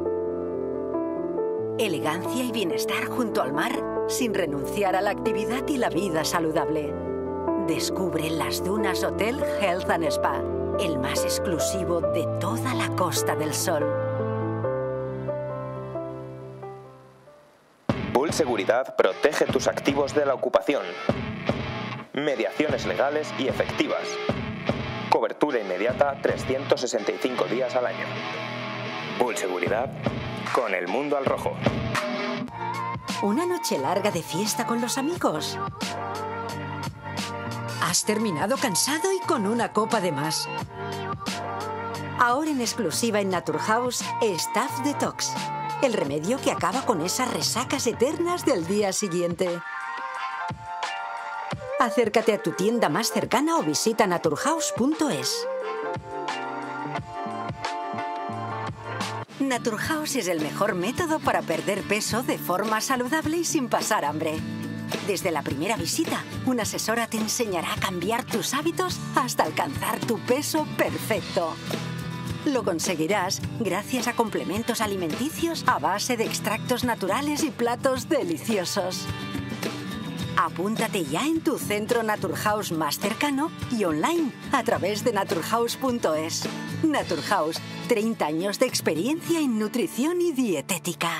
Elegancia y bienestar junto al mar, sin renunciar a la actividad y la vida saludable. Descubre Las Dunas Hotel Health and Spa, el más exclusivo de toda la Costa del Sol. Bull Seguridad protege tus activos de la ocupación. Mediaciones legales y efectivas. Cobertura inmediata trescientos sesenta y cinco días al año. Bull Seguridad con el Mundo al Rojo. ¿Una noche larga de fiesta con los amigos? ¿Has terminado cansado y con una copa de más? Ahora en exclusiva en Naturhaus, Staff Detox, el remedio que acaba con esas resacas eternas del día siguiente. Acércate a tu tienda más cercana o visita naturhaus punto es. Naturhaus es el mejor método para perder peso de forma saludable y sin pasar hambre. Desde la primera visita, una asesora te enseñará a cambiar tus hábitos hasta alcanzar tu peso perfecto. Lo conseguirás gracias a complementos alimenticios a base de extractos naturales y platos deliciosos. Apúntate ya en tu centro Naturhaus más cercano y online a través de naturhaus punto es. Naturhaus, treinta años de experiencia en nutrición y dietética.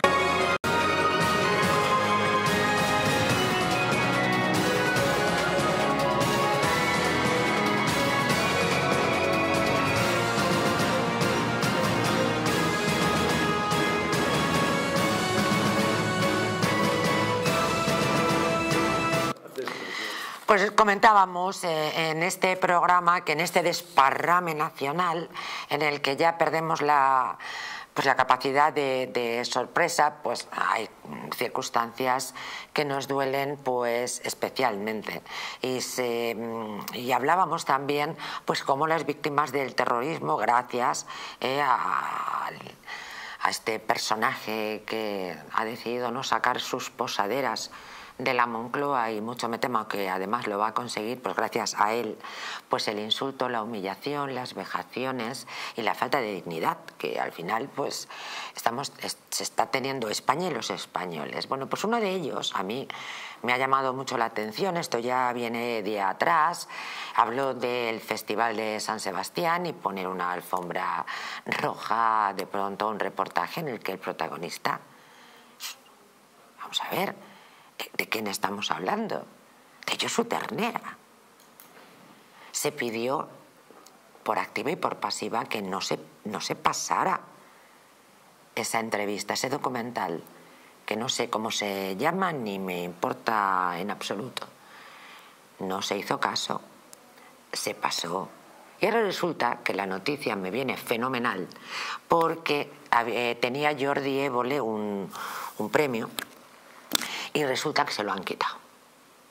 Pues comentábamos eh, en este programa que en este desparrame nacional en el que ya perdemos la, pues la capacidad de, de sorpresa, pues hay circunstancias que nos duelen pues especialmente. Y, se, y hablábamos también pues cómo las víctimas del terrorismo, gracias eh, a, a este personaje que ha decidido no sacar sus posaderas de la Moncloa, y mucho me temo que además lo va a conseguir, pues gracias a él, pues el insulto, la humillación, las vejaciones y la falta de dignidad que al final pues estamos, se está teniendo España y los españoles. Bueno, pues uno de ellos a mí me ha llamado mucho la atención, esto ya viene de atrás, habló del Festival de San Sebastián y poner una alfombra roja, de pronto un reportaje en el que el protagonista, vamos a ver, ¿de quién estamos hablando? De Josu Ternera. Se pidió por activa y por pasiva que no se, no se pasara esa entrevista, ese documental, que no sé cómo se llama ni me importa en absoluto. No se hizo caso, se pasó. Y ahora resulta que la noticia me viene fenomenal porque eh, tenía Jordi Évole un, un premio y resulta que se lo han quitado.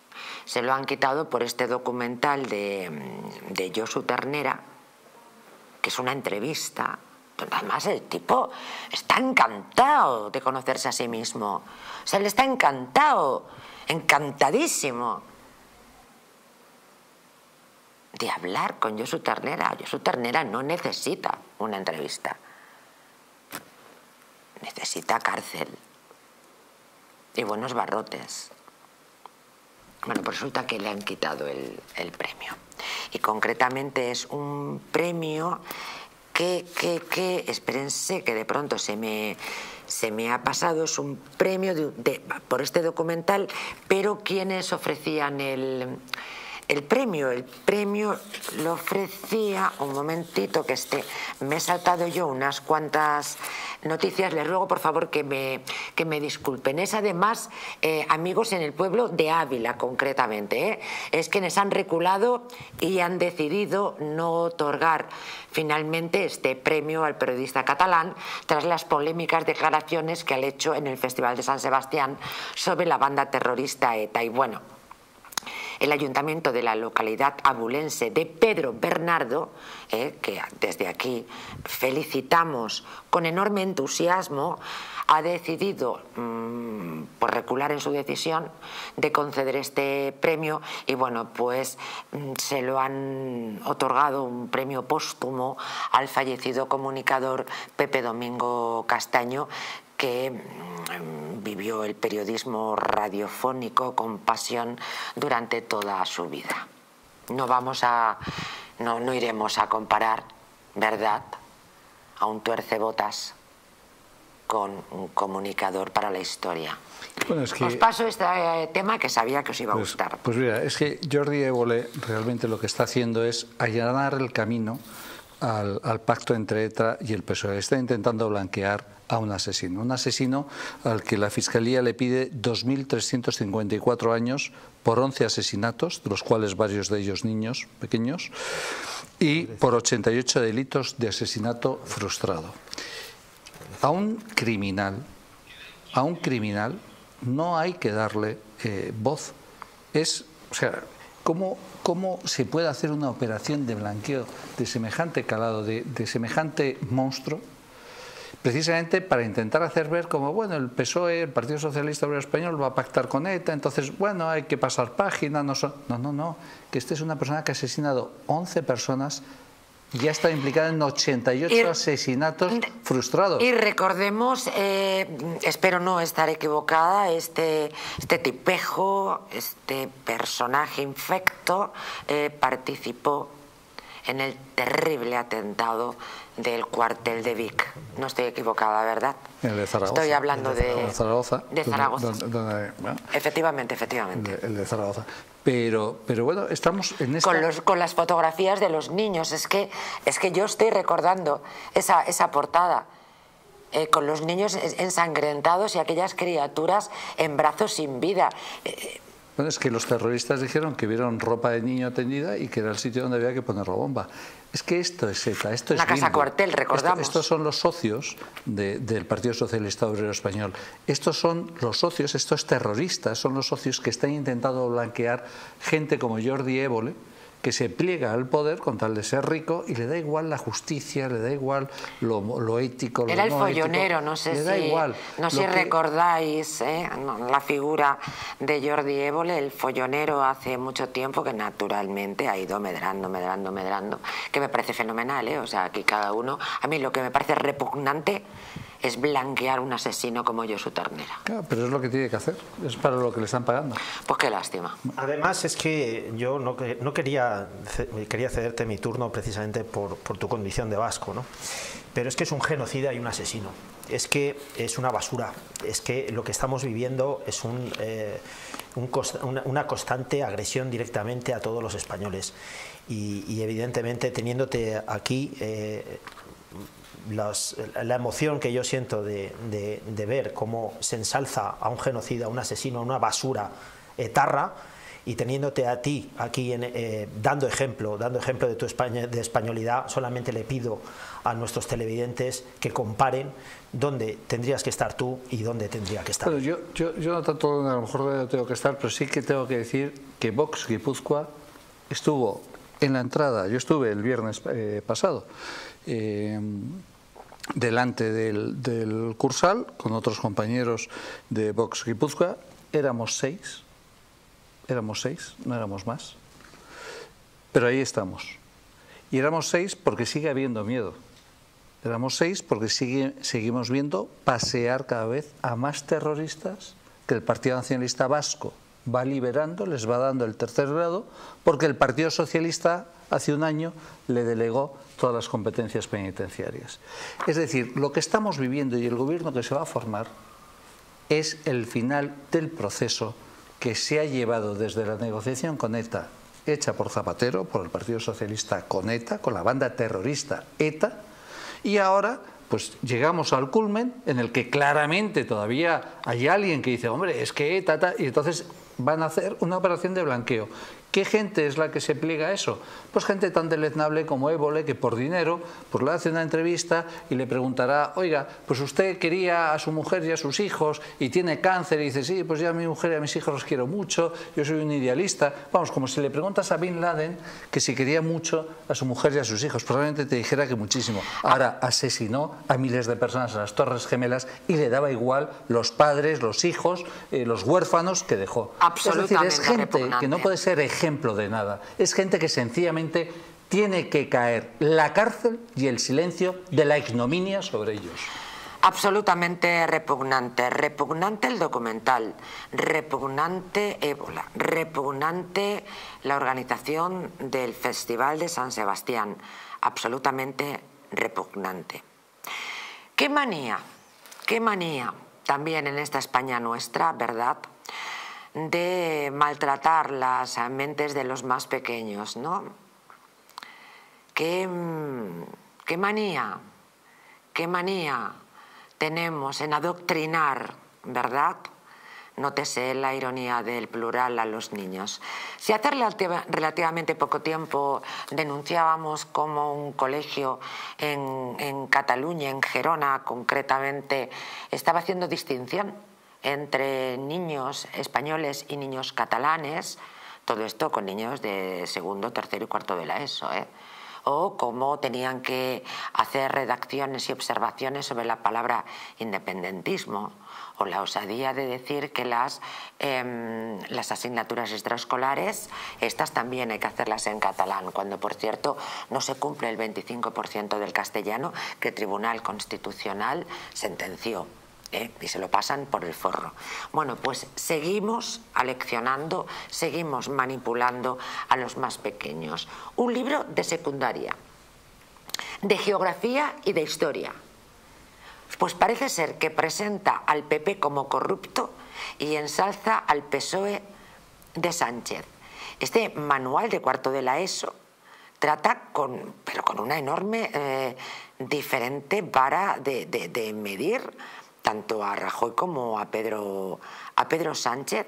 se lo han quitado por este documental de, de Josu Ternera, que es una entrevista. Además, el tipo está encantado de conocerse a sí mismo. O sea, él está encantado, encantadísimo de hablar con Josu Ternera. Josu Ternera no necesita una entrevista. Necesita cárcel y buenos barrotes. Bueno, pues resulta que le han quitado el, el premio. Y concretamente es un premio que, que, que, espérense, que de pronto se me, se me ha pasado. Es un premio de, de, por este documental, pero ¿quiénes ofrecían el... El premio, el premio lo ofrecía, un momentito que este, me he saltado yo unas cuantas noticias, les ruego por favor que me, que me disculpen. Es además, eh, amigos, en el pueblo de Ávila concretamente, ¿eh? Es quienes han reculado y han decidido no otorgar finalmente este premio al periodista catalán tras las polémicas declaraciones que ha hecho en el Festival de San Sebastián sobre la banda terrorista ETA. Y bueno, el ayuntamiento de la localidad abulense de Pedro Bernardo, eh, que desde aquí felicitamos con enorme entusiasmo, ha decidido mmm, por recular en su decisión de conceder este premio y bueno, pues mmm, se lo han otorgado, un premio póstumo al fallecido comunicador Pepe Domingo Castaño, que vivió el periodismo radiofónico con pasión durante toda su vida. No vamos a, no, no iremos a comparar, ¿verdad?, a un tuercebotas con un comunicador para la historia. Bueno, es que, os paso este tema que sabía que os iba a pues, gustar. Pues mira, es que Jordi Évole realmente lo que está haciendo es allanar el camino al, al pacto entre ETA y el P S O E. Está intentando blanquear a un asesino, un asesino al que la Fiscalía le pide dos mil trescientos cincuenta y cuatro años por once asesinatos, de los cuales varios de ellos niños pequeños, y por ochenta y ocho delitos de asesinato frustrado. A un criminal, a un criminal no hay que darle eh, voz. Es, o sea, ¿cómo, ¿cómo se puede hacer una operación de blanqueo de semejante calado, de, de semejante monstruo? Precisamente para intentar hacer ver como, bueno, el P S O E, el Partido Socialista Obrero Español, va a pactar con ETA, entonces, bueno, hay que pasar página, no, son... no, no, no, que esta es una persona que ha asesinado once personas, ya está implicada en ochenta y ocho y, asesinatos frustrados. Y recordemos, eh, espero no estar equivocada, este, este tipejo, este personaje infecto, eh, participó en el terrible atentado del cuartel de Vic. No estoy equivocada, ¿verdad? El de Zaragoza. Estoy hablando de, de Zaragoza. De Zaragoza. Donde, donde, bueno, efectivamente, efectivamente. El de, el de Zaragoza. Pero, pero bueno, estamos en esta... Con, los, con las fotografías de los niños. Es que, es que yo estoy recordando esa, esa portada. Eh, con los niños ensangrentados y aquellas criaturas en brazos sin vida. Eh, Bueno, es que los terroristas dijeron que vieron ropa de niño tendida y que era el sitio donde había que poner la bomba. Es que esto es ETA, esto es una casa cuartel, recordamos. Esto, estos son los socios de, del Partido Socialista Obrero Español. Estos son los socios, estos terroristas, son los socios que están intentando blanquear gente como Jordi Évole, que se pliega al poder con tal de ser rico y le da igual la justicia, le da igual lo, lo ético, lo Era el no follonero, ético, no sé le si, da igual. No sé si que... recordáis ¿eh? la figura de Jordi Évole, el follonero hace mucho tiempo que naturalmente ha ido medrando, medrando, medrando, que me parece fenomenal, ¿eh? O sea, aquí cada uno, a mí lo que me parece repugnante es blanquear un asesino como Josu Ternera. Claro, pero es lo que tiene que hacer, es para lo que le están pagando. Pues qué lástima. Además es que yo no, no quería, quería cederte mi turno precisamente por, por tu condición de vasco, ¿no? Pero es que es un genocida y un asesino. Es que es una basura. Es que lo que estamos viviendo es un, eh, un cost, una, una constante agresión directamente a todos los españoles. Y, y evidentemente teniéndote aquí... Eh, Las, la emoción que yo siento de, de, de ver cómo se ensalza a un genocida, a un asesino, a una basura etarra, y teniéndote a ti aquí en, eh, dando ejemplo, dando ejemplo de tu España, de españolidad, solamente le pido a nuestros televidentes que comparen dónde tendrías que estar tú y dónde tendría que estar. Bueno, yo, yo, yo no tanto donde a lo mejor donde tengo que estar, pero sí que tengo que decir que Vox Guipúzcoa estuvo en la entrada, yo estuve el viernes eh, pasado, eh, delante del, del Cursal con otros compañeros de Vox Guipúzcoa, éramos seis, éramos seis, no éramos más, pero ahí estamos. Y éramos seis porque sigue habiendo miedo. Éramos seis porque sigue, seguimos viendo pasear cada vez a más terroristas que el Partido Nacionalista Vasco va liberando, les va dando el tercer grado, porque el Partido Socialista hace un año le delegó todas las competencias penitenciarias. Es decir, lo que estamos viviendo y el gobierno que se va a formar es el final del proceso que se ha llevado desde la negociación con ETA, hecha por Zapatero, por el Partido Socialista con ETA, con la banda terrorista ETA, y ahora pues llegamos al culmen en el que claramente todavía hay alguien que dice, hombre, es que ETA, ta", y entonces van a hacer una operación de blanqueo. ¿Qué gente es la que se pliega a eso? Pues gente tan deleznable como Évole, que por dinero pues le hace una entrevista y le preguntará, oiga, pues usted quería a su mujer y a sus hijos y tiene cáncer, y dice, sí, pues yo a mi mujer y a mis hijos los quiero mucho, yo soy un idealista. Vamos, como si le preguntas a Bin Laden que si quería mucho a su mujer y a sus hijos, probablemente te dijera que muchísimo. Ahora asesinó a miles de personas en las Torres Gemelas y le daba igual los padres, los hijos, eh, los huérfanos que dejó. Absolutamente. Es decir, es gente repugnante. Que no puede ser ejemplo de nada. Es gente que sencillamente tiene que caer la cárcel y el silencio de la ignominia sobre ellos. Absolutamente repugnante. Repugnante el documental, repugnante Ébola, repugnante la organización del Festival de San Sebastián. Absolutamente repugnante. Qué manía, qué manía también en esta España nuestra, ¿verdad?, de maltratar las mentes de los más pequeños, ¿no? Qué, qué manía, qué manía tenemos en adoctrinar, ¿verdad? Nótese la ironía del plural a los niños. Si hace relativamente poco tiempo denunciábamos cómo un colegio en, en Cataluña, en Gerona concretamente, estaba haciendo distinción entre niños españoles y niños catalanes, todo esto con niños de segundo, tercero y cuarto de la ESO, ¿eh? O cómo tenían que hacer redacciones y observaciones sobre la palabra independentismo, o la osadía de decir que las, eh, las asignaturas extraescolares, estas también hay que hacerlas en catalán, cuando por cierto no se cumple el veinticinco por ciento del castellano que el Tribunal Constitucional sentenció. ¿Eh? Y se lo pasan por el forro. Bueno, pues seguimos aleccionando, seguimos manipulando a los más pequeños. Un libro de secundaria, de geografía y de historia. Pues parece ser que presenta al P P como corrupto y ensalza al P S O E de Sánchez. Este manual de cuarto de la ESO trata con, pero con una enorme eh, diferente vara de, de, de medir tanto a Rajoy como a Pedro, a Pedro Sánchez,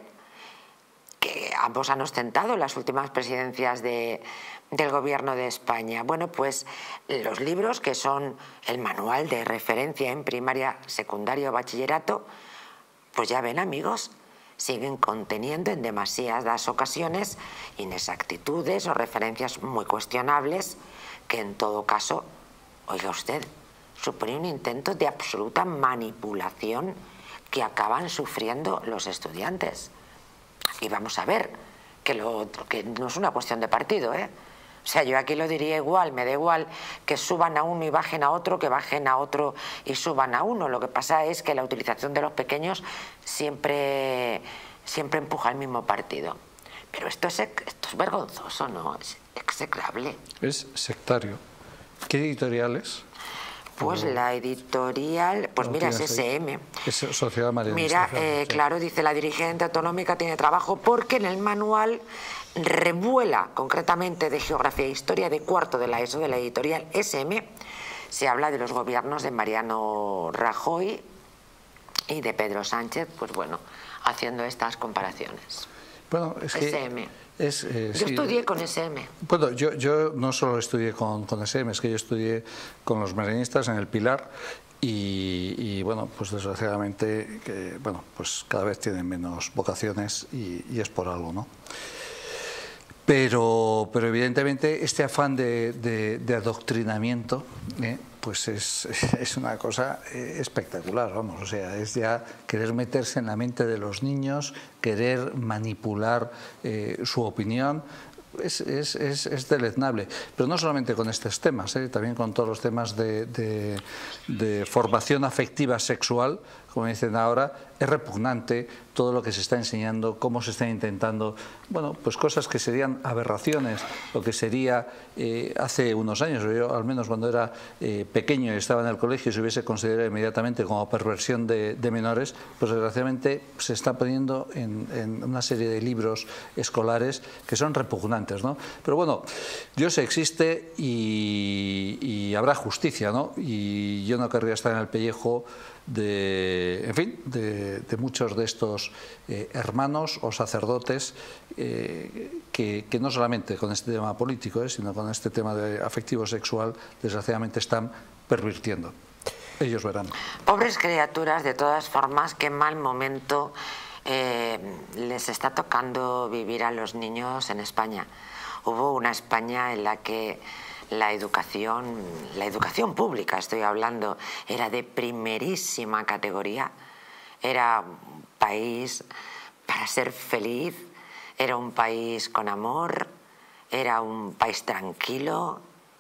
que ambos han ostentado las últimas presidencias de, del gobierno de España. Bueno, pues los libros, que son el manual de referencia en primaria, secundaria o bachillerato, pues ya ven, amigos, siguen conteniendo en demasiadas ocasiones inexactitudes o referencias muy cuestionables que en todo caso, oiga usted, supone un intento de absoluta manipulación que acaban sufriendo los estudiantes. Y vamos a ver que, lo, que no es una cuestión de partido, ¿eh? O sea, yo aquí lo diría igual, me da igual que suban a uno y bajen a otro, que bajen a otro y suban a uno. Lo que pasa es que la utilización de los pequeños siempre, siempre empuja al mismo partido. Pero esto es, esto es vergonzoso, ¿no? Es execrable. Es sectario. ¿Qué editoriales? Pues la editorial, pues mira, es S M. Es Sociedad Mira, Marianista. eh, sí. claro, dice la dirigente autonómica tiene trabajo porque en el manual revuela, concretamente de Geografía e Historia de cuarto de la ESO, de la editorial S M, se habla de los gobiernos de Mariano Rajoy y de Pedro Sánchez, pues bueno, haciendo estas comparaciones. Bueno, es que S M. Es, eh, yo sí, estudié con S M. Bueno, yo, yo no solo estudié con, con S M, es que yo estudié con los marinistas en el Pilar y, y bueno, pues desgraciadamente que, bueno, pues cada vez tienen menos vocaciones y, y es por algo, ¿no? Pero, pero evidentemente este afán de, de, de adoctrinamiento ¿eh? pues es, es una cosa espectacular, vamos, o sea, es ya querer meterse en la mente de los niños, querer manipular eh, su opinión. Es, es, es, es deleznable, pero no solamente con estos temas, ¿eh? también con todos los temas de, de, de formación afectiva sexual, como dicen ahora, es repugnante todo lo que se está enseñando, cómo se está intentando, bueno, pues cosas que serían aberraciones, lo que sería eh, hace unos años, yo al menos cuando era eh, pequeño y estaba en el colegio se hubiese considerado inmediatamente como perversión de, de menores, pues desgraciadamente se está poniendo en, en una serie de libros escolares que son repugnantes, ¿no? Pero bueno, Dios existe y, y habrá justicia, ¿no? Y yo no querría estar en el pellejo de, en fin, de, de muchos de estos eh, hermanos o sacerdotes eh, que, que no solamente con este tema político, eh, sino con este tema de afectivo sexual, desgraciadamente están pervirtiendo. Ellos verán. Pobres criaturas, de todas formas, qué mal momento eh, les está tocando vivir a los niños en España. Hubo una España en la que la educación, la educación pública, estoy hablando, era de primerísima categoría. Era un país para ser feliz, era un país con amor, era un país tranquilo.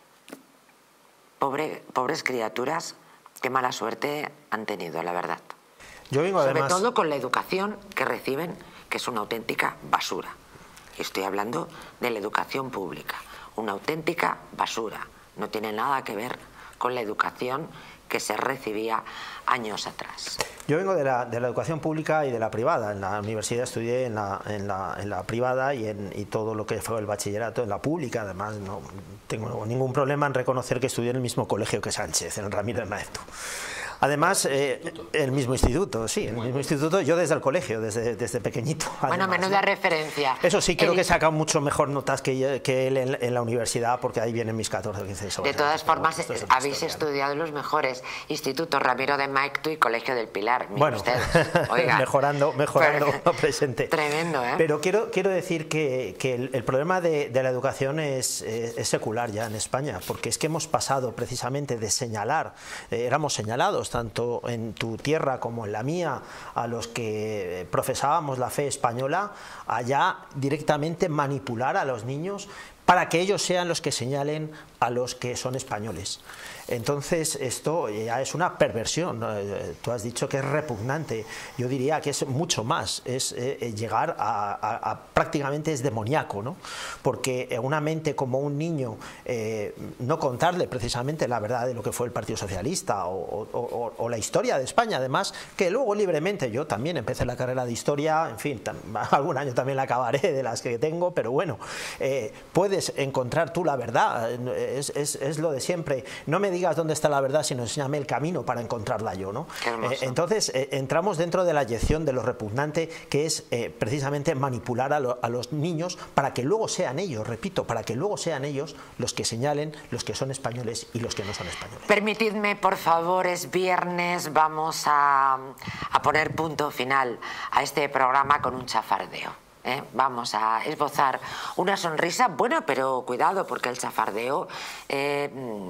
Pobre, pobres criaturas, qué mala suerte han tenido, la verdad. Yo vengo además... Sobre todo con la educación que reciben, que es una auténtica basura. Y estoy hablando de la educación pública. Una auténtica basura. No tiene nada que ver con la educación que se recibía años atrás. Yo vengo de la, de la educación pública y de la privada. En la universidad estudié en la, en la, en la privada y, en, y todo lo que fue el bachillerato en la pública. Además, no tengo ningún problema en reconocer que estudié en el mismo colegio que Sánchez, en el Ramiro de Maeztu. Además, eh, el mismo instituto, sí, el mismo instituto, yo desde el colegio, desde, desde pequeñito. Bueno, además, menuda ¿no? referencia. Eso sí, creo el... que he sacado mucho mejor notas que, que él en, en la universidad, porque ahí vienen mis catorce o quince sobre. De todas formas, habéis historia, estudiado los mejores institutos, Ramiro de Maeztu y Colegio del Pilar. Miren bueno, ustedes. Oigan, mejorando, mejorando lo presente. Tremendo, ¿eh? Pero quiero, quiero decir que, que el, el problema de, de la educación es, es, es secular ya en España, porque es que hemos pasado precisamente de señalar, eh, éramos señalados tanto en tu tierra como en la mía, a los que profesábamos la fe española, a ya directamente manipular a los niños para que ellos sean los que señalen a los que son españoles. Entonces esto ya es una perversión. Tú has dicho que es repugnante, yo diría que es mucho más, es eh, llegar a, a, a prácticamente es demoníaco, ¿no? Porque una mente como un niño, eh, no contarle precisamente la verdad de lo que fue el Partido Socialista o, o, o, o la historia de España, además, que luego libremente, yo también empecé la carrera de historia, en fin, algún año también la acabaré de las que tengo, pero bueno, eh, puedes encontrar tú la verdad, es, es, es lo de siempre. No me digas dónde está la verdad, sino enséñame el camino para encontrarla yo, ¿no? Eh, entonces eh, entramos dentro de la yección de lo repugnante que es eh, precisamente manipular a, lo, a los niños para que luego sean ellos, repito, para que luego sean ellos los que señalen los que son españoles y los que no son españoles. Permitidme, por favor, es viernes, vamos a, a poner punto final a este programa con un chafardeo. ¿Eh? Vamos a esbozar una sonrisa, bueno, pero cuidado, porque el chafardeo eh,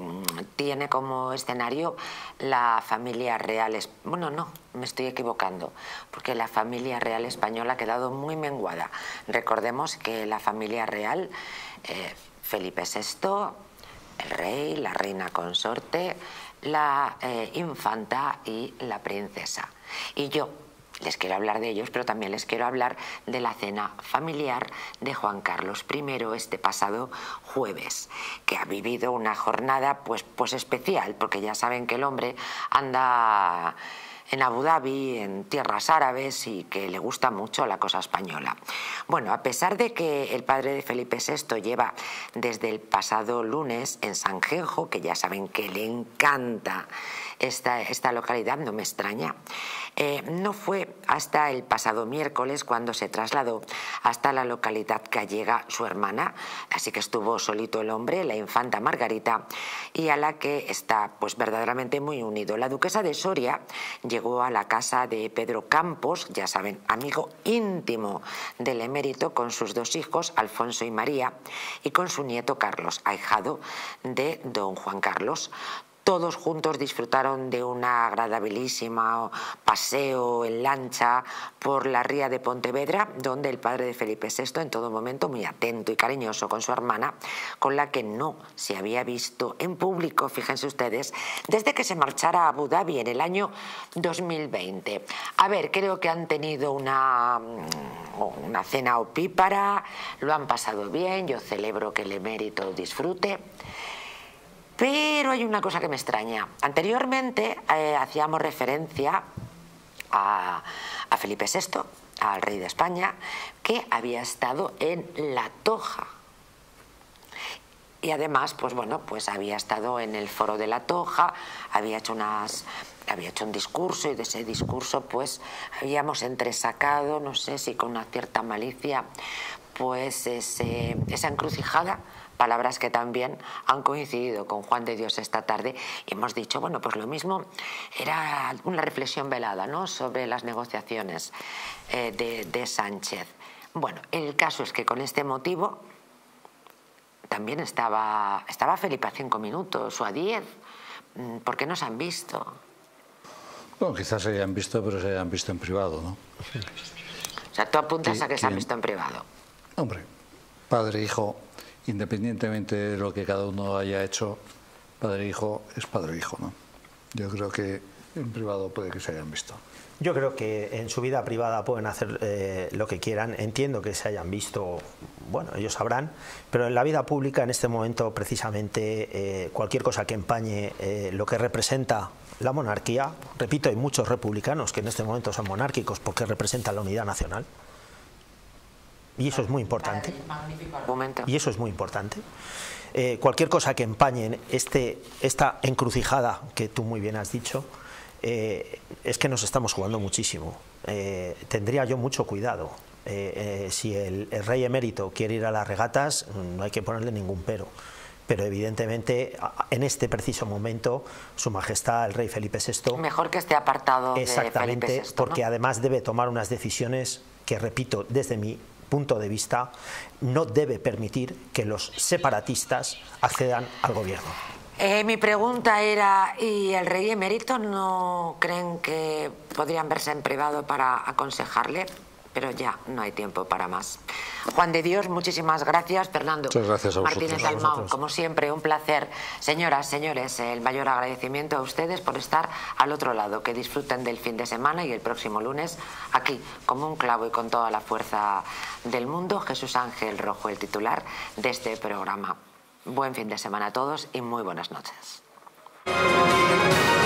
tiene como escenario la familia real, bueno, no, me estoy equivocando, porque la familia real española ha quedado muy menguada. Recordemos que la familia real, eh, Felipe sexto, el rey, la reina consorte, la eh, infanta y la princesa. Y yo les quiero hablar de ellos, pero también les quiero hablar de la cena familiar de Juan Carlos primero este pasado jueves, que ha vivido una jornada pues, pues especial, porque ya saben que el hombre anda en Abu Dhabi, en tierras árabes, y que le gusta mucho la cosa española. Bueno, a pesar de que el padre de Felipe sexto lleva desde el pasado lunes en Sanjenjo, que ya saben que le encanta esta, esta localidad, no me extraña, eh, no fue hasta el pasado miércoles cuando se trasladó hasta la localidad gallega su hermana, así que estuvo solito el hombre, la infanta Margarita, y a la que está pues verdaderamente muy unido. La duquesa de Soria llegó a la casa de Pedro Campos, ya saben, amigo íntimo del emérito, con sus dos hijos, Alfonso y María, y con su nieto Carlos, ahijado de don Juan Carlos. Todos juntos disfrutaron de un agradabilísimo paseo en lancha por la ría de Pontevedra, donde el padre de Felipe sexto, en todo momento muy atento y cariñoso con su hermana, con la que no se había visto en público, fíjense ustedes, desde que se marchara a Abu Dhabi en el año dos mil veinte. A ver, creo que han tenido una, una cena opípara, lo han pasado bien, yo celebro que el emérito disfrute. Pero hay una cosa que me extraña. Anteriormente eh, hacíamos referencia a, a Felipe sexto, al rey de España, que había estado en La Toja. Y además, pues bueno, pues había estado en el foro de La Toja, había hecho unas... había hecho un discurso, y de ese discurso pues habíamos entresacado, no sé si con una cierta malicia, pues ese, esa encrucijada, palabras que también han coincidido con Juan de Dios esta tarde, y hemos dicho, bueno, pues lo mismo era una reflexión velada, ¿no?, sobre las negociaciones eh, de, de Sánchez. Bueno, el caso es que con este motivo también estaba, estaba Felipe a cinco minutos o a diez. ¿Por qué no se han visto? Bueno, quizás se hayan visto, pero se hayan visto en privado, ¿no? O sea, tú apuntas a que se han visto en privado. Hombre, padre e hijo, independientemente de lo que cada uno haya hecho, padre e hijo es padre e hijo, ¿no? Yo creo que en privado puede que se hayan visto. Yo creo que en su vida privada pueden hacer eh, lo que quieran. Entiendo que se hayan visto, bueno, ellos sabrán, pero en la vida pública en este momento precisamente eh, cualquier cosa que empañe eh, lo que representa la monarquía, repito, hay muchos republicanos que en este momento son monárquicos porque representan la unidad nacional, y eso es muy importante. Y eso es muy importante. Eh, cualquier cosa que empañe este, esta encrucijada que tú muy bien has dicho, eh, es que nos estamos jugando muchísimo. Eh, tendría yo mucho cuidado. Eh, eh, si el, el rey emérito quiere ir a las regatas, no hay que ponerle ningún pero. Pero evidentemente en este preciso momento su majestad el rey Felipe sexto, mejor que esté apartado de exactamente, Felipe sexto, ¿no? Porque además debe tomar unas decisiones que, repito, desde mi punto de vista, no debe permitir que los separatistas accedan al gobierno. Eh, mi pregunta era, ¿y el rey emérito no creen que podrían verse en privado para aconsejarle? Pero ya no hay tiempo para más. Juan de Dios, muchísimas gracias. Fernando Muchas gracias a vosotros. Martínez Dalmau, como siempre, un placer. Señoras, señores, el mayor agradecimiento a ustedes por estar al otro lado. Que disfruten del fin de semana y el próximo lunes, aquí, como un clavo y con toda la fuerza del mundo, Jesús Ángel Rojo, el titular de este programa. Buen fin de semana a todos y muy buenas noches.